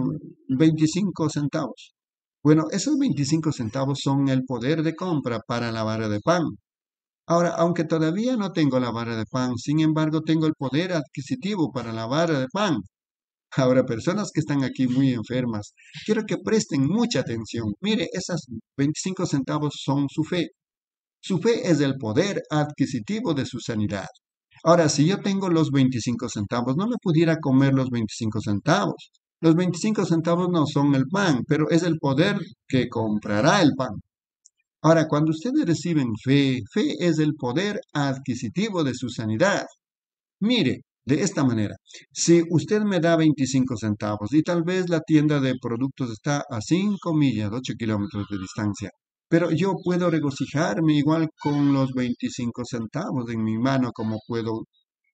D: 25 centavos. Bueno, esos 25 centavos son el poder de compra para la barra de pan. Ahora, aunque todavía no tengo la barra de pan, sin embargo, tengo el poder adquisitivo para la barra de pan. Ahora, personas que están aquí muy enfermas, quiero que presten mucha atención. Mire, esas 25 centavos son su fe. Su fe es el poder adquisitivo de su sanidad. Ahora, si yo tengo los 25 centavos, no me pudiera comer los 25 centavos. Los 25 centavos no son el pan, pero es el poder que comprará el pan. Ahora, cuando ustedes reciben fe, fe es el poder adquisitivo de su sanidad. Mire, de esta manera, si usted me da 25 centavos y tal vez la tienda de productos está a 5 millas, 8 kilómetros de distancia, pero yo puedo regocijarme igual con los 25 centavos en mi mano como puedo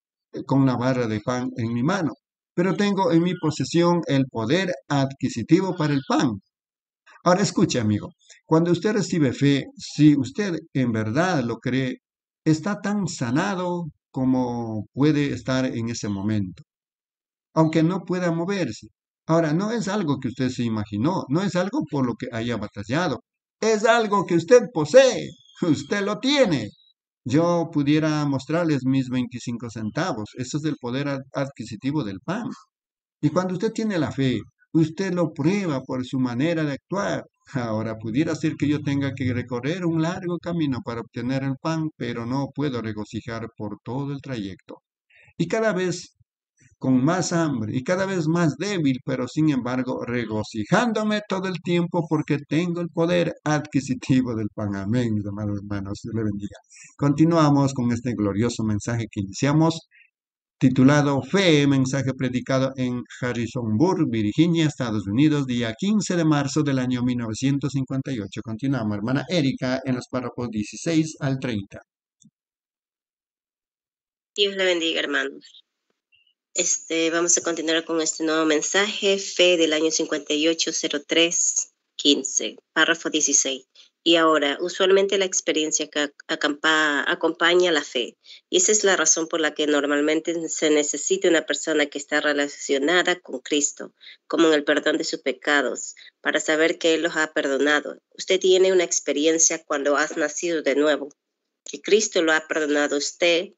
D: con la barra de pan en mi mano. Pero tengo en mi posesión el poder adquisitivo para el pan. Ahora escuche, amigo, cuando usted recibe fe, si usted en verdad lo cree, está tan sanado como puede estar en ese momento, aunque no pueda moverse. Ahora, no es algo que usted se imaginó, no es algo por lo que haya batallado, es algo que usted posee, usted lo tiene. Yo pudiera mostrarles mis 25 centavos, eso es el poder adquisitivo del pan. Y cuando usted tiene la fe, usted lo prueba por su manera de actuar. Ahora, pudiera ser que yo tenga que recorrer un largo camino para obtener el pan, pero no puedo regocijar por todo el trayecto. Y cada vez con más hambre y cada vez más débil, pero sin embargo regocijándome todo el tiempo porque tengo el poder adquisitivo del pan. Amén, mis amados hermanos, Dios le bendiga. Continuamos con este glorioso mensaje que iniciamos, titulado Fe, mensaje predicado en Harrisonburg, Virginia, Estados Unidos, día 15 de marzo del año 1958. Continuamos, hermana Erika, en los párrafos 16 al 30.
E: Dios le bendiga, hermanos. Vamos a continuar con este nuevo mensaje, Fe del año 580315, párrafo 16. Y ahora, usualmente la experiencia que acompaña la fe. Y esa es la razón por la que normalmente se necesita una persona que está relacionada con Cristo, como en el perdón de sus pecados, para saber que Él los ha perdonado. Usted tiene una experiencia cuando has nacido de nuevo, que Cristo lo ha perdonado a usted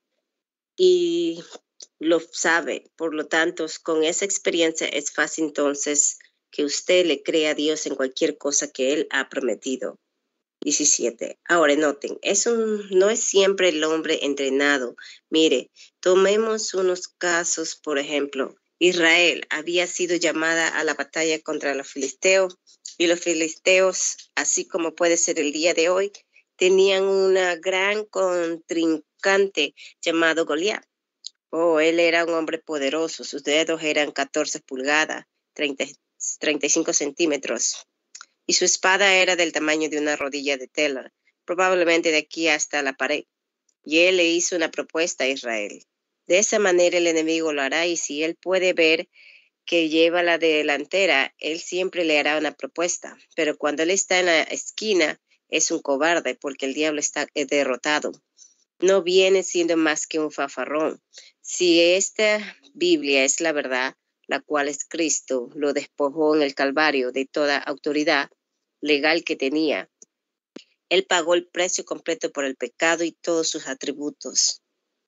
E: y lo sabe. Por lo tanto, con esa experiencia es fácil entonces que usted le crea a Dios en cualquier cosa que Él ha prometido. 17. Ahora noten, no es siempre el hombre entrenado. Mire, tomemos unos casos, por ejemplo, Israel había sido llamada a la batalla contra los filisteos y los filisteos, así como puede ser el día de hoy, tenían una gran contrincante llamado Goliat. Él era un hombre poderoso, sus dedos eran 14 pulgadas, 35 centímetros. Y su espada era del tamaño de una rodilla de tela, probablemente de aquí hasta la pared. Y él le hizo una propuesta a Israel. De esa manera el enemigo lo hará, y si él puede ver que lleva la delantera, él siempre le hará una propuesta. Pero cuando él está en la esquina, es un cobarde, porque el diablo está derrotado. No viene siendo más que un fanfarrón. Si esta Biblia es la verdad, la cual es Cristo, lo despojó en el Calvario de toda autoridad legal que tenía. Él pagó el precio completo por el pecado y todos sus atributos.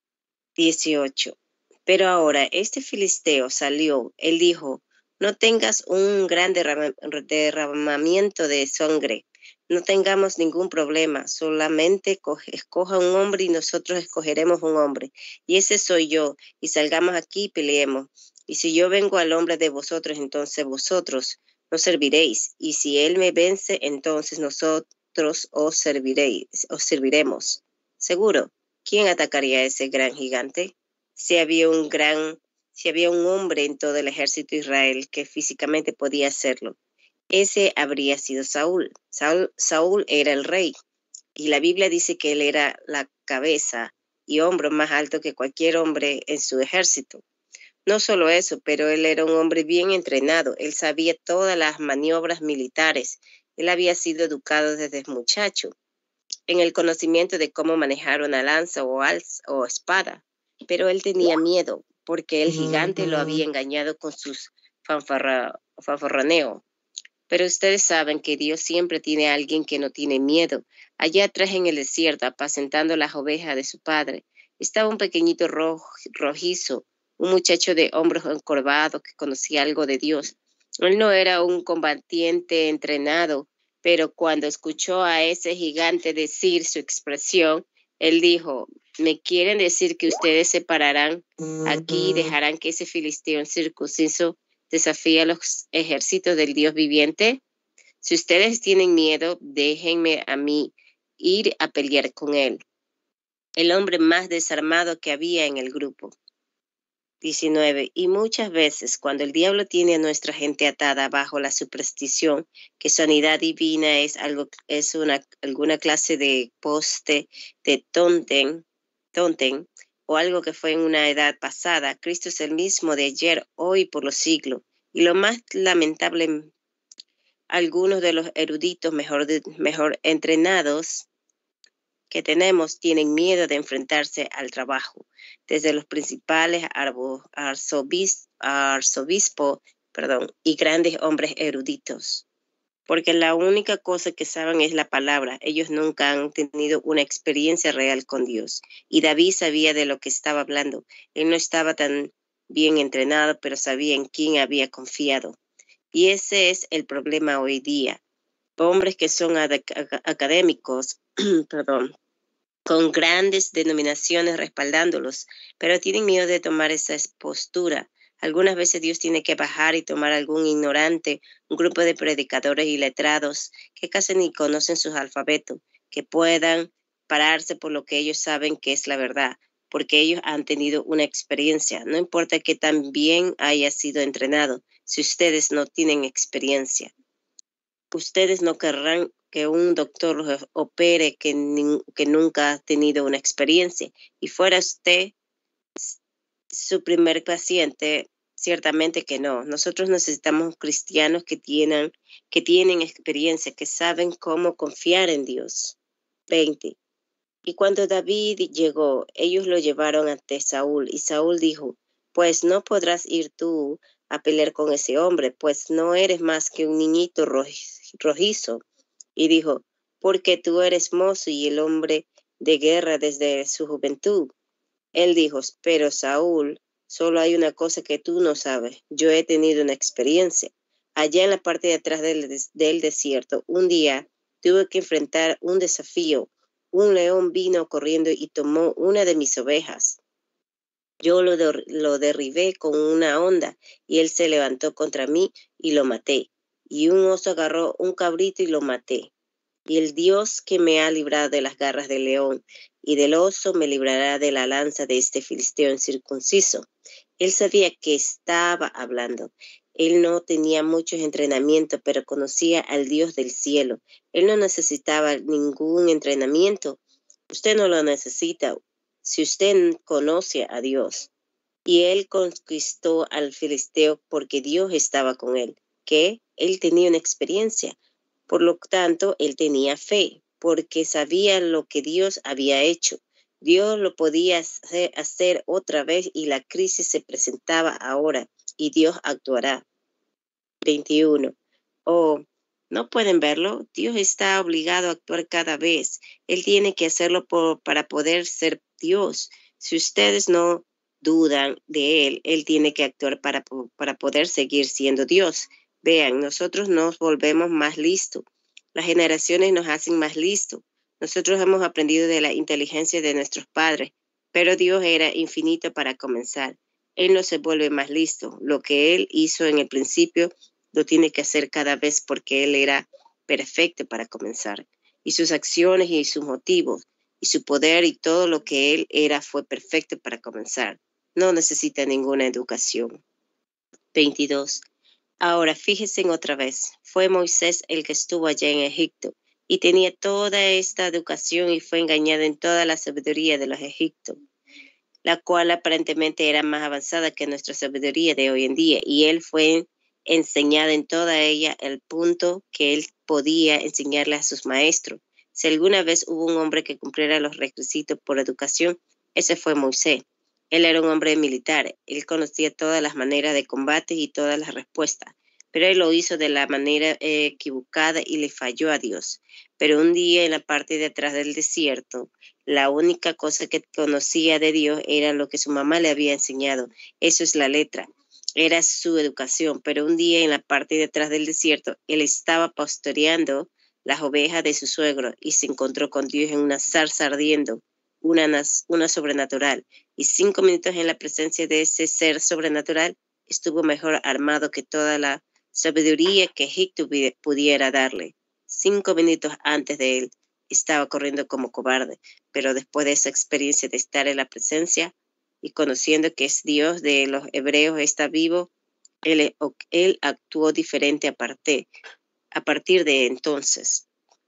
E: 18. Pero ahora este filisteo salió, él dijo, no tengas un gran derramamiento de sangre, no tengamos ningún problema, solamente escoja un hombre y nosotros escogeremos un hombre, y ese soy yo, y salgamos aquí y peleemos. Y si yo vengo al hombre de vosotros, entonces vosotros nos serviréis, y si él me vence, entonces nosotros os serviremos. Seguro, ¿quién atacaría a ese gran gigante? Si había un hombre en todo el ejército de Israel que físicamente podía hacerlo, ese habría sido Saúl. Saúl era el rey, y la Biblia dice que él era la cabeza y hombro más alto que cualquier hombre en su ejército. No solo eso, pero él era un hombre bien entrenado. Él sabía todas las maniobras militares. Él había sido educado desde muchacho en el conocimiento de cómo manejar una lanza o espada. Pero él tenía miedo porque el gigante lo había engañado con sus fanfarroneo. Pero ustedes saben que Dios siempre tiene a alguien que no tiene miedo. Allá atrás en el desierto, apacentando las ovejas de su padre, estaba un pequeñito rojizo, un muchacho de hombros encorvados que conocía algo de Dios. Él no era un combatiente entrenado, pero cuando escuchó a ese gigante decir su expresión, él dijo, ¿me quieren decir que ustedes se pararán aquí y dejarán que ese filisteo incircunciso desafíe a los ejércitos del Dios viviente? Si ustedes tienen miedo, déjenme a mí ir a pelear con él. El hombre más desarmado que había en el grupo. 19. Y muchas veces cuando el diablo tiene a nuestra gente atada bajo la superstición que sanidad divina es alguna clase de poste de tonten o algo que fue en una edad pasada, Cristo es el mismo de ayer, hoy, por los siglos. Y lo más lamentable, algunos de los eruditos mejor entrenados que tenemos tienen miedo de enfrentarse al trabajo, desde los principales arzobispos y grandes hombres eruditos, porque la única cosa que saben es la palabra. Ellos nunca han tenido una experiencia real con Dios, y David sabía de lo que estaba hablando. Él no estaba tan bien entrenado, pero sabía en quién había confiado. Y ese es el problema hoy día. Hombres que son académicos, con grandes denominaciones respaldándolos, pero tienen miedo de tomar esa postura. Algunas veces Dios tiene que bajar y tomar algún ignorante, un grupo de predicadores y letrados que casi ni conocen sus alfabetos, que puedan pararse por lo que ellos saben que es la verdad, porque ellos han tenido una experiencia. No importa que tan bien haya sido entrenado, si ustedes no tienen experiencia. Ustedes no querrán que un doctor los opere que nunca ha tenido una experiencia. Y fuera usted su primer paciente, Ciertamente que no. Nosotros necesitamos cristianos que tienen experiencia, que saben cómo confiar en Dios. 20. Y cuando David llegó, ellos lo llevaron ante Saúl, y Saúl dijo, pues no podrás ir tú a pelear con ese hombre, pues no eres más que un niñito rojizo. Y dijo, porque tú eres mozo y el hombre de guerra desde su juventud. Él dijo, pero Saúl, solo hay una cosa que tú no sabes. Yo he tenido una experiencia. Allá en la parte de atrás del desierto, un día tuve que enfrentar un desafío. Un león vino corriendo y tomó una de mis ovejas. Yo lo derribé con una honda y él se levantó contra mí y lo maté. Y un oso agarró un cabrito y lo maté. Y el Dios que me ha librado de las garras del león y del oso me librará de la lanza de este filisteo incircunciso. Él sabía que estaba hablando. Él no tenía mucho entrenamiento, pero conocía al Dios del cielo. Él no necesitaba ningún entrenamiento. Usted no lo necesita si usted conoce a Dios. Y él conquistó al filisteo porque Dios estaba con él, que él tenía una experiencia. Por lo tanto, él tenía fe, porque sabía lo que Dios había hecho. Dios lo podía hacer otra vez y la crisis se presentaba ahora y Dios actuará. 21. Oh, ¿no pueden verlo? Dios está obligado a actuar cada vez. Él tiene que hacerlo para poder ser Dios. Si ustedes no dudan de él, él tiene que actuar para poder seguir siendo Dios. Vean, nosotros nos volvemos más listos. Las generaciones nos hacen más listos. Nosotros hemos aprendido de la inteligencia de nuestros padres, pero Dios era infinito para comenzar. Él no se vuelve más listo. Lo que él hizo en el principio lo tiene que hacer cada vez porque él era perfecto para comenzar. Y sus acciones y sus motivos y su poder y todo lo que él era fue perfecto para comenzar. No necesita ninguna educación. 22. Ahora fíjense en otra vez. Fue Moisés el que estuvo allá en Egipto y tenía toda esta educación y fue engañado en toda la sabiduría de los egipcios, la cual aparentemente era más avanzada que nuestra sabiduría de hoy en día, y él fue enseñado en toda ella el punto que él podía enseñarle a sus maestros. Si alguna vez hubo un hombre que cumpliera los requisitos por educación, ese fue Moisés. Él era un hombre militar, él conocía todas las maneras de combate y todas las respuestas, pero él lo hizo de la manera equivocada y le falló a Dios. Pero un día en la parte de atrás del desierto, la única cosa que conocía de Dios era lo que su mamá le había enseñado. Eso es la letra. Era su educación. Pero un día en la parte de atrás del desierto, él estaba pastoreando las ovejas de su suegro y se encontró con Dios en una zarza ardiendo, una sobrenatural. Y 5 minutos en la presencia de ese ser sobrenatural, estuvo mejor armado que toda la sabiduría que Egipto pudiera darle. 5 minutos antes de él estaba corriendo como cobarde, pero después de esa experiencia de estar en la presencia y conociendo que es Dios de los hebreos, está vivo, él actuó diferente a partir de entonces.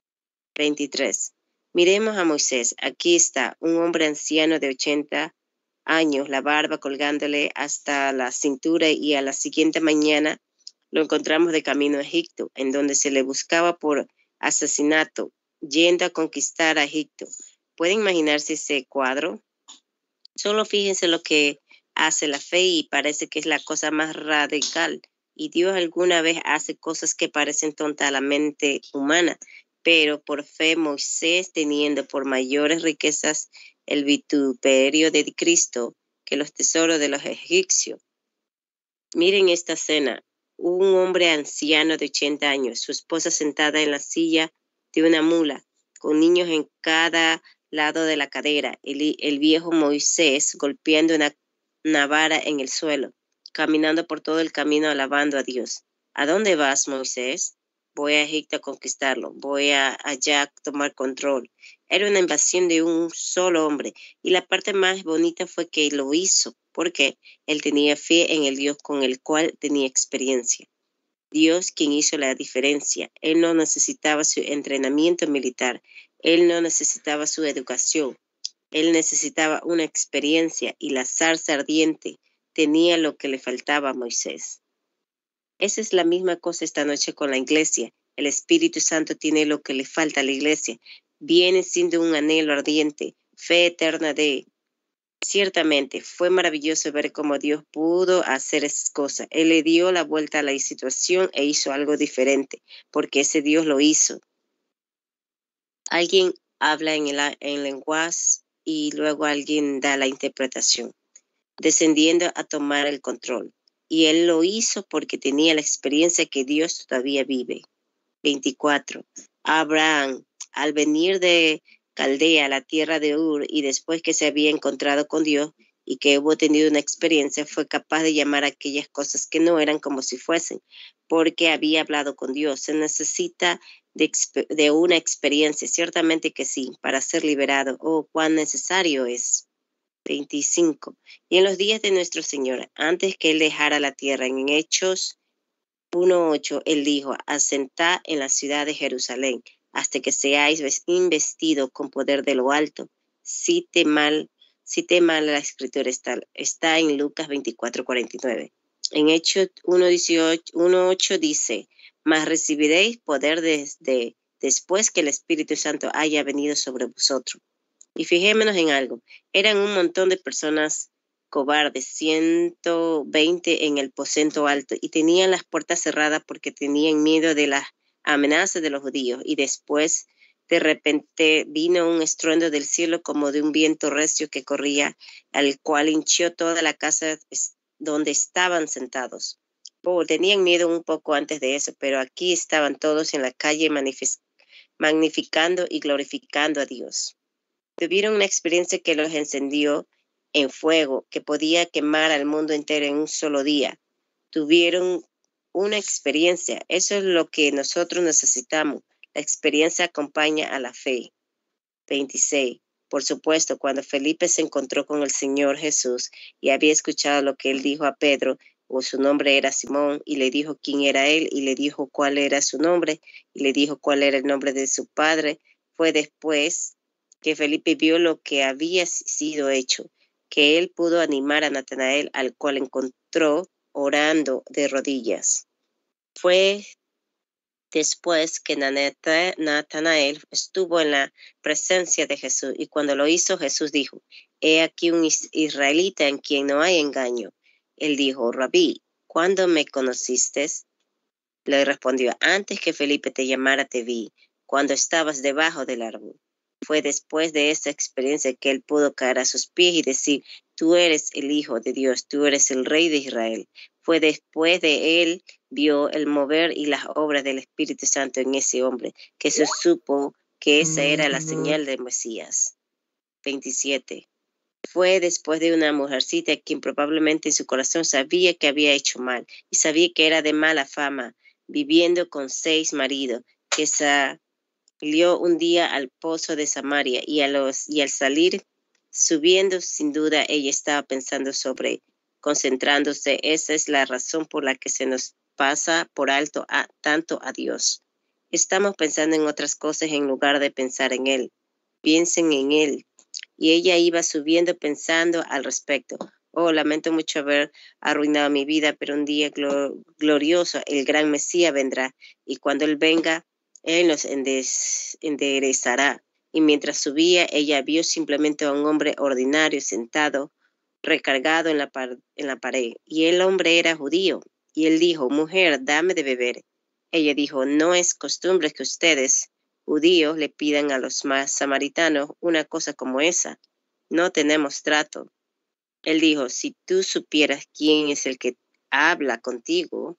E: 23. Miremos a Moisés. Aquí está un hombre anciano de 80 años, la barba colgándole hasta la cintura, y a la siguiente mañana lo encontramos de camino a Egipto, en donde se le buscaba por asesinato, yendo a conquistar a Egipto. ¿Pueden imaginarse ese cuadro? Solo fíjense lo que hace la fe y parece que es la cosa más radical. Y Dios alguna vez hace cosas que parecen tontas a la mente humana, pero por fe Moisés, teniendo por mayores riquezas el vituperio de Cristo que los tesoros de los egipcios. Miren esta escena. Un hombre anciano de 80 años, su esposa sentada en la silla de una mula, con niños en cada lado de la cadera, el viejo Moisés golpeando una vara en el suelo, caminando por todo el camino alabando a Dios. ¿A dónde vas, Moisés? Voy a Egipto a conquistarlo, voy allá a tomar control. Era una invasión de un solo hombre, y la parte más bonita fue que lo hizo, porque él tenía fe en el Dios con el cual tenía experiencia. Dios quien hizo la diferencia. Él no necesitaba su entrenamiento militar, él no necesitaba su educación, él necesitaba una experiencia, y la zarza ardiente tenía lo que le faltaba a Moisés. Esa es la misma cosa esta noche con la iglesia. El Espíritu Santo tiene lo que le falta a la iglesia. Viene siendo un anhelo ardiente, fe eterna de... Ciertamente, fue maravilloso ver cómo Dios pudo hacer esas cosas. Él le dio la vuelta a la situación e hizo algo diferente, porque ese Dios lo hizo. Alguien habla en lenguaje y luego alguien da la interpretación, descendiendo a tomar el control. Y él lo hizo porque tenía la experiencia que Dios todavía vive. 24. Abraham, al venir de Caldea, la tierra de Ur, y después que se había encontrado con Dios y que hubo tenido una experiencia, fue capaz de llamar a aquellas cosas que no eran como si fuesen, porque había hablado con Dios. Se necesita de una experiencia, ciertamente que sí, para ser liberado. Oh, cuán necesario es. 25. Y en los días de nuestro Señor, antes que él dejara la tierra, en Hechos 1:8, él dijo: asentad en la ciudad de Jerusalén, hasta que seáis investidos con poder de lo alto. Cite mal la escritura, está en Lucas 24:49. En Hechos 1:8 dice: mas recibiréis poder después que el Espíritu Santo haya venido sobre vosotros. Y fijémonos en algo, eran un montón de personas cobardes, 120 en el aposento alto, y tenían las puertas cerradas porque tenían miedo de las amenazas de los judíos. Y después, de repente, vino un estruendo del cielo como de un viento recio que corría, al cual hinchió toda la casa donde estaban sentados. Tenían miedo un poco antes de eso, pero aquí estaban todos en la calle magnificando y glorificando a Dios. Tuvieron una experiencia que los encendió en fuego, que podía quemar al mundo entero en un solo día. Tuvieron una experiencia. Eso es lo que nosotros necesitamos. La experiencia acompaña a la fe. 26. Por supuesto, cuando Felipe se encontró con el Señor Jesús y había escuchado lo que él dijo a Pedro, o su nombre era Simón, y le dijo quién era él, y le dijo cuál era su nombre, y le dijo cuál era el nombre de su padre, fue después que Felipe vio lo que había sido hecho, que él pudo animar a Natanael, al cual encontró orando de rodillas. Fue después que Natanael estuvo en la presencia de Jesús, y cuando lo hizo, Jesús dijo: he aquí un israelita en quien no hay engaño. Él dijo: Rabí, ¿cuándo me conociste? Le respondió: antes que Felipe te llamara te vi, cuando estabas debajo del árbol. Fue después de esa experiencia que él pudo caer a sus pies y decir: tú eres el Hijo de Dios, tú eres el Rey de Israel. Fue después de él vio el mover y las obras del Espíritu Santo en ese hombre, que se supo que esa era la señal del Mesías. 27. Fue después de una mujercita quien probablemente en su corazón sabía que había hecho mal y sabía que era de mala fama, viviendo con 6 maridos, que salió un día al pozo de Samaria y al salir, subiendo, sin duda ella estaba pensando concentrándose. Esa es la razón por la que se nos pasa por alto tanto a Dios. Estamos pensando en otras cosas en lugar de pensar en Él. Piensen en Él. Y ella iba subiendo pensando al respecto. Oh, lamento mucho haber arruinado mi vida, pero un día glorioso, el gran Mesías vendrá, y cuando Él venga, Él nos enderezará. Y mientras subía, ella vio simplemente a un hombre ordinario sentado, recargado en la pared. Y el hombre era judío. Y él dijo: mujer, dame de beber. Ella dijo: no es costumbre que ustedes, judíos, le pidan a los samaritanos una cosa como esa. No tenemos trato. Él dijo: si tú supieras quién es el que habla contigo.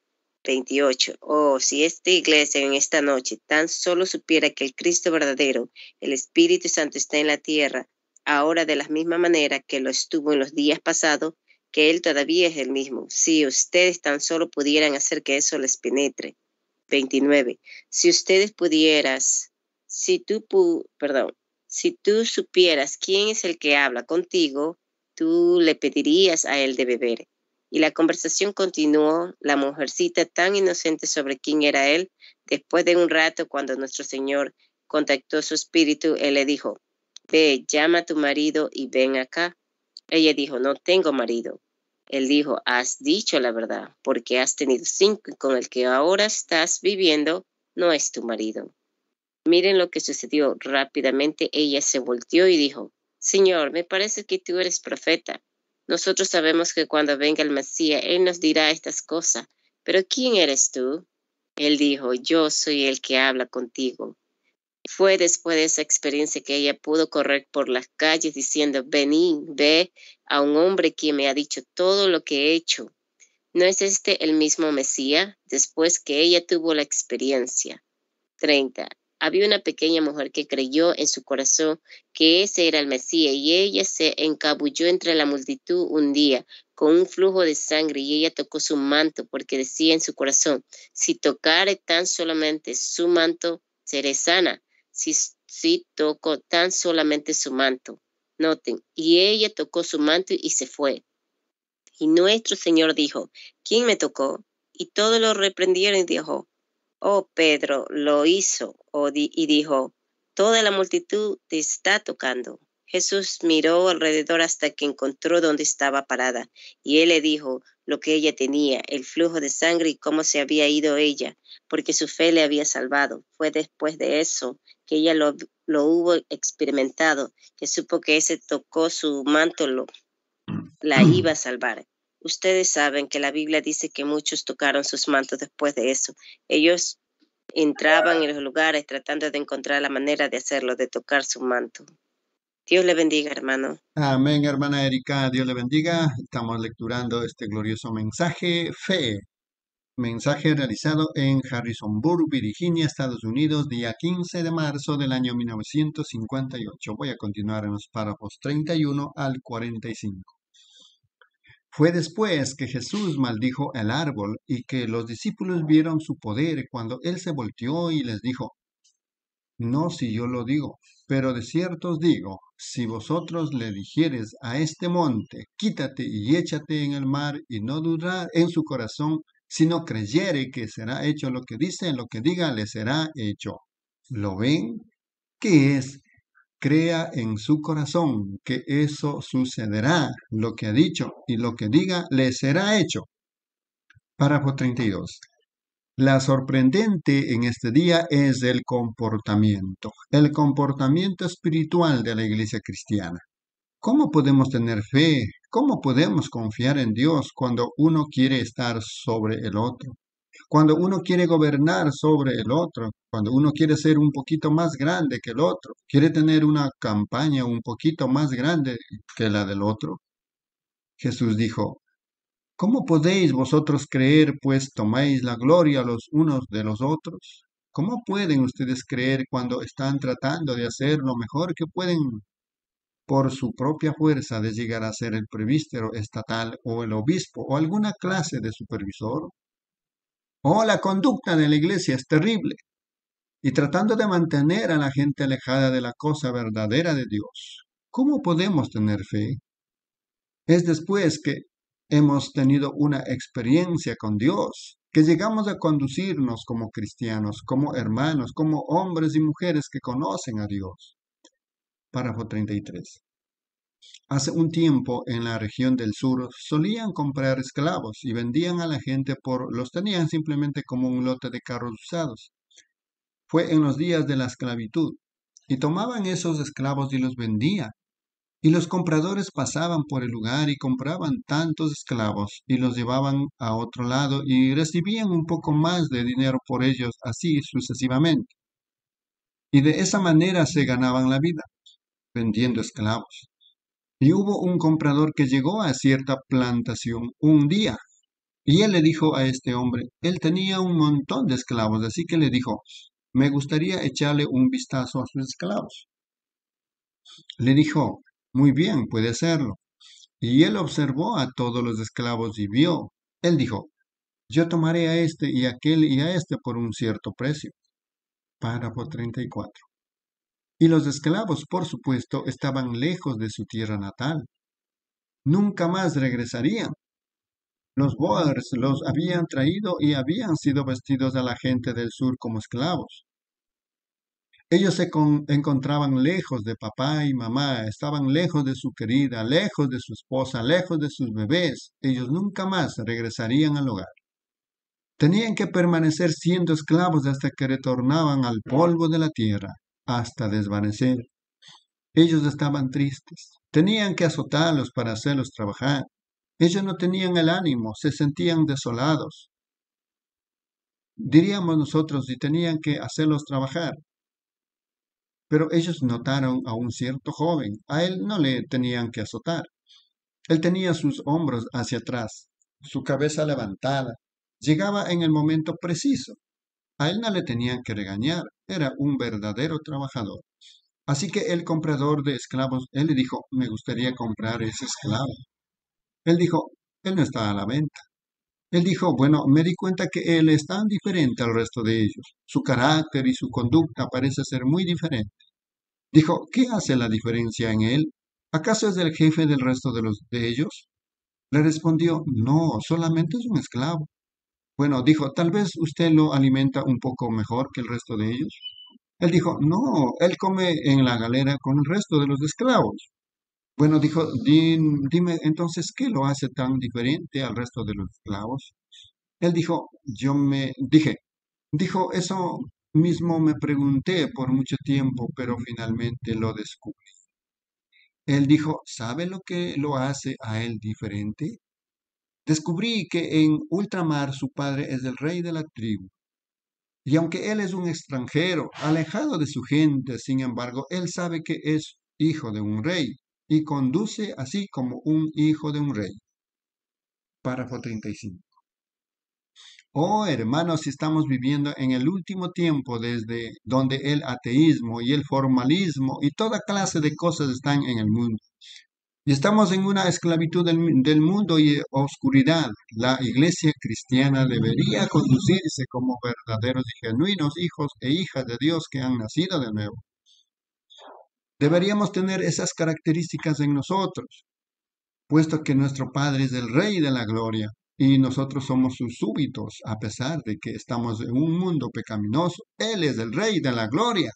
E: 28. Oh, si esta iglesia en esta noche tan solo supiera que el Cristo verdadero, el Espíritu Santo, está en la tierra, ahora de la misma manera que lo estuvo en los días pasados, que Él todavía es el mismo. Si ustedes tan solo pudieran hacer que eso les penetre. 29. Si tú supieras quién es el que habla contigo, tú le pedirías a él de beber. Y la conversación continuó, la mujercita tan inocente sobre quién era él. Después de un rato, cuando nuestro Señor contactó su espíritu, él le dijo: ve, llama a tu marido y ven acá. Ella dijo: no tengo marido. Él dijo, has dicho la verdad, porque has tenido 5 y con el que ahora estás viviendo no es tu marido. Miren lo que sucedió. Rápidamente ella se volteó y dijo, Señor, me parece que tú eres profeta. Nosotros sabemos que cuando venga el Mesías, Él nos dirá estas cosas. Pero ¿quién eres tú? Él dijo, yo soy el que habla contigo. Fue después de esa experiencia que ella pudo correr por las calles diciendo, vení, ve a un hombre que me ha dicho todo lo que he hecho. ¿No es este el mismo Mesías? Después que ella tuvo la experiencia. 30. Había una pequeña mujer que creyó en su corazón que ese era el Mesías y ella se encabulló entre la multitud un día con un flujo de sangre y ella tocó su manto porque decía en su corazón, si tocare tan solamente su manto, seré sana. Si toco tan solamente su manto. Noten, y ella tocó su manto y se fue. Y nuestro Señor dijo, ¿quién me tocó? Y todos lo reprendieron y dijo, oh, Pedro lo hizo y dijo, toda la multitud te está tocando. Jesús miró alrededor hasta que encontró donde estaba parada y él le dijo lo que ella tenía, el flujo de sangre y cómo se había ido ella, porque su fe le había salvado. Fue después de eso que ella lo hubo experimentado, que supo que ese tocó su manto la iba a salvar. Ustedes saben que la Biblia dice que muchos tocaron sus mantos después de eso. Ellos entraban en los lugares tratando de encontrar la manera de hacerlo, de tocar su manto. Dios le bendiga, hermano.
D: Amén, hermana Erika, Dios le bendiga. Estamos lecturando este glorioso mensaje, fe. Mensaje realizado en Harrisonburg, Virginia, Estados Unidos, día 15 de marzo del año 1958. Voy a continuar en los párrafos 31 al 45. Fue después que Jesús maldijo el árbol y que los discípulos vieron su poder cuando él se volteó y les dijo, no si yo lo digo, pero de cierto os digo, si vosotros le dijereis a este monte, quítate y échate en el mar, y no dudar en su corazón, sino creyere que será hecho lo que dice, lo que diga le será hecho. ¿Lo ven? ¿Qué es? Crea en su corazón que eso sucederá, lo que ha dicho, y lo que diga le será hecho. Párrafo 32. La sorprendente en este día es el comportamiento espiritual de la iglesia cristiana. ¿Cómo podemos tener fe? ¿Cómo podemos confiar en Dios cuando uno quiere estar sobre el otro? Cuando uno quiere gobernar sobre el otro, cuando uno quiere ser un poquito más grande que el otro, quiere tener una campaña un poquito más grande que la del otro. Jesús dijo, ¿cómo podéis vosotros creer, pues tomáis la gloria los unos de los otros? ¿Cómo pueden ustedes creer cuando están tratando de hacer lo mejor que pueden por su propia fuerza de llegar a ser el presbítero estatal o el obispo o alguna clase de supervisor? Oh, la conducta de la iglesia es terrible y tratando de mantener a la gente alejada de la cosa verdadera de Dios. ¿Cómo podemos tener fe? Es después que hemos tenido una experiencia con Dios, que llegamos a conducirnos como cristianos, como hermanos, como hombres y mujeres que conocen a Dios. Párrafo 33. Hace un tiempo en la región del sur solían comprar esclavos y vendían a la gente los tenían simplemente como un lote de carros usados. Fue en los días de la esclavitud y tomaban esos esclavos y los vendían. Y los compradores pasaban por el lugar y compraban tantos esclavos y los llevaban a otro lado y recibían un poco más de dinero por ellos, así sucesivamente. Y de esa manera se ganaban la vida, vendiendo esclavos. Y hubo un comprador que llegó a cierta plantación un día y él le dijo a este hombre, él tenía un montón de esclavos, así que le dijo, me gustaría echarle un vistazo a sus esclavos. Le dijo, muy bien, puede hacerlo. Y él observó a todos los esclavos y vio. Él dijo, yo tomaré a este y a aquel y a este por un cierto precio. Párrafo 34. Y los esclavos, por supuesto, estaban lejos de su tierra natal. Nunca más regresarían. Los Boers los habían traído y habían sido vestidos a la gente del sur como esclavos. Ellos se encontraban lejos de papá y mamá, estaban lejos de su querida, lejos de su esposa, lejos de sus bebés. Ellos nunca más regresarían al hogar. Tenían que permanecer siendo esclavos hasta que retornaban al polvo de la tierra, hasta desvanecer. Ellos estaban tristes. Tenían que azotarlos para hacerlos trabajar. Ellos no tenían el ánimo, se sentían desolados. Diríamos nosotros, y tenían que hacerlos trabajar. Pero ellos notaron a un cierto joven. A él no le tenían que azotar. Él tenía sus hombros hacia atrás, su cabeza levantada. Llegaba en el momento preciso. A él no le tenían que regañar. Era un verdadero trabajador. Así que el comprador de esclavos, él le dijo, me gustaría comprar ese esclavo. Él dijo, él no está a la venta. Él dijo, bueno, me di cuenta que él es tan diferente al resto de ellos. Su carácter y su conducta parece ser muy diferente. Dijo, ¿qué hace la diferencia en él? ¿Acaso es el jefe del resto de ellos? Le respondió, no, solamente es un esclavo. Bueno, dijo, tal vez usted lo alimenta un poco mejor que el resto de ellos. Él dijo, no, él come en la galera con el resto de los esclavos. Bueno, dijo, dime entonces, ¿qué lo hace tan diferente al resto de los esclavos? Él dijo, dijo, eso mismo me pregunté por mucho tiempo, pero finalmente lo descubrí. Él dijo, ¿sabe lo que lo hace a él diferente? Descubrí que en ultramar su padre es el rey de la tribu. Y aunque él es un extranjero, alejado de su gente, sin embargo, él sabe que es hijo de un rey y conduce así como un hijo de un rey. Párrafo 35. Oh, hermanos, si estamos viviendo en el último tiempo desde donde el ateísmo y el formalismo y toda clase de cosas están en el mundo. Y estamos en una esclavitud del mundo y oscuridad. La iglesia cristiana debería conducirse como verdaderos y genuinos hijos e hijas de Dios que han nacido de nuevo. Deberíamos tener esas características en nosotros, puesto que nuestro Padre es el Rey de la Gloria y nosotros somos sus súbditos, a pesar de que estamos en un mundo pecaminoso. Él es el Rey de la Gloria.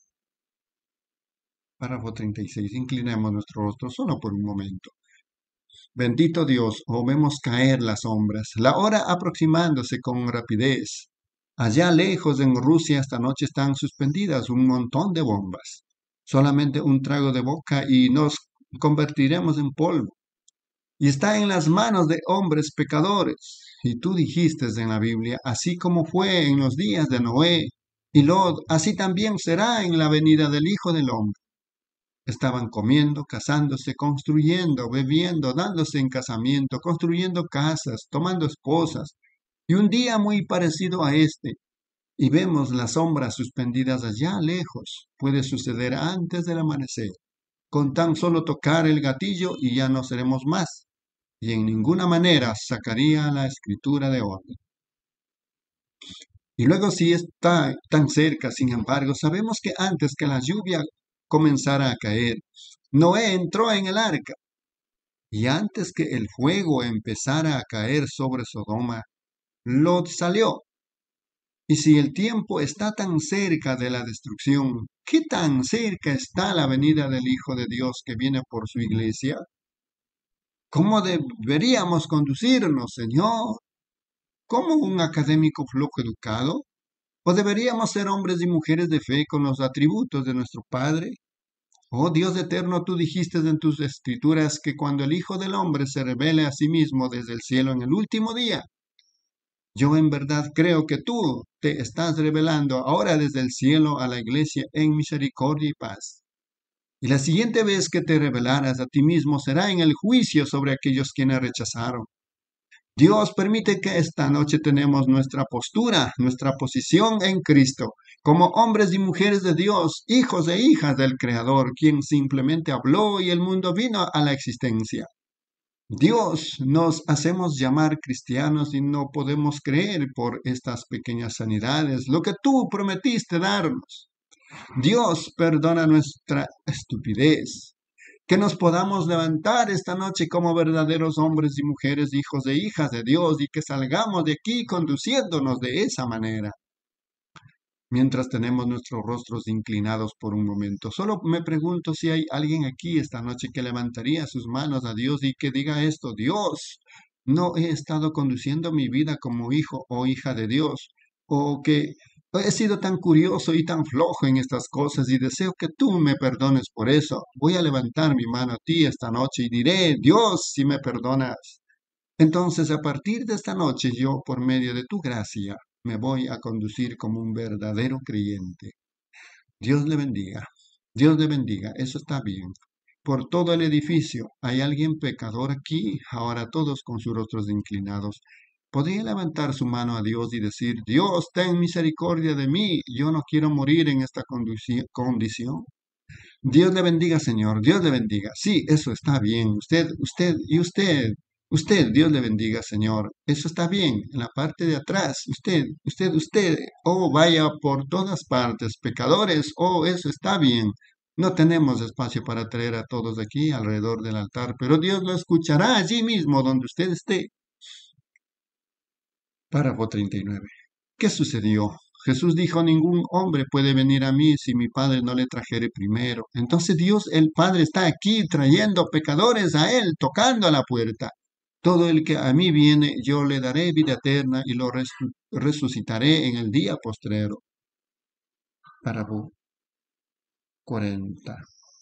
D: Párrafo 36. Inclinemos nuestro rostro solo por un momento. Bendito Dios, o vemos caer las sombras, la hora aproximándose con rapidez. Allá lejos en Rusia esta noche están suspendidas un montón de bombas. Solamente un trago de boca y nos convertiremos en polvo. Y está en las manos de hombres pecadores. Y tú dijiste en la Biblia, así como fue en los días de Noé y Lot, así también será en la venida del Hijo del Hombre. Estaban comiendo, casándose, construyendo, bebiendo, dándose en casamiento, construyendo casas, tomando esposas. Y un día muy parecido a este, y vemos las sombras suspendidas allá lejos, puede suceder antes del amanecer. Con tan solo tocar el gatillo y ya no seremos más. Y en ninguna manera sacaría la escritura de orden. Y luego si está tan cerca, sin embargo, sabemos que antes que la lluvia comenzara a caer, Noé entró en el arca. Y antes que el fuego empezara a caer sobre Sodoma, Lot salió. Y si el tiempo está tan cerca de la destrucción, ¿qué tan cerca está la venida del Hijo de Dios que viene por su iglesia? ¿Cómo deberíamos conducirnos, Señor? ¿Como un académico flojo educado? ¿O deberíamos ser hombres y mujeres de fe con los atributos de nuestro Padre? Oh Dios eterno, tú dijiste en tus escrituras que cuando el Hijo del Hombre se revele a sí mismo desde el cielo en el último día, yo en verdad creo que tú te estás revelando ahora desde el cielo a la iglesia en misericordia y paz. Y la siguiente vez que te revelarás a ti mismo será en el juicio sobre aquellos quienes rechazaron. Dios permite que esta noche tenemos nuestra postura, nuestra posición en Cristo, como hombres y mujeres de Dios, hijos e hijas del Creador, quien simplemente habló y el mundo vino a la existencia. Dios, nos hacemos llamar cristianos y no podemos creer por estas pequeñas sanidades lo que tú prometiste darnos. Dios, perdona nuestra estupidez. Que nos podamos levantar esta noche como verdaderos hombres y mujeres, hijos e hijas de Dios, y que salgamos de aquí conduciéndonos de esa manera. mientras tenemos nuestros rostros inclinados por un momento. Solo me pregunto si hay alguien aquí esta noche que levantaría sus manos a Dios y que diga esto: Dios, no he estado conduciendo mi vida como hijo o hija de Dios, o que he sido tan curioso y tan flojo en estas cosas y deseo que tú me perdones por eso. Voy a levantar mi mano a ti esta noche y diré: Dios, si me perdonas. Entonces, a partir de esta noche, yo, por medio de tu gracia, me voy a conducir como un verdadero creyente. Dios le bendiga. Dios le bendiga. Eso está bien. Por todo el edificio, ¿hay alguien pecador aquí? Ahora todos con sus rostros inclinados. ¿Podría levantar su mano a Dios y decir: Dios, ten misericordia de mí? Yo no quiero morir en esta condición. Dios le bendiga, Señor. Dios le bendiga. Sí, eso está bien. Usted, Dios le bendiga, Señor. Eso está bien. En la parte de atrás, usted. Oh, vaya por todas partes, pecadores. Oh, eso está bien. No tenemos espacio para traer a todos aquí alrededor del altar, pero Dios lo escuchará allí mismo donde usted esté. Párrafo 39. ¿Qué sucedió? Jesús dijo: ningún hombre puede venir a mí si mi Padre no le trajere primero. Entonces Dios el Padre está aquí trayendo pecadores a Él, tocando a la puerta. Todo el que a mí viene, yo le daré vida eterna y lo resucitaré en el día postrero. Párrafo 40.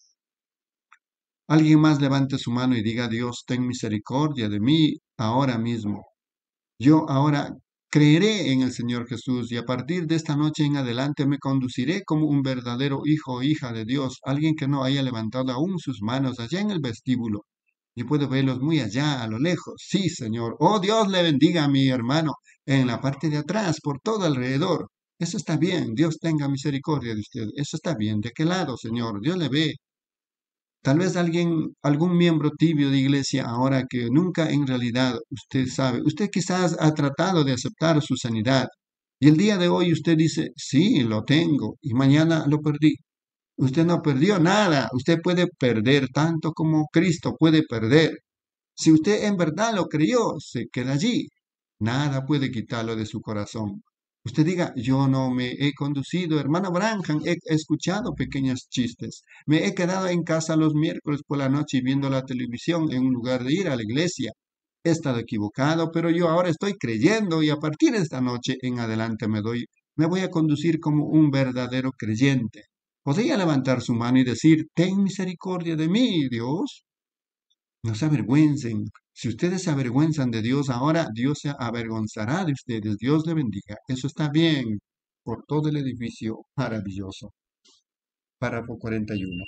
D: Alguien más levante su mano y diga: Dios, ten misericordia de mí ahora mismo. Yo ahora creeré en el Señor Jesús y a partir de esta noche en adelante me conduciré como un verdadero hijo o hija de Dios. Alguien que no haya levantado aún sus manos allá en el vestíbulo. Yo puedo verlos muy allá, a lo lejos. Sí, Señor. Oh, Dios le bendiga a mi hermano en la parte de atrás, por todo alrededor. Eso está bien. Dios tenga misericordia de usted. Eso está bien. ¿De qué lado, Señor? Dios le ve. Tal vez algún miembro tibio de iglesia ahora que nunca en realidad usted sabe. Usted quizás ha tratado de aceptar su sanidad y el día de hoy usted dice: sí, lo tengo, y mañana lo perdí. Usted no perdió nada. Usted puede perder tanto como Cristo puede perder. Si usted en verdad lo creyó, se queda allí. Nada puede quitarlo de su corazón. Usted diga: yo no me he conducido, hermano Branham, he escuchado pequeños chistes. Me he quedado en casa los miércoles por la noche viendo la televisión en lugar de ir a la iglesia. He estado equivocado, pero yo ahora estoy creyendo y a partir de esta noche en adelante me voy a conducir como un verdadero creyente. ¿Podría levantar su mano y decir: ten misericordia de mí, Dios? No se avergüencen. Si ustedes se avergüenzan de Dios ahora, Dios se avergonzará de ustedes. Dios le bendiga. Eso está bien. Por todo el edificio maravilloso. Párrafo 41.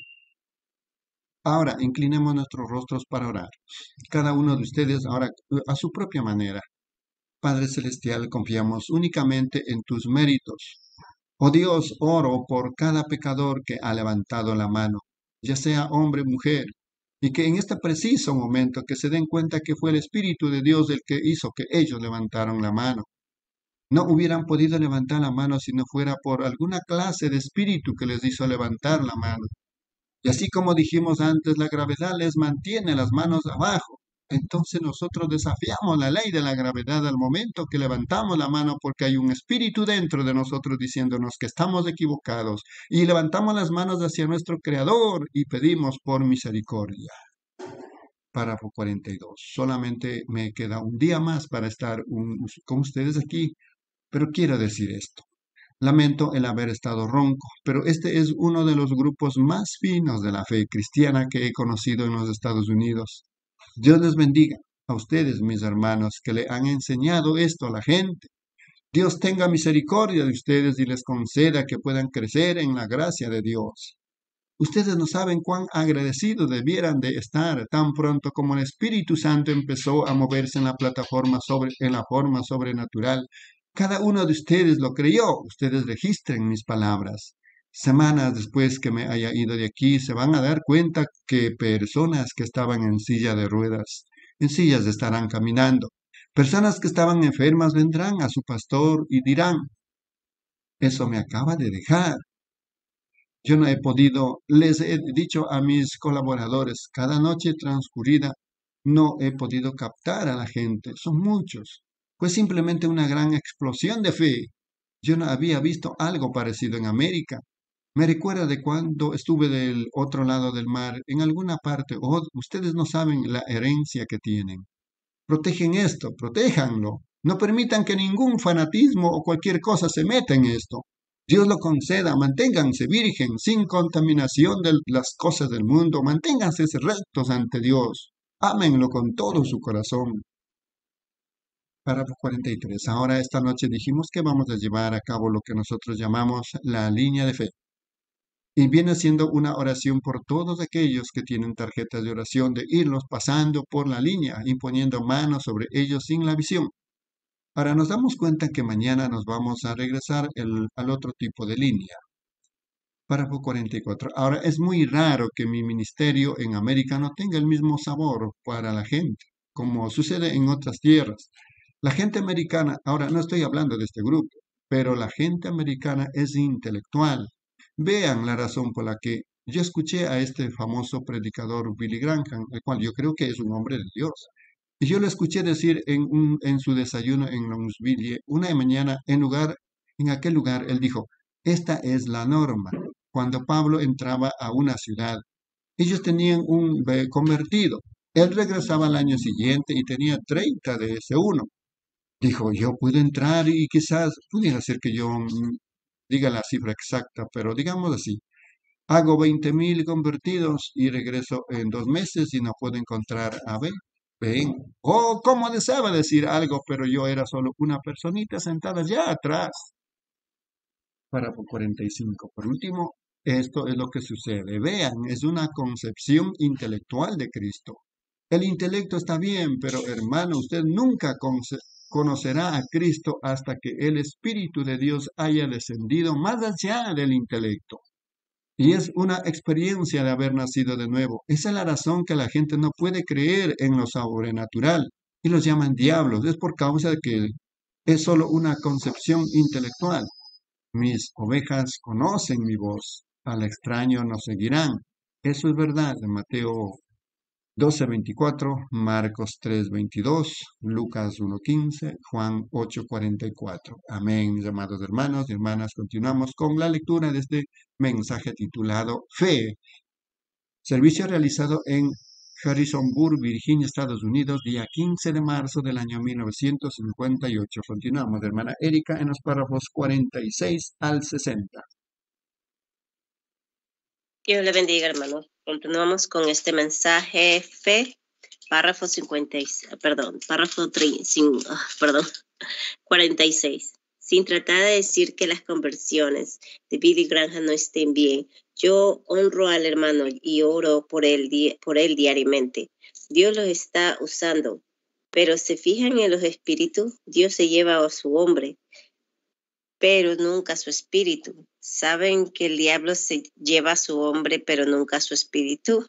D: Ahora, inclinemos nuestros rostros para orar. Cada uno de ustedes ahora a su propia manera. Padre Celestial, confiamos únicamente en tus méritos. Oh Dios, oro por cada pecador que ha levantado la mano, ya sea hombre o mujer, y que en este preciso momento que se den cuenta que fue el Espíritu de Dios el que hizo que ellos levantaron la mano. No hubieran podido levantar la mano si no fuera por alguna clase de espíritu que les hizo levantar la mano. Y así como dijimos antes, la gravedad les mantiene las manos abajo. Entonces nosotros desafiamos la ley de la gravedad al momento que levantamos la mano porque hay un espíritu dentro de nosotros diciéndonos que estamos equivocados y levantamos las manos hacia nuestro Creador y pedimos por misericordia. Párrafo 42. Solamente me queda un día más para estar con ustedes aquí, pero quiero decir esto. Lamento el haber estado ronco, pero este es uno de los grupos más finos de la fe cristiana que he conocido en los Estados Unidos. Dios les bendiga a ustedes, mis hermanos, que le han enseñado esto a la gente. Dios tenga misericordia de ustedes y les conceda que puedan crecer en la gracia de Dios. Ustedes no saben cuán agradecidos debieran de estar tan pronto como el Espíritu Santo empezó a moverse en la plataforma en la forma sobrenatural. Cada uno de ustedes lo creyó. Ustedes registren mis palabras. Semanas después que me haya ido de aquí, se van a dar cuenta que personas que estaban en silla de ruedas, en sillas estarán caminando. Personas que estaban enfermas vendrán a su pastor y dirán: eso me acaba de dejar. Yo no he podido, les he dicho a mis colaboradores, cada noche transcurrida, no he podido captar a la gente. Son muchos. Fue simplemente una gran explosión de fe. Yo no había visto algo parecido en América. Me recuerda de cuando estuve del otro lado del mar, en alguna parte. Oh, ustedes no saben la herencia que tienen. Protegen esto, protéjanlo. No permitan que ningún fanatismo o cualquier cosa se meta en esto. Dios lo conceda, manténganse virgen, sin contaminación de las cosas del mundo, manténganse rectos ante Dios. Ámenlo con todo su corazón. Párrafo 43. Ahora esta noche dijimos que vamos a llevar a cabo lo que nosotros llamamos la línea de fe. Y viene siendo una oración por todos aquellos que tienen tarjetas de oración, de irlos pasando por la línea, imponiendo manos sobre ellos sin la visión. Ahora nos damos cuenta que mañana nos vamos a regresar al otro tipo de línea. Párrafo 44. Ahora es muy raro que mi ministerio en América no tenga el mismo sabor para la gente, como sucede en otras tierras. La gente americana, ahora no estoy hablando de este grupo, pero la gente americana es intelectual. Vean la razón por la que yo escuché a este famoso predicador Billy Graham, el cual yo creo que es un hombre de Dios. Y yo lo escuché decir en su desayuno en Louisville, una mañana, en aquel lugar, él dijo, esta es la norma. Cuando Pablo entraba a una ciudad, ellos tenían un convertido. Él regresaba al año siguiente y tenía 30 de ese uno. Dijo, yo puedo entrar y quizás pudiera ser que yo diga la cifra exacta, pero digamos así, hago 20,000 convertidos y regreso en 2 meses y no puedo encontrar a Ben. Ben. Oh, como deseaba decir algo, pero yo era solo una personita sentada ya atrás. Párrafo 45. Por último, esto es lo que sucede. Vean, es una concepción intelectual de Cristo. El intelecto está bien, pero hermano, usted nunca conocerá a Cristo hasta que el Espíritu de Dios haya descendido más allá del intelecto. Y es una experiencia de haber nacido de nuevo. Esa es la razón que la gente no puede creer en lo sobrenatural y los llaman diablos. Es por causa de que es solo una concepción intelectual. Mis ovejas conocen mi voz, al extraño no seguirán. Eso es verdad de Mateo 12:24, Marcos 3:22, Lucas 1:15, Juan 8:44. Amén, mis amados hermanos y hermanas. Continuamos con la lectura de este mensaje titulado Fe. Servicio realizado en Harrisonburg, Virginia, Estados Unidos, día 15 de marzo del año 1958. Continuamos, hermana Erika, en los párrafos 46 al 60.
E: Dios le bendiga, hermanos. Continuamos con este mensaje, fe, párrafo 46. Sin tratar de decir que las conversiones de Billy Graham no estén bien, yo honro al hermano y oro por él diariamente. Dios los está usando, pero se fijan en los espíritus, Dios se lleva a su hombre, pero nunca a su espíritu. Saben que el diablo se lleva a su hombre, pero nunca a su espíritu.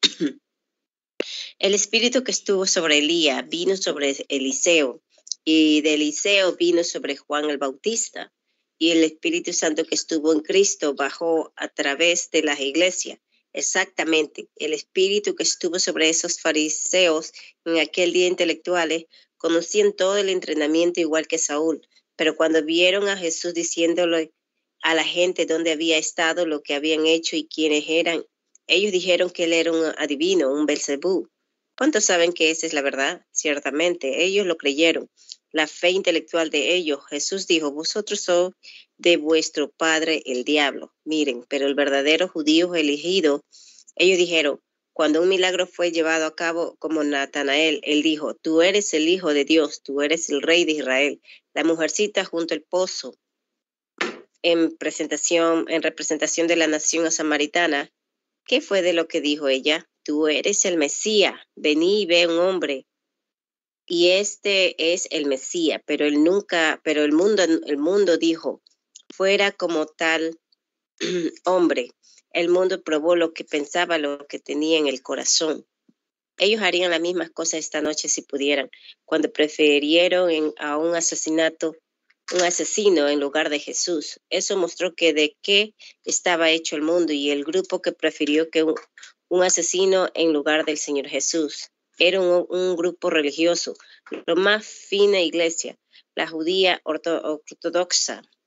E: El espíritu que estuvo sobre Elías vino sobre Eliseo, y de Eliseo vino sobre Juan el Bautista, y el Espíritu Santo que estuvo en Cristo bajó a través de las iglesias. Exactamente, el espíritu que estuvo sobre esos fariseos en aquel día intelectuales conocían todo el entrenamiento igual que Saúl, pero cuando vieron a Jesús diciéndole a la gente dónde había estado, lo que habían hecho y quiénes eran, ellos dijeron que él era un adivino, un Belcebú. ¿Cuántos saben que esa es la verdad? Ciertamente, ellos lo creyeron. La fe intelectual de ellos, Jesús dijo, vosotros sois de vuestro padre el diablo. Miren, pero el verdadero judío elegido, ellos dijeron, cuando un milagro fue llevado a cabo como Natanael, él dijo, tú eres el Hijo de Dios, tú eres el Rey de Israel. La mujercita junto al pozo, en representación de la nación samaritana, ¿qué fue de lo que dijo ella? Tú eres el Mesías, vení y ve un hombre. Y este es el Mesías, pero el mundo dijo, fuera como tal hombre. El mundo probó lo que pensaba, lo que tenía en el corazón. Ellos harían las mismas cosas esta noche si pudieran, cuando prefirieron a un asesino en lugar de Jesús. Eso mostró que de qué estaba hecho el mundo y el grupo que prefirió que un asesino en lugar del Señor Jesús. Era un grupo religioso, lo más fina iglesia, la judía ortodoxa.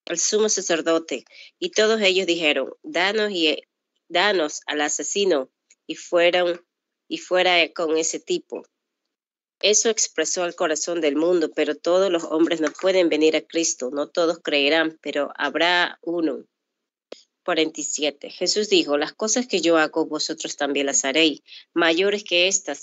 E: al sumo sacerdote, y todos ellos dijeron, danos al asesino, y fuera con ese tipo. Eso expresó el corazón del mundo, pero todos los hombres no pueden venir a Cristo, no todos creerán, pero habrá uno. 47. Jesús dijo, las cosas que yo hago, vosotros también las haréis, mayores que estas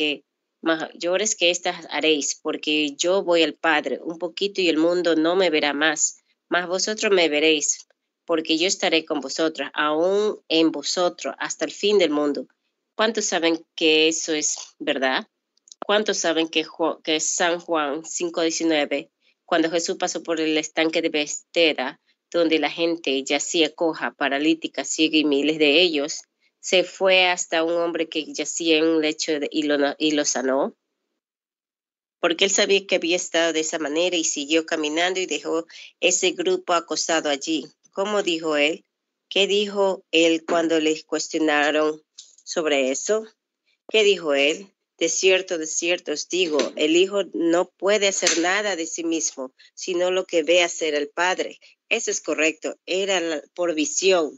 E: haréis, porque yo voy al Padre, un poquito y el mundo no me verá más, mas vosotros me veréis, porque yo estaré con vosotros, aún en vosotros, hasta el fin del mundo. ¿Cuántos saben que eso es verdad? ¿Cuántos saben que San Juan 5:19, cuando Jesús pasó por el estanque de Betesda, donde la gente yacía coja, paralítica, ciega y miles de ellos, se fue hasta un hombre que yacía en un lecho y lo sanó? Porque él sabía que había estado de esa manera y siguió caminando y dejó ese grupo acostado allí. ¿Cómo dijo él? ¿Qué dijo él cuando les cuestionaron sobre eso? ¿Qué dijo él? De cierto os digo, el Hijo no puede hacer nada de sí mismo, sino lo que ve hacer el Padre. Eso es correcto, era por visión.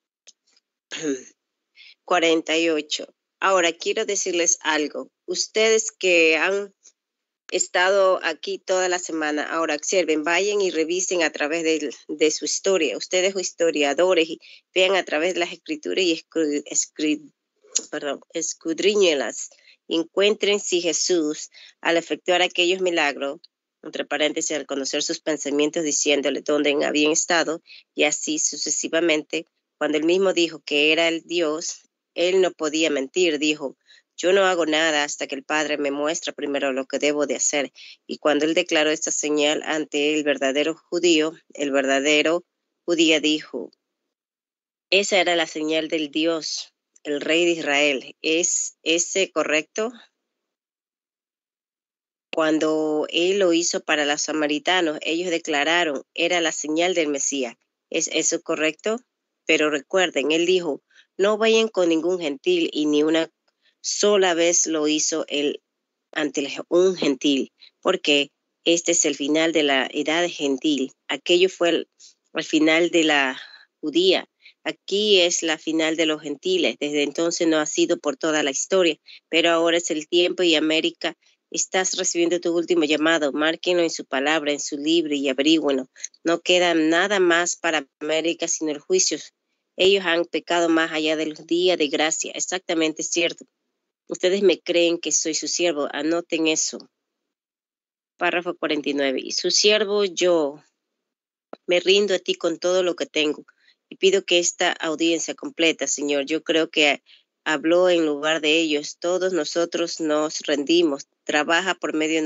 E: 48. Ahora quiero decirles algo. Ustedes que han estado aquí toda la semana, ahora observen, vayan y revisen a través de su historia. Ustedes historiadores, y vean a través de las escrituras y escudriñenlas. Encuentren si Jesús, al efectuar aquellos milagros, entre paréntesis, al conocer sus pensamientos, diciéndole dónde habían estado, y así sucesivamente, cuando él mismo dijo que era el Dios, él no podía mentir, dijo, yo no hago nada hasta que el Padre me muestra primero lo que debo de hacer. Y cuando él declaró esta señal ante el verdadero judío dijo, esa era la señal del Dios, el Rey de Israel. ¿Es ese correcto? Cuando él lo hizo para los samaritanos, ellos declararon, era la señal del Mesías. ¿Es eso correcto? Pero recuerden, él dijo, no vayan con ningún gentil, y ni una sola vez lo hizo él ante un gentil, porque este es el final de la edad gentil. Aquello fue el final de la judía. Aquí es la final de los gentiles. Desde entonces no ha sido por toda la historia, pero ahora es el tiempo y América, estás recibiendo tu último llamado. Márquenlo en su palabra, en su libro y averígüenlo. No queda nada más para América sino el juicio. Ellos han pecado más allá de los días de gracia. Exactamente cierto. Ustedes me creen que soy su siervo. Anoten eso. Párrafo 49. Y su siervo yo me rindo a ti con todo lo que tengo. Y pido que esta audiencia completa, Señor, yo creo que habló en lugar de ellos. Todos nosotros nos rendimos. Trabaja por medio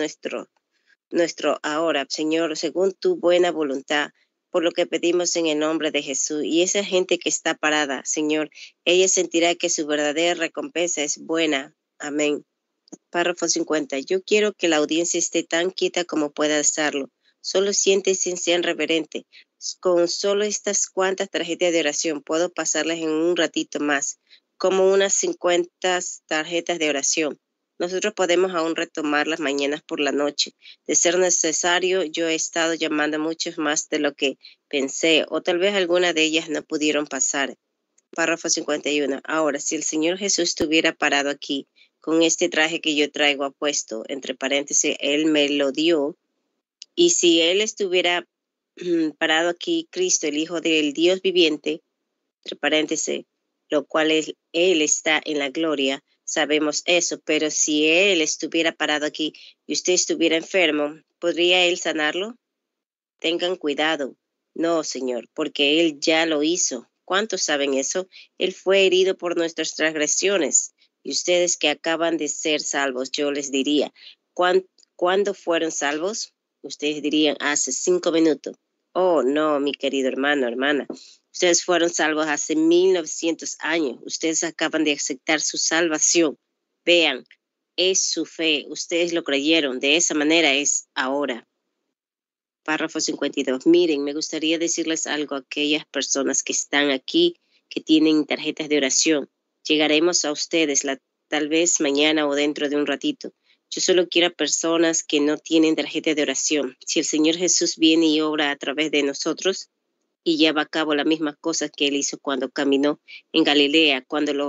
E: nuestro ahora, Señor, según tu buena voluntad, por lo que pedimos en el nombre de Jesús. Y esa gente que está parada, Señor, ella sentirá que su verdadera recompensa es buena. Amén. Párrafo 50. Yo quiero que la audiencia esté tan quieta como pueda estarlo. Solo siéntense y sean reverentes. Con solo estas cuantas tarjetas de oración puedo pasarlas en un ratito más, como unas 50 tarjetas de oración. Nosotros podemos aún retomarlas mañanas por la noche. De ser necesario, yo he estado llamando a muchos más de lo que pensé, o tal vez algunas de ellas no pudieron pasar. Párrafo 51. Ahora, si el Señor Jesús estuviera parado aquí, con este traje que yo traigo apuesto, entre paréntesis, Él me lo dio, y si Él estuviera parado aquí, Cristo, el Hijo del Dios viviente, entre paréntesis, lo cual Él está en la gloria, sabemos eso, pero si Él estuviera parado aquí y usted estuviera enfermo, ¿podría Él sanarlo? Tengan cuidado. No, Señor, porque Él ya lo hizo. ¿Cuántos saben eso? Él fue herido por nuestras transgresiones. Y ustedes que acaban de ser salvos, yo les diría, ¿cuándo fueron salvos? Ustedes dirían, hace 5 minutos. Oh, no, mi querido hermano, hermana. Ustedes fueron salvos hace 1900 años. Ustedes acaban de aceptar su salvación. Vean, es su fe. Ustedes lo creyeron. De esa manera es ahora. Párrafo 52. Miren, me gustaría decirles algo a aquellas personas que están aquí, que tienen tarjetas de oración. Llegaremos a ustedes tal vez mañana o dentro de un ratito. Yo solo quiero a personas que no tienen tarjeta de oración. Si el Señor Jesús viene y obra a través de nosotros y lleva a cabo las mismas cosas que Él hizo cuando caminó en Galilea,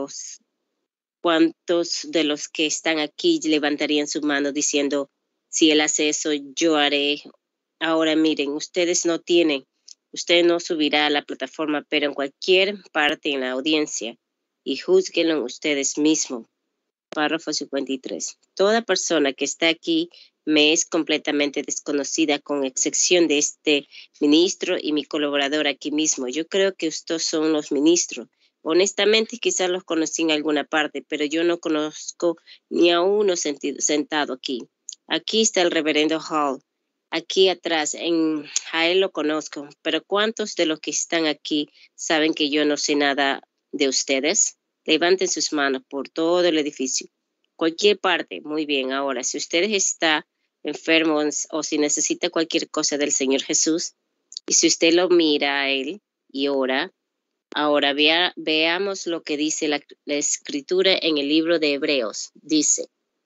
E: ¿cuántos de los que están aquí levantarían su mano diciendo, si Él hace eso, yo haré? Ahora miren, ustedes no subirá a la plataforma, pero en cualquier parte en la audiencia, y júzguenlo ustedes mismos. Párrafo 53. Toda persona que está aquí me es completamente desconocida, con excepción de este ministro y mi colaborador aquí mismo. Yo creo que estos son los ministros. Honestamente, quizás los conocí en alguna parte, pero yo no conozco ni a uno sentado aquí. Aquí está el reverendo Hall. Aquí atrás, a él lo conozco, pero ¿cuántos de los que están aquí saben que yo no sé nada de ustedes? Levanten sus manos por todo el edificio. Cualquier parte, muy bien. Ahora, si ustedes están enfermos o si necesita cualquier cosa del Señor Jesús, y si usted lo mira a Él y ora, ahora veamos lo que dice la Escritura en el libro de Hebreos. Dice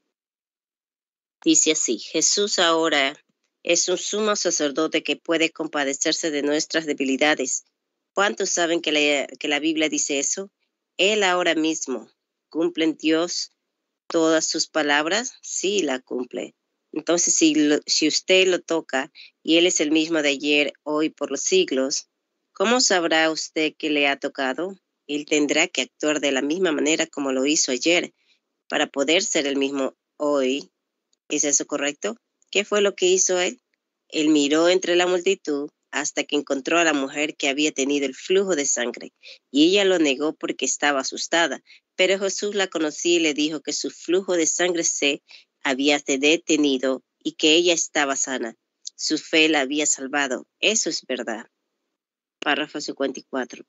E: así, Jesús ahora es un sumo sacerdote que puede compadecerse de nuestras debilidades. ¿Cuántos saben que la Biblia dice eso? Él ahora mismo cumple en Dios todas sus palabras. Sí, la cumple. Entonces, si usted lo toca y Él es el mismo de ayer, hoy, por los siglos, ¿cómo sabrá usted que le ha tocado? Él tendrá que actuar de la misma manera como lo hizo ayer para poder ser el mismo hoy. ¿Es eso correcto? ¿Qué fue lo que hizo Él? Él miró entre la multitud hasta que encontró a la mujer que había tenido el flujo de sangre, y ella lo negó porque estaba asustada. Pero Jesús la conocía y le dijo que su flujo de sangre se había detenido y que ella estaba sana. Su fe la había salvado. Eso es verdad. Párrafo 54.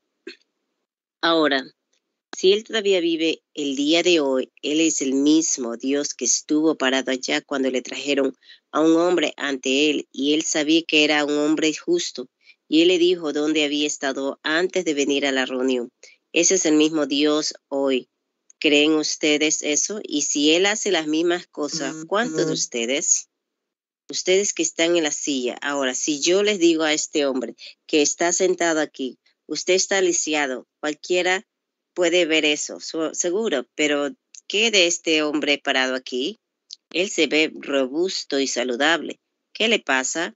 E: Ahora, si Él todavía vive el día de hoy, Él es el mismo Dios que estuvo parado allá cuando le trajeron a un hombre ante Él, y Él sabía que era un hombre justo, y Él le dijo dónde había estado antes de venir a la reunión. Ese es el mismo Dios hoy. ¿Creen ustedes eso? Y si Él hace las mismas cosas, ¿cuántos de ustedes? Ustedes que están en la silla. Ahora, si yo les digo a este hombre que está sentado aquí, usted está lisiado, cualquiera puede ver eso, seguro, pero ¿qué de este hombre parado aquí? Él se ve robusto y saludable. ¿Qué le pasa?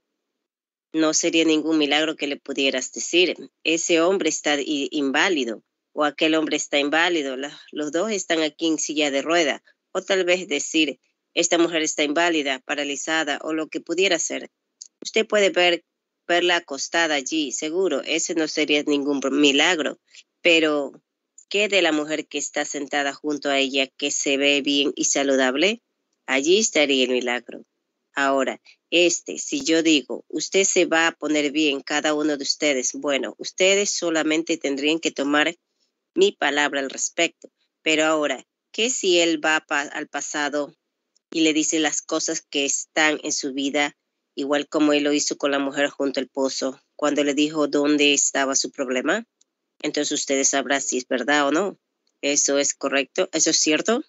E: No sería ningún milagro que le pudieras decir. Ese hombre está inválido, o aquel hombre está inválido. Los dos están aquí en silla de rueda. O tal vez decir, esta mujer está inválida, paralizada, o lo que pudiera ser. Usted puede verla acostada allí, seguro. Ese no sería ningún milagro. Pero ¿qué de la mujer que está sentada junto a ella, que se ve bien y saludable? Allí estaría el milagro. Ahora, si yo digo, usted se va a poner bien, cada uno de ustedes, bueno, ustedes solamente tendrían que tomar mi palabra al respecto. Pero ahora, ¿qué si él va al pasado y le dice las cosas que están en su vida, igual como él lo hizo con la mujer junto al pozo, cuando le dijo dónde estaba su problema? Entonces ustedes sabrán si es verdad o no. ¿Eso es correcto? ¿Eso es cierto?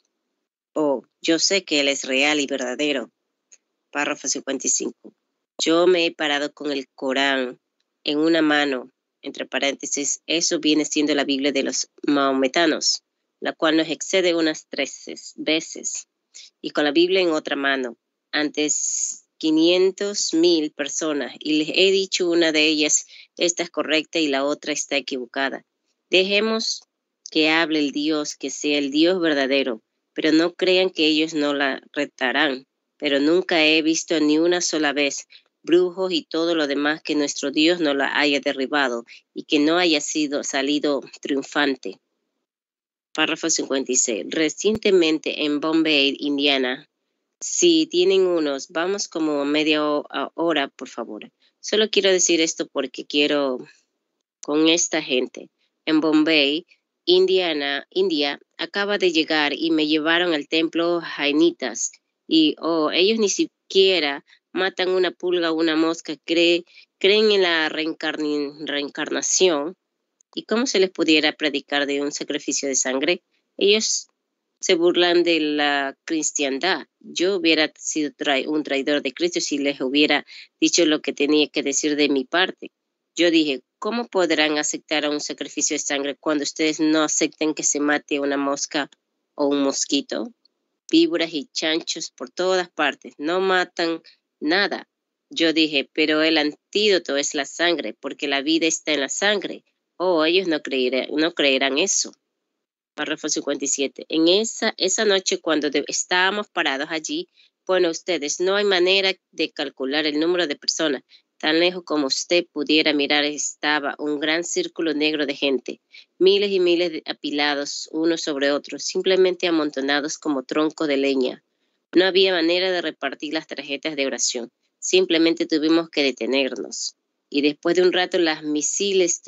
E: Yo sé que Él es real y verdadero. Párrafo 55. Yo me he parado con el Corán en una mano, entre paréntesis, eso viene siendo la Biblia de los maometanos, la cual nos excede unas 13 veces, y con la Biblia en otra mano, ante 500,000 personas, y les he dicho una de ellas, esta es correcta y la otra está equivocada. Dejemos que hable el Dios, que sea el Dios verdadero, pero no crean que ellos no la retarán. Pero nunca he visto ni una sola vez brujos y todo lo demás que nuestro Dios no la haya derribado y que no haya salido triunfante. Párrafo 56. Recientemente en Bombay, Indiana, si tienen unos, vamos como media hora, por favor. Solo quiero decir esto porque quiero con esta gente. En Bombay, India, acaba de llegar y me llevaron al templo jainitas. Y ellos ni siquiera matan una pulga o una mosca, creen en la reencarnación. ¿Y cómo se les pudiera predicar de un sacrificio de sangre? Ellos Se burlan de la cristiandad. Yo hubiera sido un traidor de Cristo si les hubiera dicho lo que tenía que decir de mi parte. Yo dije, ¿cómo podrán aceptar a un sacrificio de sangre cuando ustedes no acepten que se mate una mosca o un mosquito? Víboras y chanchos por todas partes, no matan nada. Yo dije, pero el antídoto es la sangre, porque la vida está en la sangre. Oh, ellos no creerán eso. Párrafo 57. En esa noche cuando estábamos parados allí, bueno, ustedes, no hay manera de calcular el número de personas. Tan lejos como usted pudiera mirar estaba un gran círculo negro de gente, miles y miles apilados unos sobre otros, simplemente amontonados como troncos de leña. No había manera de repartir las tarjetas de oración. Simplemente tuvimos que detenernos. Y después de un rato las milicias,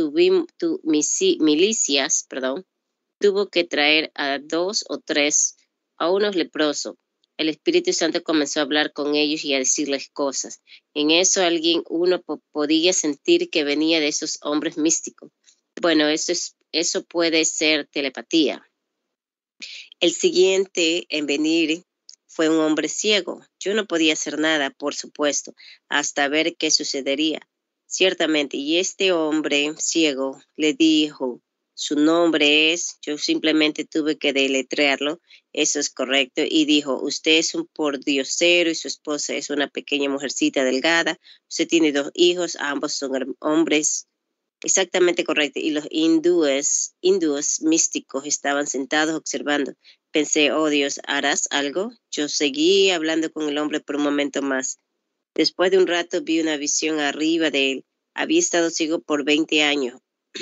E: tuvo que traer a 2 o 3, a unos leprosos. El Espíritu Santo comenzó a hablar con ellos y a decirles cosas. En eso uno podía sentir que venía de esos hombres místicos. Bueno, eso puede ser telepatía. El siguiente en venir fue un hombre ciego. Yo no podía hacer nada, por supuesto, hasta ver qué sucedería. Ciertamente, y este hombre ciego le dijo, su nombre es, yo simplemente tuve que deletrearlo, eso es correcto, y dijo, usted es un pordiosero y su esposa es una pequeña mujercita delgada, usted tiene 2 hijos, ambos son hombres, exactamente correcto, y los hindúes místicos estaban sentados observando. Pensé, oh Dios, ¿harás algo? Yo seguí hablando con el hombre por un momento más. Después de un rato vi una visión arriba de él, había estado ciego por 20 años.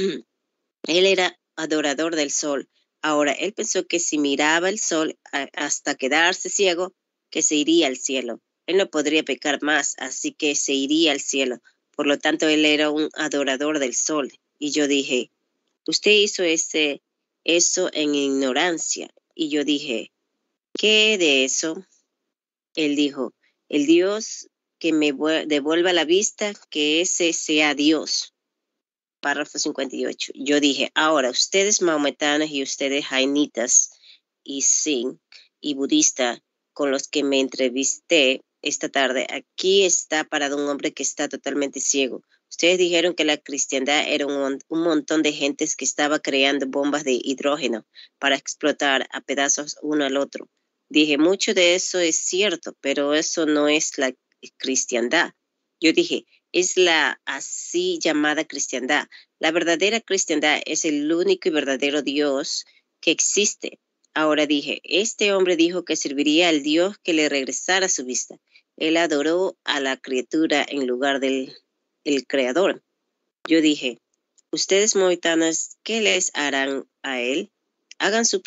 E: Él era adorador del sol. Ahora, él pensó que si miraba el sol hasta quedarse ciego, que se iría al cielo. Él no podría pecar más, así que se iría al cielo. Por lo tanto, él era un adorador del sol. Y yo dije, usted hizo eso en ignorancia. Y yo dije, ¿qué de eso? Él dijo, el Dios que me devuelva la vista, que ese sea Dios. Párrafo 58. Yo dije, ahora ustedes maometanos y ustedes jainitas y Singh y budista con los que me entrevisté esta tarde, aquí está parado un hombre que está totalmente ciego. Ustedes dijeron que la cristiandad era un montón de gentes que estaba creando bombas de hidrógeno para explotar a pedazos uno al otro. Dije, mucho de eso es cierto, pero eso no es la cristiandad. Yo dije, es la así llamada cristiandad. La verdadera cristiandad es el único y verdadero Dios que existe. Ahora dije, este hombre dijo que serviría al Dios que le regresara su vista. Él adoró a la criatura en lugar del creador. Yo dije, ustedes mohitanos, ¿qué les harán a él? Hagan su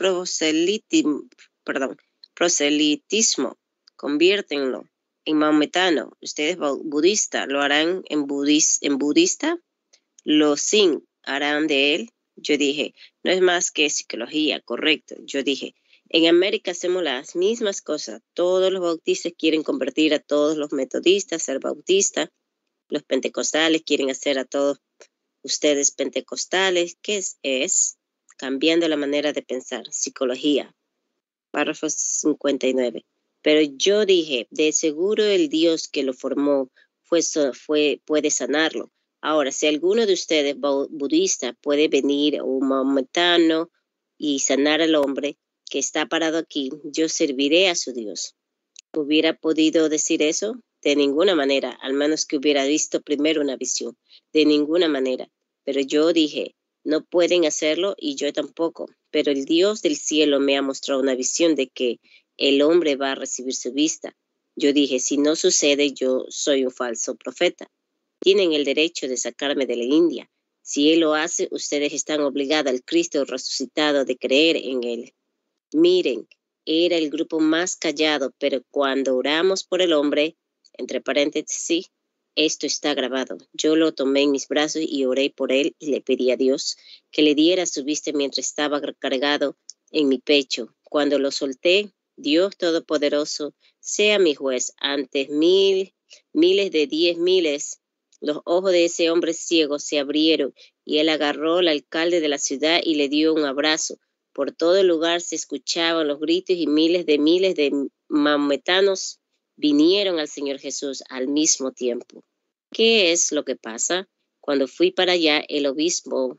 E: proselitismo, conviértenlo en maometano. Ustedes budista, ¿lo harán en budista? Los Singh harán de él. Yo dije, no es más que psicología, correcto. Yo dije, en América hacemos las mismas cosas. Todos los bautistas quieren convertir a todos los metodistas a ser bautistas. Los pentecostales quieren hacer a todos ustedes pentecostales. ¿Qué es? Cambiando la manera de pensar, psicología. Párrafo 59. Pero yo dije, de seguro el Dios que lo formó puede sanarlo. Ahora, si alguno de ustedes budista puede venir un maometano y sanar al hombre que está parado aquí, yo serviré a su Dios. ¿Hubiera podido decir eso? De ninguna manera, al menos que hubiera visto primero una visión. De ninguna manera. Pero yo dije, no pueden hacerlo y yo tampoco. Pero el Dios del cielo me ha mostrado una visión de que el hombre va a recibir su vista. Yo dije, si no sucede, yo soy un falso profeta. Tienen el derecho de sacarme de la India. Si él lo hace, ustedes están obligados al Cristo resucitado de creer en él. Miren, era el grupo más callado, pero cuando oramos por el hombre, entre paréntesis, esto está grabado. Yo lo tomé en mis brazos y oré por él y le pedí a Dios que le diera su vista mientras estaba cargado en mi pecho. Cuando lo solté, Dios Todopoderoso, sea mi juez, antes miles de 10,000, los ojos de ese hombre ciego se abrieron y él agarró al alcalde de la ciudad y le dio un abrazo. Por todo el lugar se escuchaban los gritos y miles de maometanos vinieron al Señor Jesús al mismo tiempo. ¿Qué es lo que pasa? Cuando fui para allá, el obispo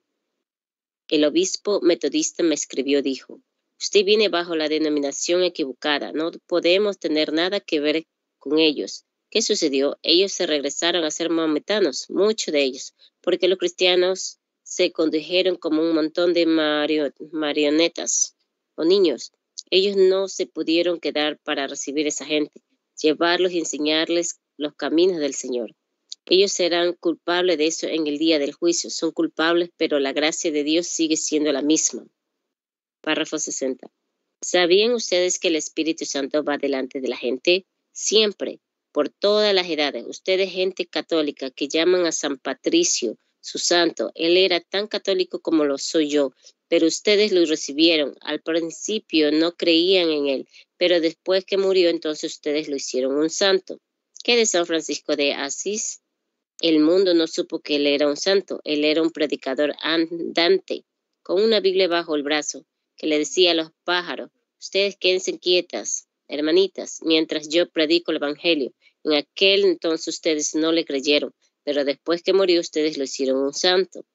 E: metodista me escribió, dijo: usted viene bajo la denominación equivocada, no podemos tener nada que ver con ellos. ¿Qué sucedió? Ellos se regresaron a ser maometanos, muchos de ellos, porque los cristianos se condujeron como un montón de marionetas o niños. Ellos no se pudieron quedar para recibir a esa gente, llevarlos y enseñarles los caminos del Señor. Ellos serán culpables de eso en el día del juicio. Son culpables, pero la gracia de Dios sigue siendo la misma. Párrafo 60. ¿Sabían ustedes que el Espíritu Santo va delante de la gente? Siempre, por todas las edades. Ustedes, gente católica, que llaman a San Patricio, su santo. Él era tan católico como lo soy yo, pero ustedes lo recibieron. Al principio no creían en él, pero después que murió, entonces ustedes lo hicieron un santo. ¿Qué de San Francisco de Asís? El mundo no supo que él era un santo. Él era un predicador andante, con una Biblia bajo el brazo, que le decía a los pájaros: ustedes quédense quietas, hermanitas, mientras yo predico el Evangelio. En aquel entonces ustedes no le creyeron, pero después que murió ustedes lo hicieron un santo.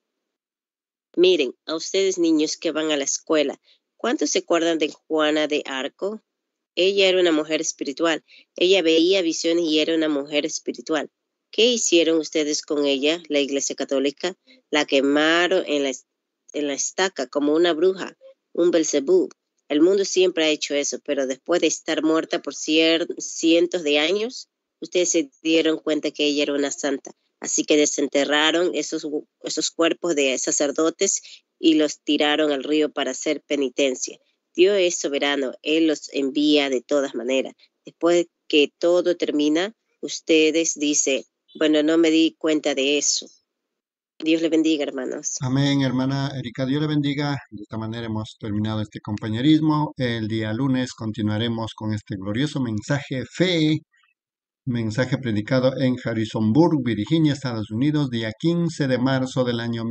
E: Miren, a ustedes niños que van a la escuela, ¿cuántos se acuerdan de Juana de Arco? Ella era una mujer espiritual. Ella veía visiones y era una mujer espiritual. ¿Qué hicieron ustedes con ella, la Iglesia Católica? La quemaron en la estaca como una bruja, un Belcebú. El mundo siempre ha hecho eso, pero después de estar muerta por cientos de años, ustedes se dieron cuenta que ella era una santa. Así que desenterraron esos cuerpos de sacerdotes y los tiraron al río para hacer penitencia. Dios es soberano, Él los envía de todas maneras. Después que todo termina, ustedes dicen: bueno, no me di cuenta de eso. Dios le bendiga, hermanos.
D: Amén, hermana Erika, Dios le bendiga. De esta manera hemos terminado este compañerismo. El día lunes continuaremos con este glorioso mensaje fe, mensaje predicado en Harrisonburg, Virginia, Estados Unidos, día 15 de marzo del año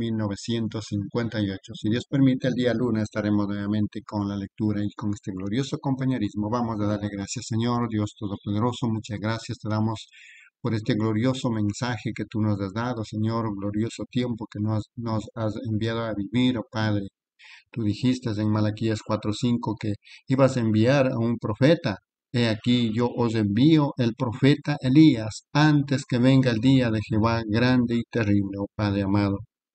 D: 1958. Si Dios permite, el día lunes estaremos nuevamente con la lectura y con este glorioso compañerismo. Vamos a darle gracias, Señor, Dios Todopoderoso. Muchas gracias te damos por este glorioso mensaje que tú nos has dado, Señor, glorioso tiempo que nos has enviado a vivir, oh Padre. Tú dijiste en Malaquías 4:5 que ibas a enviar a un profeta. He aquí yo os envío el profeta Elías antes que venga el día de Jehová grande y terrible, oh Padre amado.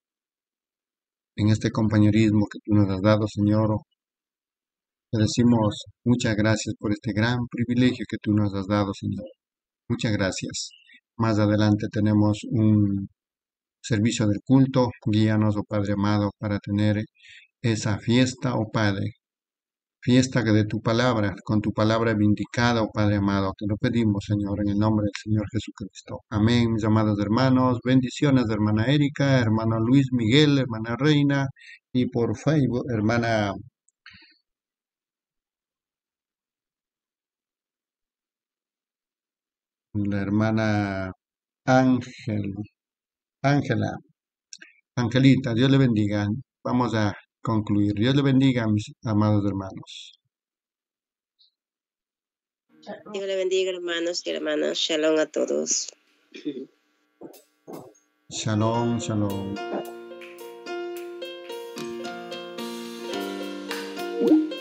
D: En este compañerismo que tú nos has dado, Señor, te decimos muchas gracias por este gran privilegio que tú nos has dado, Señor. Muchas gracias. Más adelante tenemos un servicio del culto. Guíanos, oh Padre amado, para tener esa fiesta, oh Padre. Fiesta de tu palabra, con tu palabra vindicada, oh Padre amado. Te lo pedimos, Señor, en el nombre del Señor Jesucristo. Amén, mis amados hermanos. Bendiciones de hermana Erika, hermano Luis Miguel, hermana Reina, y por Facebook, la hermana Ángela, Angelita. Dios le bendiga. Vamos a concluir. Dios le bendiga, mis amados hermanos.
E: Dios le bendiga, hermanos y hermanas. Shalom a todos.
D: Shalom, shalom.